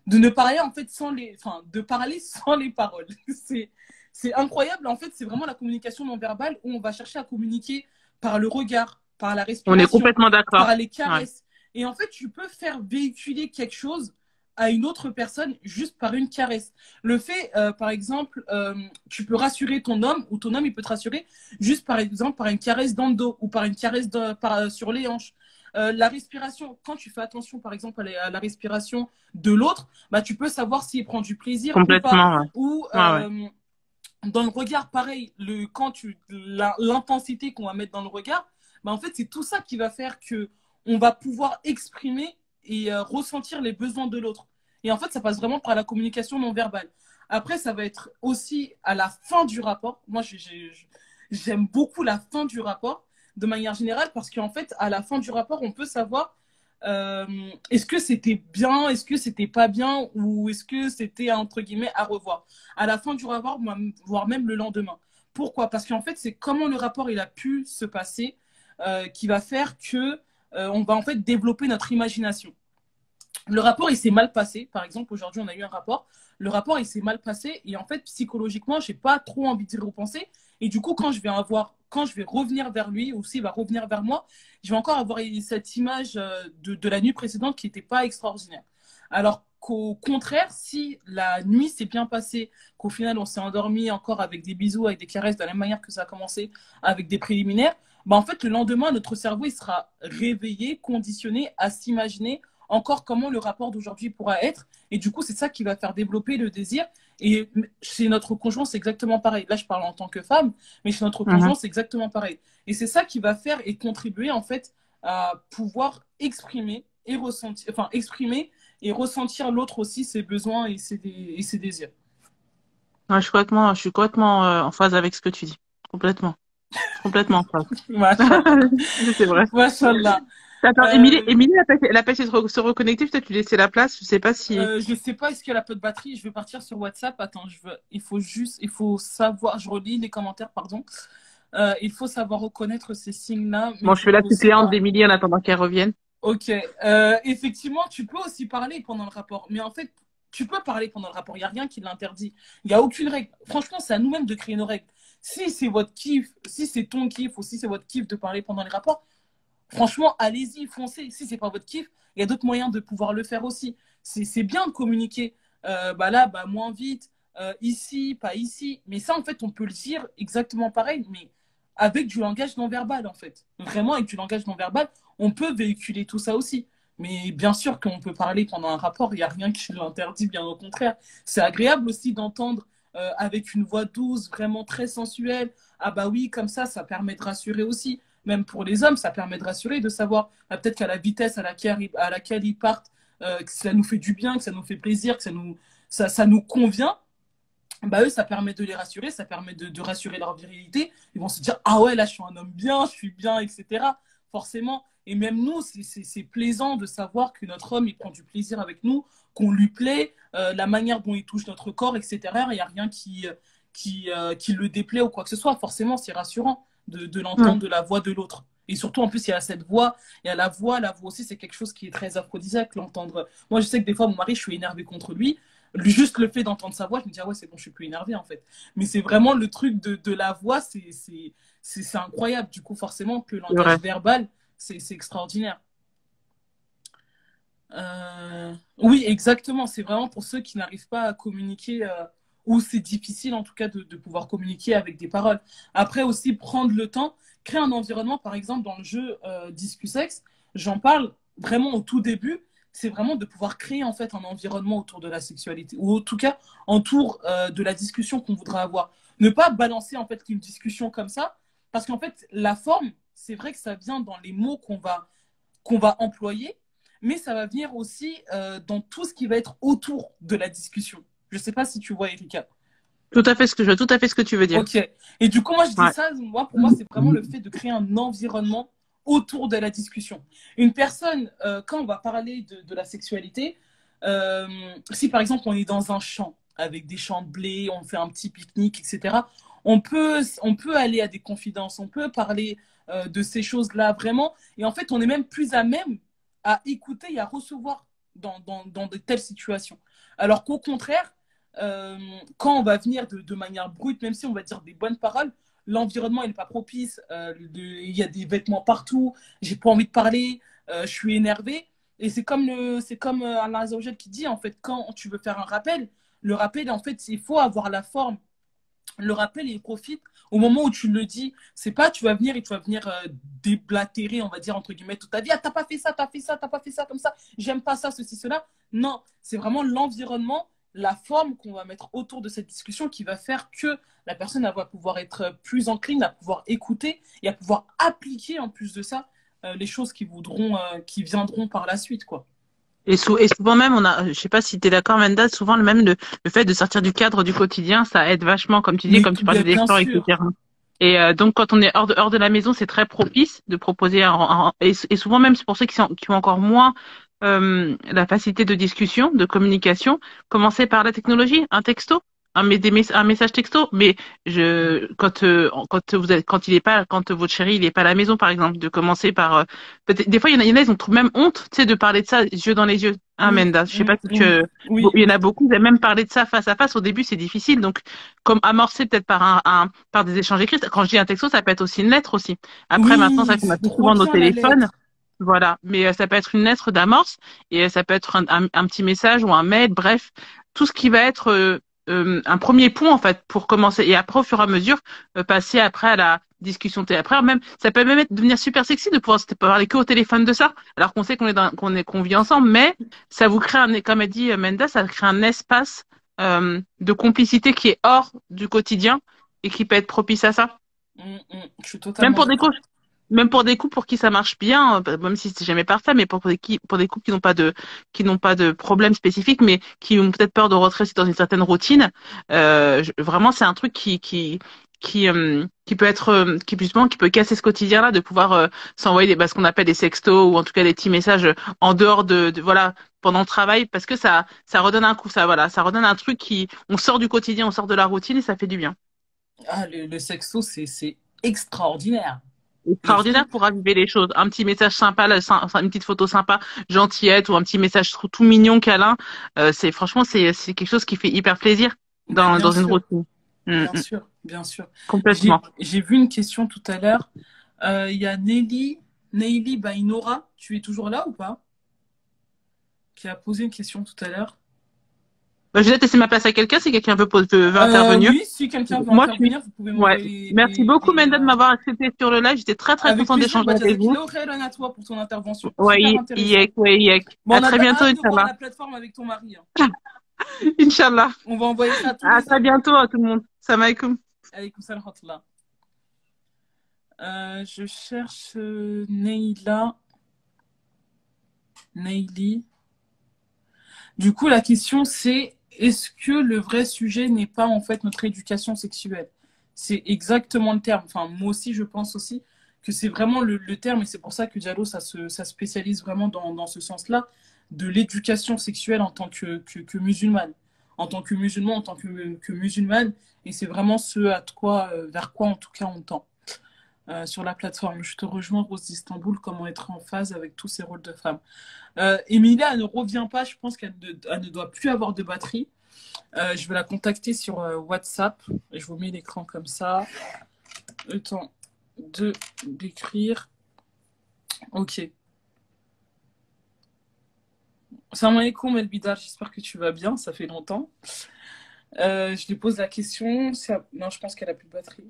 de ne parler en fait sans les, enfin, de parler sans les paroles. C'est, c'est incroyable. En fait, c'est vraiment la communication non verbale où on va chercher à communiquer par le regard, par la On est respiration, complètement d'accord. par les Ouais. caresses. Et en fait, tu peux faire véhiculer quelque chose à une autre personne juste par une caresse. Le fait, euh, par exemple, euh, tu peux rassurer ton homme ou ton homme, il peut te rassurer juste par exemple par une caresse dans le dos ou par une caresse de, par, euh, sur les hanches. Euh, la respiration, quand tu fais attention par exemple à la, à la respiration de l'autre, bah, tu peux savoir s'il prend du plaisir ou pas. Complètement, ouais. Ou Ouais, ouais. euh, dans le regard, pareil, le, quand tu, la- l'intensité qu'on va mettre dans le regard, bah, en fait, c'est tout ça qui va faire que on va pouvoir exprimer et euh, ressentir les besoins de l'autre. Et en fait, ça passe vraiment par la communication non verbale. Après, ça va être aussi à la fin du rapport. Moi, j'ai- j'ai- j'aime beaucoup la fin du rapport de manière générale parce qu'en fait, à la fin du rapport, on peut savoir euh, est-ce que c'était bien, est-ce que c'était pas bien ou est-ce que c'était entre guillemets à revoir. À la fin du rapport, voire même le lendemain. Pourquoi? Parce qu'en fait, c'est comment le rapport il a pu se passer euh, qui va faire que euh, on va en fait développer notre imagination. Le rapport, il s'est mal passé. Par exemple, aujourd'hui, on a eu un rapport. Le rapport, il s'est mal passé. Et en fait, psychologiquement, je n'ai pas trop envie d'y repenser. Et du coup, quand je vais avoir, quand je vais revenir vers lui, ou s'il va revenir vers moi, je vais encore avoir cette image de, de la nuit précédente qui n'était pas extraordinaire. Alors qu'au contraire, si la nuit s'est bien passée, qu'au final, on s'est endormi encore avec des bisous, avec des caresses, de la même manière que ça a commencé, avec des préliminaires, bah en fait, le lendemain, notre cerveau, il sera réveillé, conditionné à s'imaginer encore comment le rapport d'aujourd'hui pourra être. Et du coup, c'est ça qui va faire développer le désir. Et chez notre conjoint, c'est exactement pareil. Là, je parle en tant que femme, mais chez notre conjoint, Mhm. c'est exactement pareil. Et c'est ça qui va faire et contribuer, en fait, à pouvoir exprimer et ressentir, enfin, exprimer et ressentir l'autre aussi ses besoins et ses, dé- et ses désirs. Ouais, je suis complètement, je suis complètement euh, en phase avec ce que tu dis. Complètement. Complètement en phase. Machallah. C'est vrai. Machallah. Attends, Émilie, Euh, Émilie, elle a pas, elle a pas essayé de re- se reconnecter, peut-être lui laisser la place, je sais pas si. Euh, je sais pas, est-ce qu'elle a peu de batterie? Je vais partir sur WhatsApp. Attends, je veux... il faut juste, il faut savoir, je relis les commentaires, pardon. Euh, il faut savoir reconnaître ces signes-là, mais Bon, il je faut fais la aussi suppléante pas. d'Émilie en attendant qu'elle revienne. Ok. Euh, effectivement, tu peux aussi parler pendant le rapport, mais en fait, tu peux parler pendant le rapport. Il n'y a rien qui l'interdit. Il n'y a aucune règle. Franchement, c'est à nous-mêmes de créer nos règles. Si c'est votre kiff, si c'est ton kiff ou si c'est votre kiff de parler pendant les rapports, franchement, allez-y, foncez. Si c'est pas votre kiff, il y a d'autres moyens de pouvoir le faire aussi. C'est c'est bien de communiquer. Euh, bah là, bah moins vite. Euh, ici, pas ici. Mais ça, en fait, on peut le dire exactement pareil, mais avec du langage non verbal, en fait. Vraiment, avec du langage non verbal, on peut véhiculer tout ça aussi. Mais bien sûr qu'on peut parler pendant un rapport, il n'y a rien qui l'interdit, bien au contraire. C'est agréable aussi d'entendre euh, avec une voix douce, vraiment très sensuelle. Ah bah oui, comme ça, ça permet de rassurer aussi. Même pour les hommes, ça permet de rassurer, de savoir ah, peut-être qu'à la vitesse à laquelle, à laquelle ils partent, euh, que ça nous fait du bien, que ça nous fait plaisir, que ça nous, ça, ça nous convient. Bah eux, ça permet de les rassurer, ça permet de, de rassurer leur virilité. Ils vont se dire, ah ouais, là, je suis un homme bien, je suis bien, et cetera. Forcément. Et même nous, c'est plaisant de savoir que notre homme, il prend du plaisir avec nous, qu'on lui plaît, euh, la manière dont il touche notre corps, et cetera. Il n'y a rien qui, qui, euh, qui le déplaît ou quoi que ce soit. Forcément, c'est rassurant de, de l'entendre Mm. de la voix de l'autre. Et surtout, en plus, il y a cette voix, il y a la voix. La voix aussi, c'est quelque chose qui est très aphrodisiaque, l'entendre. Moi, je sais que des fois, mon mari, je suis énervée contre lui. Juste le fait d'entendre sa voix, je me dis, ah ouais, c'est bon, je suis plus énervée, en fait. Mais c'est vraiment le truc de, de la voix, c'est incroyable. Du coup, forcément, que le C'est vrai. langage verbal, c'est extraordinaire. Euh... Oui, exactement. C'est vraiment pour ceux qui n'arrivent pas à communiquer, euh, ou c'est difficile, en tout cas, de, de pouvoir communiquer avec des paroles. Après, aussi, prendre le temps, créer un environnement, par exemple, dans le jeu euh, Discusex, j'en parle vraiment au tout début, c'est vraiment de pouvoir créer en fait un environnement autour de la sexualité, ou en tout cas autour euh, de la discussion qu'on voudra avoir. Ne pas balancer en fait une discussion comme ça, parce qu'en fait la forme, c'est vrai que ça vient dans les mots qu'on va, qu'on va employer, mais ça va venir aussi euh, dans tout ce qui va être autour de la discussion. Je ne sais pas si tu vois, Erika. Tout à fait ce que je veux, tout à fait ce que tu veux dire. Ok. Et du coup, moi, je dis Ouais. ça, moi, pour moi, c'est vraiment le fait de créer un environnement autour de la discussion. Une personne, euh, quand on va parler de, de la sexualité, euh, si par exemple on est dans un champ avec des champs de blé, on fait un petit pique-nique, et cetera, on peut, on peut aller à des confidences, on peut parler euh, de ces choses-là vraiment. Et en fait, on est même plus à même à écouter et à recevoir dans, dans, dans de telles situations. Alors qu'au contraire, euh, quand on va venir de, de manière brute, même si on va dire des bonnes paroles, l'environnement n'est pas propice, euh, de- il y a des vêtements partout, j'ai pas envie de parler, euh, je suis énervé. Et c'est comme, le, c'est comme euh, Alain Azzawajal qui dit, en fait, quand tu veux faire un rappel, le rappel, en fait, il faut avoir la forme. Le rappel, il profite au moment où tu le dis. C'est pas tu vas venir et tu vas venir euh, déblatérer, on va dire, entre guillemets, toute ta vie. Ah, t'as pas fait ça, t'as fait ça, t'as pas fait ça comme ça. J'aime pas ça, ceci, cela. Non, c'est vraiment l'environnement, la forme qu'on va mettre autour de cette discussion qui va faire que la personne elle va pouvoir être plus encline à pouvoir écouter et à pouvoir appliquer en plus de ça euh, les choses qui voudront, euh, qui viendront par la suite, quoi. Et, sou- et souvent même, on a, je sais pas si tu es d'accord, Menda, souvent le même le, le fait de sortir du cadre du quotidien, ça aide vachement, comme tu dis, Mais comme tu bien, parlais des bien sports, sûr. et cetera. Et euh, donc quand on est hors de, hors de la maison, c'est très propice de proposer un, un- et, et souvent même c'est pour ceux qui sont qui ont encore moins euh, la facilité de discussion, de communication, commencer par la technologie, un texto, un, mé- des mess- un message texto. Mais je quand euh, quand vous êtes quand il est pas quand votre chéri il est pas à la maison par exemple, de commencer par euh, peut-être des fois il y en a, il y en a ils ont trop- même honte, tu sais, de parler de ça yeux dans les yeux. Hein, Mm, Menda, je sais mm, pas si tu oui, Bon, oui, il y en a oui. beaucoup, vous avez même parlé de ça face à face. Au début, c'est difficile. Donc, comme amorcer peut-être par un, un- par des échanges écrits. Quand je dis un texto, ça peut être aussi une lettre aussi. Après, maintenant, c'est Oui, vrai qu'on a c'est plus trop souvent nos bien la téléphones. lettre. Voilà. Mais euh, ça peut être une lettre d'amorce et euh, ça peut être un, un- un petit message ou un mail. Bref, tout ce qui va être euh, euh, un premier point, en fait, pour commencer. Et après, au fur et à mesure, euh, passer après à la discussion télé. Après, même, ça peut même être, devenir super sexy de pouvoir se parler que au téléphone de ça, alors qu'on sait qu'on est dans, qu'on est, qu'on vit ensemble. Mais ça vous crée un, comme a dit euh, Menda, ça crée un espace euh, de complicité qui est hors du quotidien et qui peut être propice à ça. Mm, mm, je suis Même totalement pour des d'accord. couples, même pour des couples pour qui ça marche bien, euh, bah, même si c'est jamais parfait, mais pour des, qui- pour des couples qui n'ont pas de, qui n'ont pas de problème spécifique, mais qui ont peut-être peur de rentrer dans une certaine routine, euh, je- vraiment, c'est un truc qui, qui, qui, euh, qui peut être, euh, qui justement, qui peut casser ce quotidien-là, de pouvoir euh, s'envoyer des, bah, ce qu'on appelle des sextos ou en tout cas des petits messages en dehors de, de voilà, pendant le travail, parce que ça, ça redonne un coup, ça, voilà, ça redonne un truc qui, on sort du quotidien, on sort de la routine et ça fait du bien. Ah, le, le sexto, c'est, c'est extraordinaire. Mais Extraordinaire vraiment, pour raviver les choses. Un petit message sympa, là, sy- une petite photo sympa, gentillette ou un petit message tout, tout mignon, câlin. Euh, c'est franchement, c'est c'est quelque chose qui fait hyper plaisir mais dans bien dans une sûr, routine. Mm, bien mm. sûr, bien sûr. J'ai, Complètement. j'ai vu une question tout à l'heure. Euh, Il y a Nelly, Nelly Bainora, tu es toujours là ou pas? Qui a posé une question tout à l'heure. Bah, je vais laisser ma place à quelqu'un si quelqu'un veut, pose- veut, veut Euh, intervenir. oui, si quelqu'un veut Moi, je suis. intervenir, vous pouvez Ouais. m'envoyer Merci les, beaucoup, les, Menda, de euh, m'avoir accepté sur le live. J'étais très très avec contente plaisir. d'échanger Bah, avec vous. Jazakillah khairan à toi pour ton intervention. Super Ouais, intéressant. yek, ouais, yek. Bon, À on a très bientôt, hâte de voir Inch'Allah. la plateforme avec ton mari, hein. Inch'Allah. On va envoyer ça à tous À les très hommes. bientôt à tout le monde. Salam alaikum. Alaykoum salam wa rahmatullah. Euh, je cherche euh, Neila. Neili. Du coup, la question c'est est-ce que le vrai sujet n'est pas en fait notre éducation sexuelle? C'est exactement le terme. Enfin, moi aussi, je pense aussi que c'est vraiment le, le terme, et c'est pour ça que Diallo, ça se ça spécialise vraiment dans, dans ce sens-là, de l'éducation sexuelle en tant que, que, que musulmane. En tant que musulman, en tant que, que musulmane, et c'est vraiment ce à quoi, euh, vers quoi en tout cas on tend. Euh, sur la plateforme. Je te rejoins, Rose d'Istanbul, comment être en phase avec tous ces rôles de femmes. Euh, Emilia, elle ne revient pas, je pense qu'elle ne, elle ne doit plus avoir de batterie. Euh, je vais la contacter sur euh, WhatsApp. Je vous mets l'écran comme ça. Le temps de d'écrire. Ok. Salam alaikum, El Bidar, j'espère que tu vas bien, ça fait longtemps. Euh, je lui pose la question. Ça... Non, je pense qu'elle a plus de batterie.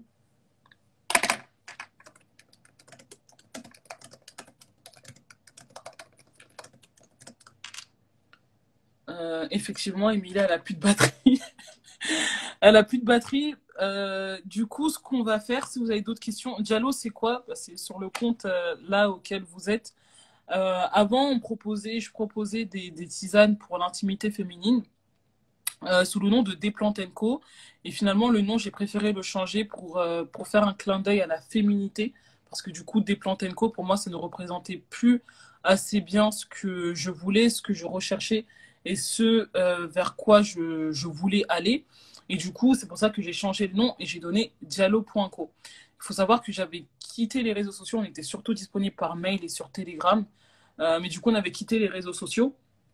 Euh, effectivement, Emilia, elle a plus de batterie. Elle a plus de batterie. Euh, du coup, ce qu'on va faire, si vous avez d'autres questions, Diallo, c'est quoi? Bah, c'est sur le compte euh, là auquel vous êtes. Euh, avant, on proposait, je proposais des, des tisanes pour l'intimité féminine euh, sous le nom de Desplantes&Co. Et finalement, le nom, j'ai préféré le changer pour, euh, pour faire un clin d'œil à la féminité. Parce que du coup, Desplantes&Co, pour moi, ça ne représentait plus assez bien ce que je voulais, ce que je recherchais et ce euh, vers quoi je, je voulais aller. Et du coup, c'est pour ça que j'ai changé le nom et j'ai donné Diallo point co. Il faut savoir que j'avais quitté les réseaux sociaux. On était surtout disponible par mail et sur Telegram. Euh, mais du coup, on avait quitté les réseaux sociaux.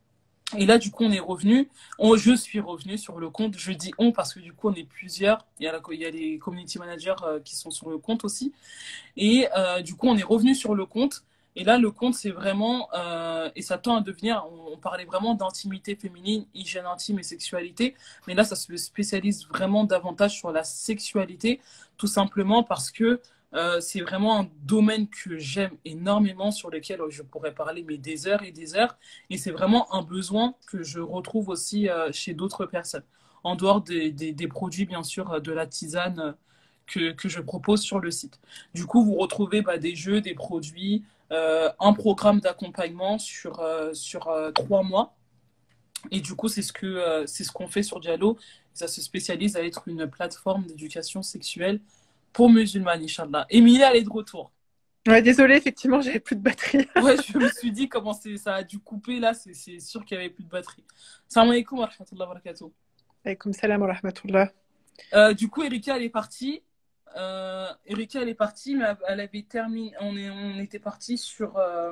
Et là, du coup, on est revenu. On, je suis revenu sur le compte. Je dis on parce que du coup, on est plusieurs. Il y a, la, il y a les community managers euh, qui sont sur le compte aussi. Et euh, du coup, on est revenu sur le compte. Et là, le compte, c'est vraiment, euh, et ça tend à devenir, on, on parlait vraiment d'intimité féminine, hygiène intime et sexualité. Mais là, ça se spécialise vraiment davantage sur la sexualité, tout simplement parce que euh, c'est vraiment un domaine que j'aime énormément, sur lequel je pourrais parler mais des heures et des heures. Et c'est vraiment un besoin que je retrouve aussi euh, chez d'autres personnes. En dehors des, des, des produits, bien sûr, de la tisane euh, que, que je propose sur le site. Du coup, vous retrouvez bah, des jeux, des produits, euh, un programme d'accompagnement sur, euh, sur euh, trois mois. Et du coup, c'est ce que euh, c'est ce qu'on fait sur Diallo. Ça se spécialise à être une plateforme d'éducation sexuelle pour musulmanes, Inch'Allah. Emilie, elle est de retour. Ouais, désolée, effectivement, j'avais plus de batterie. Ouais, je me suis dit comment ça a dû couper là, c'est sûr qu'il n'y avait plus de batterie. Salam alaikum wa rahmatullahi wa barakatuh. Alaykoum salam wa rahmatullah. Euh, du coup, Erika, elle est partie. Euh, Erika, elle est partie, mais elle avait terminé. On, est, on était parti sur euh,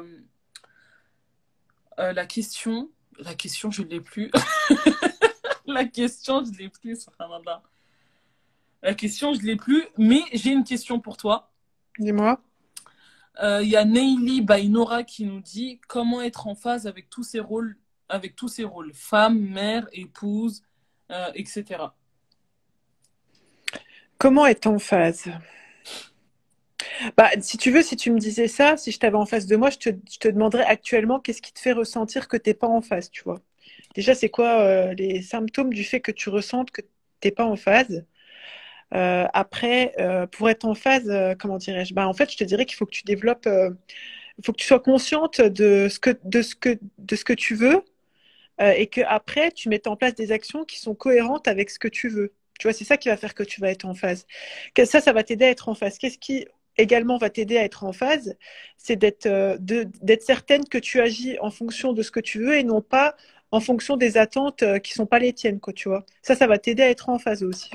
euh, la question. La question, je ne l'ai plus. La question, je ne l'ai plus. Subhanallah. La question, je ne l'ai plus. Mais j'ai une question pour toi. Dis-moi. Il euh, y a Neili Bainora qui nous dit comment être en phase avec tous ces rôles, avec tous ces rôles, femme, mère, épouse, euh, et cetera. Comment être en phase? Bah, si tu veux, si tu me disais ça, si je t'avais en face de moi, je te, je te demanderais actuellement qu'est-ce qui te fait ressentir que t'es pas en phase, tu vois. Déjà, c'est quoi euh, les symptômes du fait que tu ressentes que t'es pas en phase? Euh, après, euh, pour être en phase, euh, comment dirais-je? Bah, en fait, je te dirais qu'il faut que tu développes, euh, il faut que tu sois consciente de ce que, de ce que, de ce que tu veux euh, et que après, tu mettes en place des actions qui sont cohérentes avec ce que tu veux. Tu vois, c'est ça qui va faire que tu vas être en phase. Que ça, ça va t'aider à être en phase. Qu'est-ce qui également va t'aider à être en phase? C'est d'être euh, de- d'être certaine que tu agis en fonction de ce que tu veux et non pas en fonction des attentes euh, qui sont pas les tiennes, quoi, tu vois. Ça, ça va t'aider à être en phase aussi.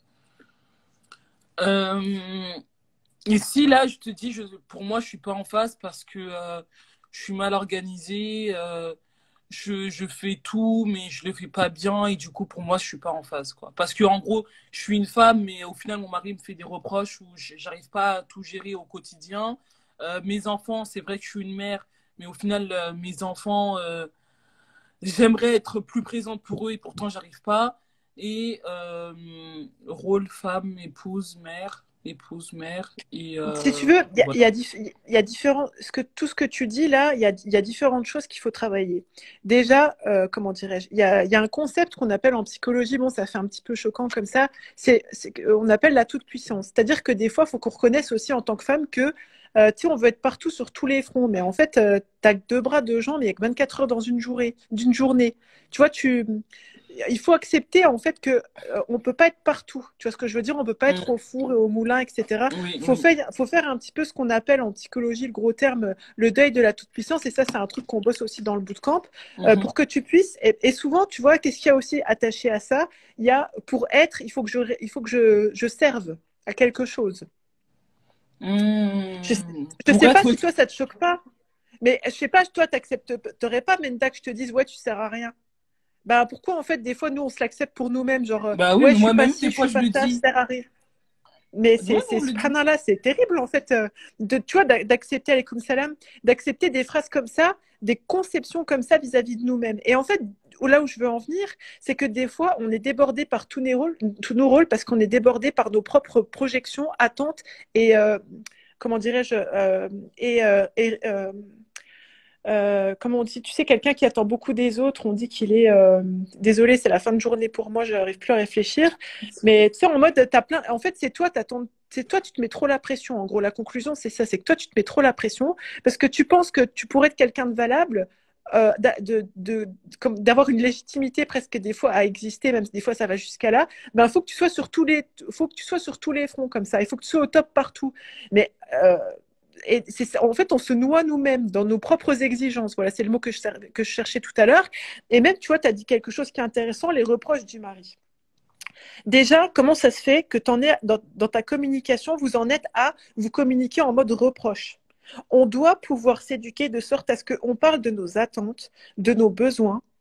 Euh, ici, là, je te dis, je, pour moi, je suis pas en phase parce que euh, je suis mal organisée. Euh, je, je fais tout, mais je le fais pas bien. Et du coup, pour moi, je suis pas en phase, quoi. Parce que, en gros, je suis une femme, mais au final, mon mari me fait des reproches où j- j'arrive pas à tout gérer au quotidien. Euh, mes enfants, c'est vrai que je suis une mère, mais au final, euh, mes enfants, euh, j'aimerais être plus présente pour eux et pourtant, j'arrive pas. Et euh, rôle femme, épouse, mère, épouse, mère. Et Si tu euh, veux, il y a, il voilà. y a dif- il y a différents, ce que, tout ce que tu dis là, il y a, il y a différentes choses qu'il faut travailler. Déjà, euh, comment dirais-je, il y a, il y a un concept qu'on appelle en psychologie, bon, ça fait un petit peu choquant comme ça, c'est, c'est, que- on appelle la toute-puissance. C'est-à-dire que des fois, il faut qu'on reconnaisse aussi en tant que femme que, euh, tu sais, on veut être partout sur tous les fronts, mais en fait, euh, t'as que deux bras, deux jambes, il y a que vingt-quatre heures dans une journée, d'une journée. Tu vois, tu, il faut accepter en fait que euh, on peut pas être partout. Tu vois ce que je veux dire? On peut pas Mm. être au four et au moulin, et cetera. Oui, Faut oui. faire, faut faire un petit peu ce qu'on appelle en psychologie le gros terme, le deuil de la toute-puissance. Et ça, c'est un truc qu'on bosse aussi dans le bootcamp euh, Mhm. pour que tu puisses. Et, et souvent, tu vois, qu'est-ce qu'il y a aussi attaché à ça? Il y a pour être, il faut que je, il faut que je, je serve à quelque chose. Je, Mm. je Pour sais pas être. si toi ça te choque pas, mais je sais pas, toi t'accepterais pas, Menda, que je te dise ouais, tu sers à rien. Bah pourquoi en fait des fois nous on se l'accepte pour nous-mêmes, genre euh, Bah oui, ouais mais je suis pas moi-même, des ci, je fois, suis je pas le ça, je dis. sers à rien. Mais Ouais, c'est c'est on le dit. subhanallah, c'est terrible en fait euh, de tu vois d'a- d'accepter alaykoum salam, d'accepter des phrases comme ça, des conceptions comme ça vis-à-vis de nous-mêmes. Et en fait là où je veux en venir, c'est que des fois on est débordé par tous nos rôles, tous nos rôles parce qu'on est débordé par nos propres projections, attentes et euh, comment dirais-je euh, et, euh, et euh, euh, comme on dit, tu sais, quelqu'un qui attend beaucoup des autres, on dit qu'il est euh, désolé, c'est la fin de journée pour moi, je n'arrive plus à réfléchir. Mais tu sais, en mode, t'as plein. En fait, c'est toi, t'as ton- c'est toi, tu te mets trop la pression. En gros, la conclusion, c'est ça, c'est que toi, tu te mets trop la pression parce que tu penses que tu pourrais être quelqu'un de valable. Euh, d'a- de, de, comme d'avoir une légitimité presque des fois à exister, même si des fois ça va jusqu'à là, ben faut que tu sois sur tous les, faut que tu sois sur tous les fronts comme ça. Il faut que tu sois au top partout. Mais euh, et c'est, en fait, on se noie nous-mêmes dans nos propres exigences. Voilà, c'est le mot que je, que je cherchais tout à l'heure. Et même, tu vois, tu as dit quelque chose qui est intéressant, les reproches du mari. Déjà, comment ça se fait que t'en es, dans, dans ta communication, vous en êtes à vous communiquer en mode reproche? On doit pouvoir s'éduquer de sorte à ce qu'on parle de nos attentes, de nos besoins,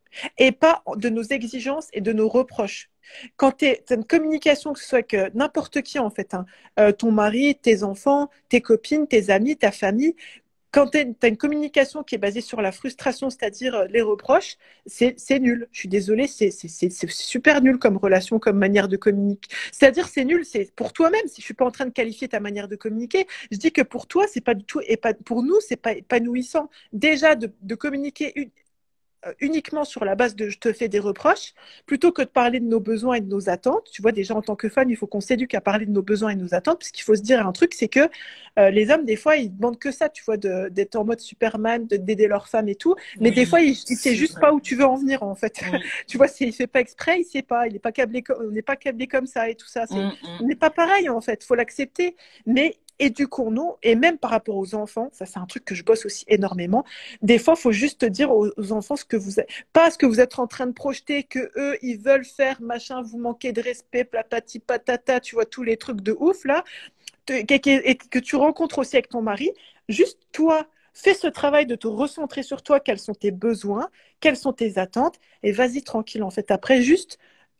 et pas de nos exigences et de nos reproches. Quand tu as une communication, que ce soit avec n'importe qui en fait, hein, euh, ton mari, tes enfants, tes copines, tes amis, ta famille, quand tu as une communication qui est basée sur la frustration, c'est-à-dire les reproches, c'est nul. Je suis désolée, c'est super nul comme relation, comme manière de communiquer. C'est-à-dire c'est nul, c'est pour toi-même. Si je suis pas en train de qualifier ta manière de communiquer, je dis que pour toi, c'est pas du tout, et pas, pour nous, c'est pas épanouissant. Déjà de, de communiquer une, uniquement sur la base de je te fais des reproches, plutôt que de parler de nos besoins et de nos attentes. Tu vois, déjà en tant que femme, il faut qu'on s'éduque à parler de nos besoins et de nos attentes, parce qu'il faut se dire un truc, c'est que euh, les hommes, des fois, ils demandent que ça, tu vois, d'être en mode Superman, d'aider leur femme et tout, mais oui, des fois, il ne sait juste vrai. Pas où tu veux en venir, en fait. Oui. Tu vois, il ne fait pas exprès, il sait pas, il n'est pas câblé, on n'est pas câblé comme ça et tout ça. Mm, mm. On n'est pas pareil, en fait, il faut l'accepter, mais éduquons-nous, et même par rapport aux enfants, ça c'est un truc que je bosse aussi énormément, des fois il faut juste dire aux, aux enfants ce que vous êtes, pas ce que vous êtes en train de projeter, que eux ils veulent faire machin, vous manquez de respect, platati patata, tu vois tous les trucs de ouf là, et que tu rencontres aussi avec ton mari, juste toi, fais ce travail de te recentrer sur toi, quels sont tes besoins, quelles sont tes attentes, et vas-y tranquille en fait, après juste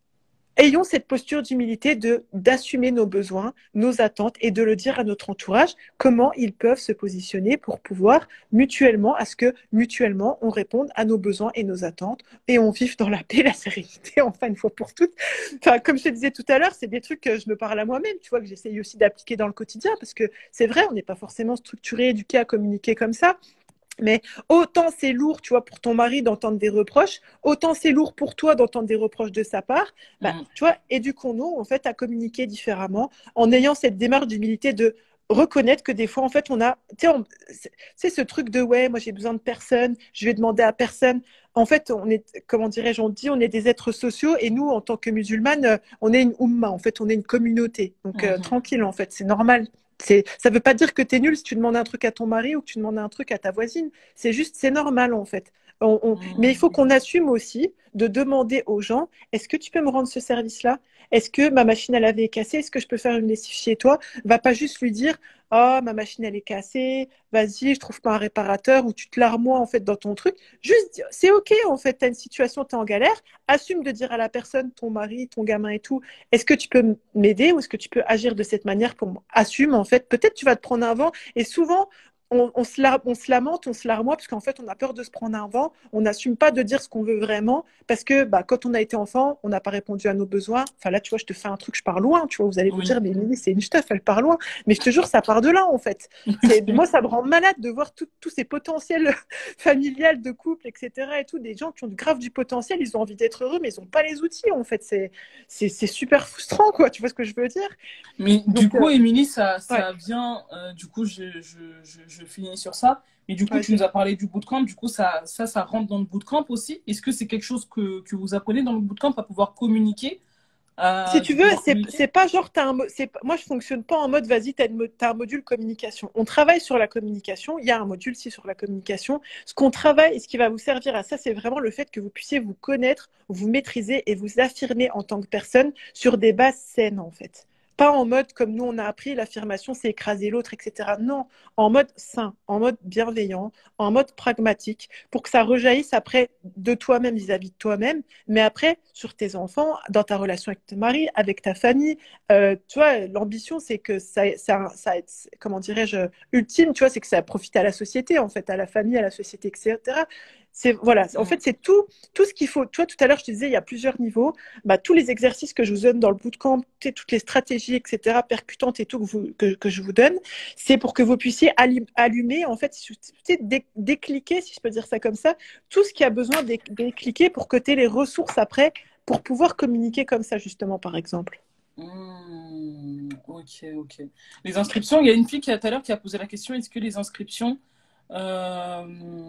ayons cette posture d'humilité de d'assumer nos besoins, nos attentes et de le dire à notre entourage comment ils peuvent se positionner pour pouvoir mutuellement, à ce que mutuellement on réponde à nos besoins et nos attentes et on vive dans la paix et la sérénité, enfin une fois pour toutes. Enfin, comme je te disais tout à l'heure, c'est des trucs que je me parle à moi-même, tu vois, que j'essaye aussi d'appliquer dans le quotidien parce que c'est vrai, on n'est pas forcément structuré, éduqué à communiquer comme ça. Mais autant c'est lourd, tu vois, pour ton mari d'entendre des reproches, autant c'est lourd pour toi d'entendre des reproches de sa part. Bah, mmh. Tu vois, éduquons-nous en fait à communiquer différemment en ayant cette démarche d'humilité de reconnaître que des fois, en fait, on a, tu sais, c'est ce truc de ouais, moi j'ai besoin de personne, je vais demander à personne. En fait, on est, comment dirais-je, on dit, on est des êtres sociaux et nous, en tant que musulmanes, on est une oumma, en fait, on est une communauté. Donc, mmh. euh, tranquille, en fait, c'est normal. Ça ne veut pas dire que tu es nul si tu demandes un truc à ton mari ou que tu demandes un truc à ta voisine. C'est juste, c'est normal en fait. On, on... Mmh. Mais il faut qu'on assume aussi de demander aux gens, est-ce que tu peux me rendre ce service-là? Est-ce que ma machine à laver est cassée? Est-ce que je peux faire une lessive chez toi? Va pas juste lui dire, oh, ma machine elle est cassée, vas-y, je trouve pas un réparateur, ou tu te larmoies en fait dans ton truc. Juste, c'est ok en fait, tu as une situation, tu es en galère, assume de dire à la personne, ton mari, ton gamin et tout, est-ce que tu peux m'aider ou est-ce que tu peux agir de cette manière pour assume en fait. Peut-être tu vas te prendre un vent et souvent, on, on, se la, on se lamente, on se larmoie parce qu'en fait, on a peur de se prendre un vent. On n'assume pas de dire ce qu'on veut vraiment parce que bah, quand on a été enfant, on n'a pas répondu à nos besoins. Enfin là, tu vois, je te fais un truc, je pars loin. Tu vois, vous allez vous oui. dire, mais Mimi, c'est une stuff, elle part loin. Mais je te jure, ça part de là en fait. Moi, ça me rend malade de voir tous ces potentiels familiales de couple, et cetera. Et tout, des gens qui ont grave du potentiel, ils ont envie d'être heureux, mais ils n'ont pas les outils en fait. C'est super frustrant, quoi. Tu vois ce que je veux dire? Mais Donc, du coup, euh... Émilie, ça, ça ouais. vient. Euh, du coup, je, je, je, je finis sur ça. Mais du coup, ouais, tu nous as parlé du bootcamp. Du coup, ça, ça, ça rentre dans le bootcamp aussi. Est-ce que c'est quelque chose que, que vous apprenez dans le bootcamp à pouvoir communiquer? Euh, si tu veux, c'est pas genre, as un, moi je fonctionne pas en mode vas-y, tu as, as un module communication. On travaille sur la communication, il y a un module si sur la communication. Ce qu'on travaille et ce qui va vous servir à ça, c'est vraiment le fait que vous puissiez vous connaître, vous maîtriser et vous affirmer en tant que personne sur des bases saines en fait. Pas en mode comme nous on a appris, l'affirmation c'est écraser l'autre, et cetera. Non, en mode sain, en mode bienveillant, en mode pragmatique, pour que ça rejaillisse après de toi-même vis-à-vis de toi-même, mais après sur tes enfants, dans ta relation avec ton mari, avec ta famille. Euh, tu vois, l'ambition c'est que ça, ça, ça comment dirais-je, ultime, tu vois, c'est que ça profite à la société en fait, à la famille, à la société, et cetera. C'est voilà, en fait c'est tout tout ce qu'il faut. Tu vois, tout à l'heure je te disais il y a plusieurs niveaux. Bah, tous les exercices que je vous donne dans le bootcamp, toutes les stratégies, et cetera percutantes et tout que, vous, que, que je vous donne, c'est pour que vous puissiez allumer en fait, dé, décliquer si je peux dire ça comme ça, tout ce qui a besoin de décliquer pour que tu aies les ressources après pour pouvoir communiquer comme ça justement par exemple. Mmh, ok ok. Les inscriptions, il y a une fille qui tout à l'heure qui a posé la question, est-ce que les inscriptions euh...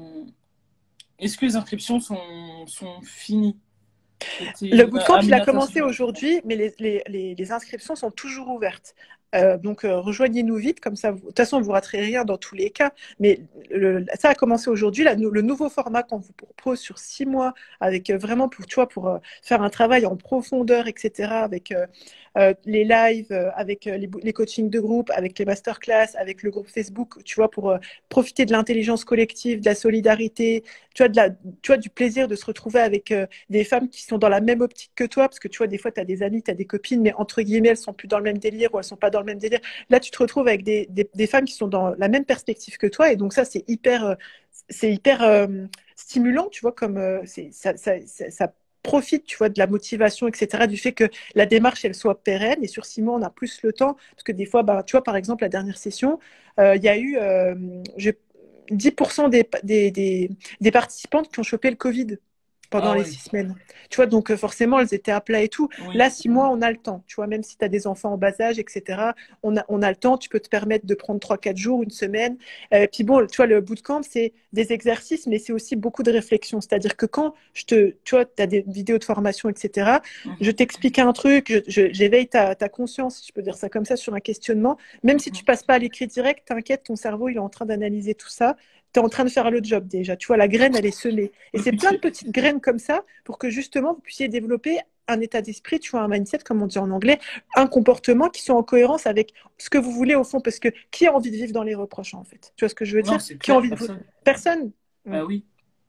Est-ce que les inscriptions sont, sont finies? Le bootcamp, il a commencé aujourd'hui, mais les, les, les, les inscriptions sont toujours ouvertes. Euh, donc, euh, rejoignez-nous vite, comme ça, vous... de toute façon, vous ne raterez rien dans tous les cas. Mais le... ça a commencé aujourd'hui. La... Le nouveau format qu'on vous propose sur six mois, avec euh, vraiment pour, tu vois, pour euh, faire un travail en profondeur, et cetera, avec euh, euh, les lives, euh, avec euh, les... les coachings de groupe, avec les masterclass, avec le groupe Facebook, tu vois, pour euh, profiter de l'intelligence collective, de la solidarité, tu vois, de la... tu vois, du plaisir de se retrouver avec euh, des femmes qui sont dans la même optique que toi, parce que tu vois, des fois, tu as des amis, tu as des copines, mais entre guillemets, elles sont plus dans le même délire ou elles sont pas dans le même délire. Là, tu te retrouves avec des, des, des femmes qui sont dans la même perspective que toi, et donc ça, c'est hyper, euh, c'est hyper euh, stimulant, tu vois, comme euh, c'est, ça, ça, ça, ça profite, tu vois, de la motivation, et cetera, du fait que la démarche, elle soit pérenne, et sur six mois, on a plus le temps, parce que des fois, bah, tu vois, par exemple, la dernière session, euh, il y a eu euh, je, dix pour cent des, des, des, des participantes qui ont chopé le Covid pendant Ah les oui, six semaines. Tu vois, donc euh, forcément, elles étaient à plat et tout. oui. Là, six mois, on a le temps. Tu vois, même si tu as des enfants en bas âge, et cetera, on a, on a le temps. Tu peux te permettre de prendre trois, quatre jours, une semaine. Euh, puis bon, tu vois, le bootcamp, c'est des exercices, mais c'est aussi beaucoup de réflexion. C'est-à-dire que quand je te, tu vois, tu as des vidéos de formation, et cetera, Mhm. je t'explique un truc, je, je, j'éveille ta, ta conscience, si je peux dire ça comme ça, sur un questionnement. Même si tu passes pas à l'écrit direct, t'inquiète, ton cerveau, il est en train d'analyser tout ça. Tu es en train de faire le job déjà. Tu vois, la graine, elle est semée. Et c'est plein de petites graines comme ça pour que justement, vous puissiez développer un état d'esprit, tu vois, un mindset, comme on dit en anglais, un comportement qui soit en cohérence avec ce que vous voulez au fond. Parce que qui a envie de vivre dans les reproches, en fait? Tu vois ce que je veux Non, dire? c'est Qui a clair, envie de... personne. Personne. Ah oui.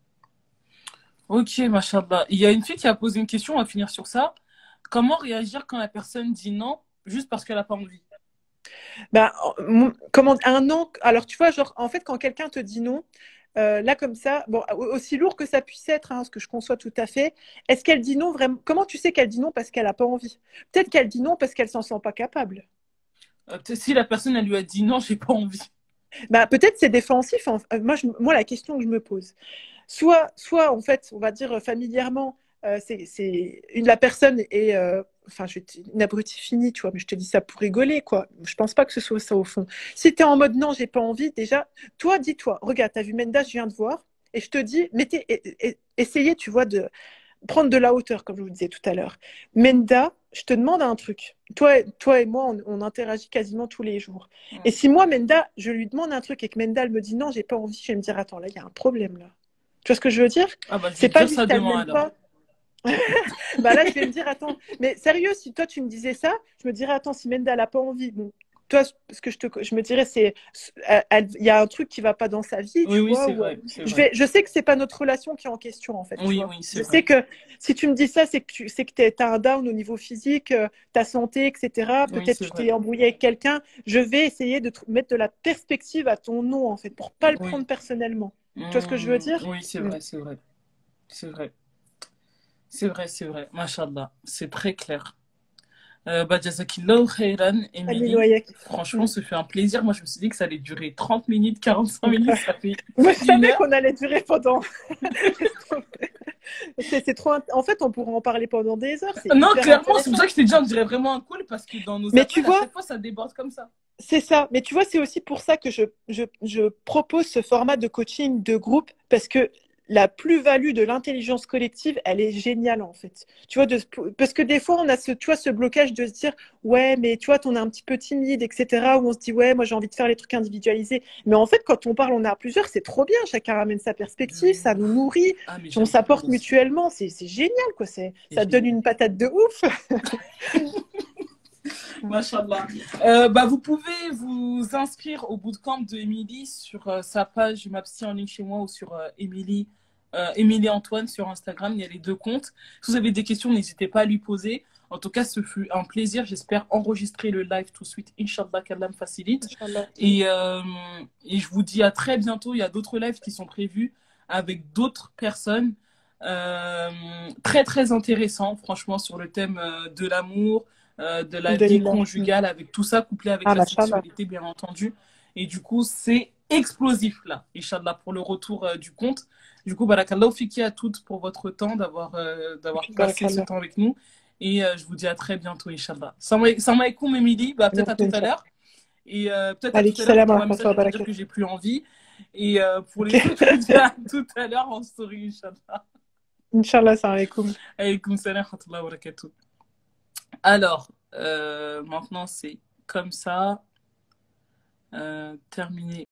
Ok, machallah. Il y a une fille qui a posé une question, on va finir sur ça. Comment réagir quand la personne dit non juste parce qu'elle n'a pas envie? Ben, comment un non? Alors tu vois, genre en fait, quand quelqu'un te dit non, euh, là comme ça, bon, aussi lourd que ça puisse être, hein, ce que je conçois tout à fait. Est-ce qu'elle dit non vraiment? Comment tu sais qu'elle dit non parce qu'elle n'a pas envie? Peut-être qu'elle dit non parce qu'elle s'en sent pas capable. Euh, peut-être si la personne elle lui a dit non, j'ai pas envie. Ben, peut-être c'est défensif. Hein. Moi, je, moi, la question que je me pose, soit, soit en fait, on va dire familièrement, euh, c'est, c'est une, la personne est, euh, enfin, je une abrutie finie, tu vois, mais je te dis ça pour rigoler, quoi. Je pense pas que ce soit ça au fond. Si tu es en mode non, j'ai pas envie, déjà, toi, dis-toi, regarde, tu as vu Menda, je viens de voir, et je te dis, mettez, et, et, essayez, tu vois, de prendre de la hauteur, comme je vous disais tout à l'heure. Menda, je te demande un truc. Toi, toi et moi, on, on interagit quasiment tous les jours. Mm. Et si moi, Menda, je lui demande un truc et que Menda, elle me dit non, j'ai pas envie, je vais me dire, attends, là, il y a un problème, là. Tu vois ce que je veux dire? Ah bah je C'est vais pas dire ça juste qu'elle demain m'aime alors. pas. Bah là, je vais me dire, attends, mais sérieux, si toi tu me disais ça, je me dirais, attends, si Menda n'a pas envie, bon, toi, ce que je, te, je me dirais, c'est, il y a un truc qui va pas dans sa vie, Oui, tu oui, vois. c'est Ou, vrai, c'est je, vrai. vais, je sais que c'est pas notre relation qui est en question, en fait, tu Oui, vois. oui, c'est Je vrai. sais que si tu me dis ça, c'est que tu c'est que as un down au niveau physique, euh, ta santé, et cetera. Oui, Peut-être c'est tu vrai. t'es embrouillé avec quelqu'un. Je vais essayer de mettre de la perspective à ton nom, en fait, pour pas le Oui. prendre personnellement. Mmh, Tu vois ce que je veux dire? oui, c'est Mm. vrai, c'est vrai. C'est vrai. C'est vrai, c'est vrai. Machallah, c'est très clair. Euh, bah, Jazakillah khairan, Amin Émilie. Wayek. Franchement, Mm. ça fait un plaisir. Moi, je me suis dit que ça allait durer trente minutes, quarante-cinq minutes. Ça fait Moi, je une savais heure. qu'on allait durer pendant. c'est, c'est trop. int- En fait, on pourrait en parler pendant des heures. C'est Non, hyper clairement, c'est pour ça intéressant. que je t'ai dit, on dirait vraiment un call parce que dans nos Mais tu appels, à vois, chaque fois, ça déborde comme ça. c'est ça. Mais tu vois, c'est aussi pour ça que je, je, je propose ce format de coaching de groupe parce que la plus-value de l'intelligence collective, elle est géniale en fait. Tu vois, de, parce que des fois, on a ce, tu vois, ce blocage de se dire, ouais, mais tu vois, on est un petit peu timide, et cetera. Où on se dit, ouais, moi j'ai envie de faire les trucs individualisés. Mais en fait, quand on parle, on est à plusieurs, c'est trop bien. Chacun ramène sa perspective, ça nous nourrit, Ah, mais puis on j'aime s'apporte trop. mutuellement. C'est, c'est génial, quoi. C'est, C'est ça donne génial. une patate de ouf. Machallah. Euh, bah, vous pouvez vous inscrire au bootcamp de Émilie sur euh, sa page Je m'abstiens en ligne chez moi ou sur euh, Émilie euh, Émilie Antoine sur Instagram. Il y a les deux comptes. Si vous avez des questions, n'hésitez pas à lui poser. En tout cas, ce fut un plaisir. J'espère enregistrer le live tout de suite. Inch'Allah, qu'Allah me facilite. Inch'Allah. Et, euh, et je vous dis à très bientôt. Il y a d'autres lives qui sont prévus avec d'autres personnes. Euh, très, très intéressants, franchement, sur le thème euh, de l'amour, euh, de la vie conjugale, avec tout ça, couplé avec Ah, la machallah. sexualité, bien entendu. Et du coup, c'est explosif, là, Inch'Allah, pour le retour euh, du compte. Du coup, barakallahu fiki à toutes pour votre temps, d'avoir euh, d'avoir passé ce temps avec nous. Et euh, je vous dis à très bientôt, Inch'Allah. Salam alaikum, Émilie. Bah, peut-être à tout à l'heure. Et euh, peut-être à tout à l'heure, pour un message pour dire que j'ai plus envie. Et euh, pour les autres, je vous dis à tout à l'heure en story, Inch'Allah. Inch'Allah, salam alaikum. Alaikum salam wa rahmatullahi wa barakatuh. Alors, euh, maintenant, c'est comme ça. Euh, terminé.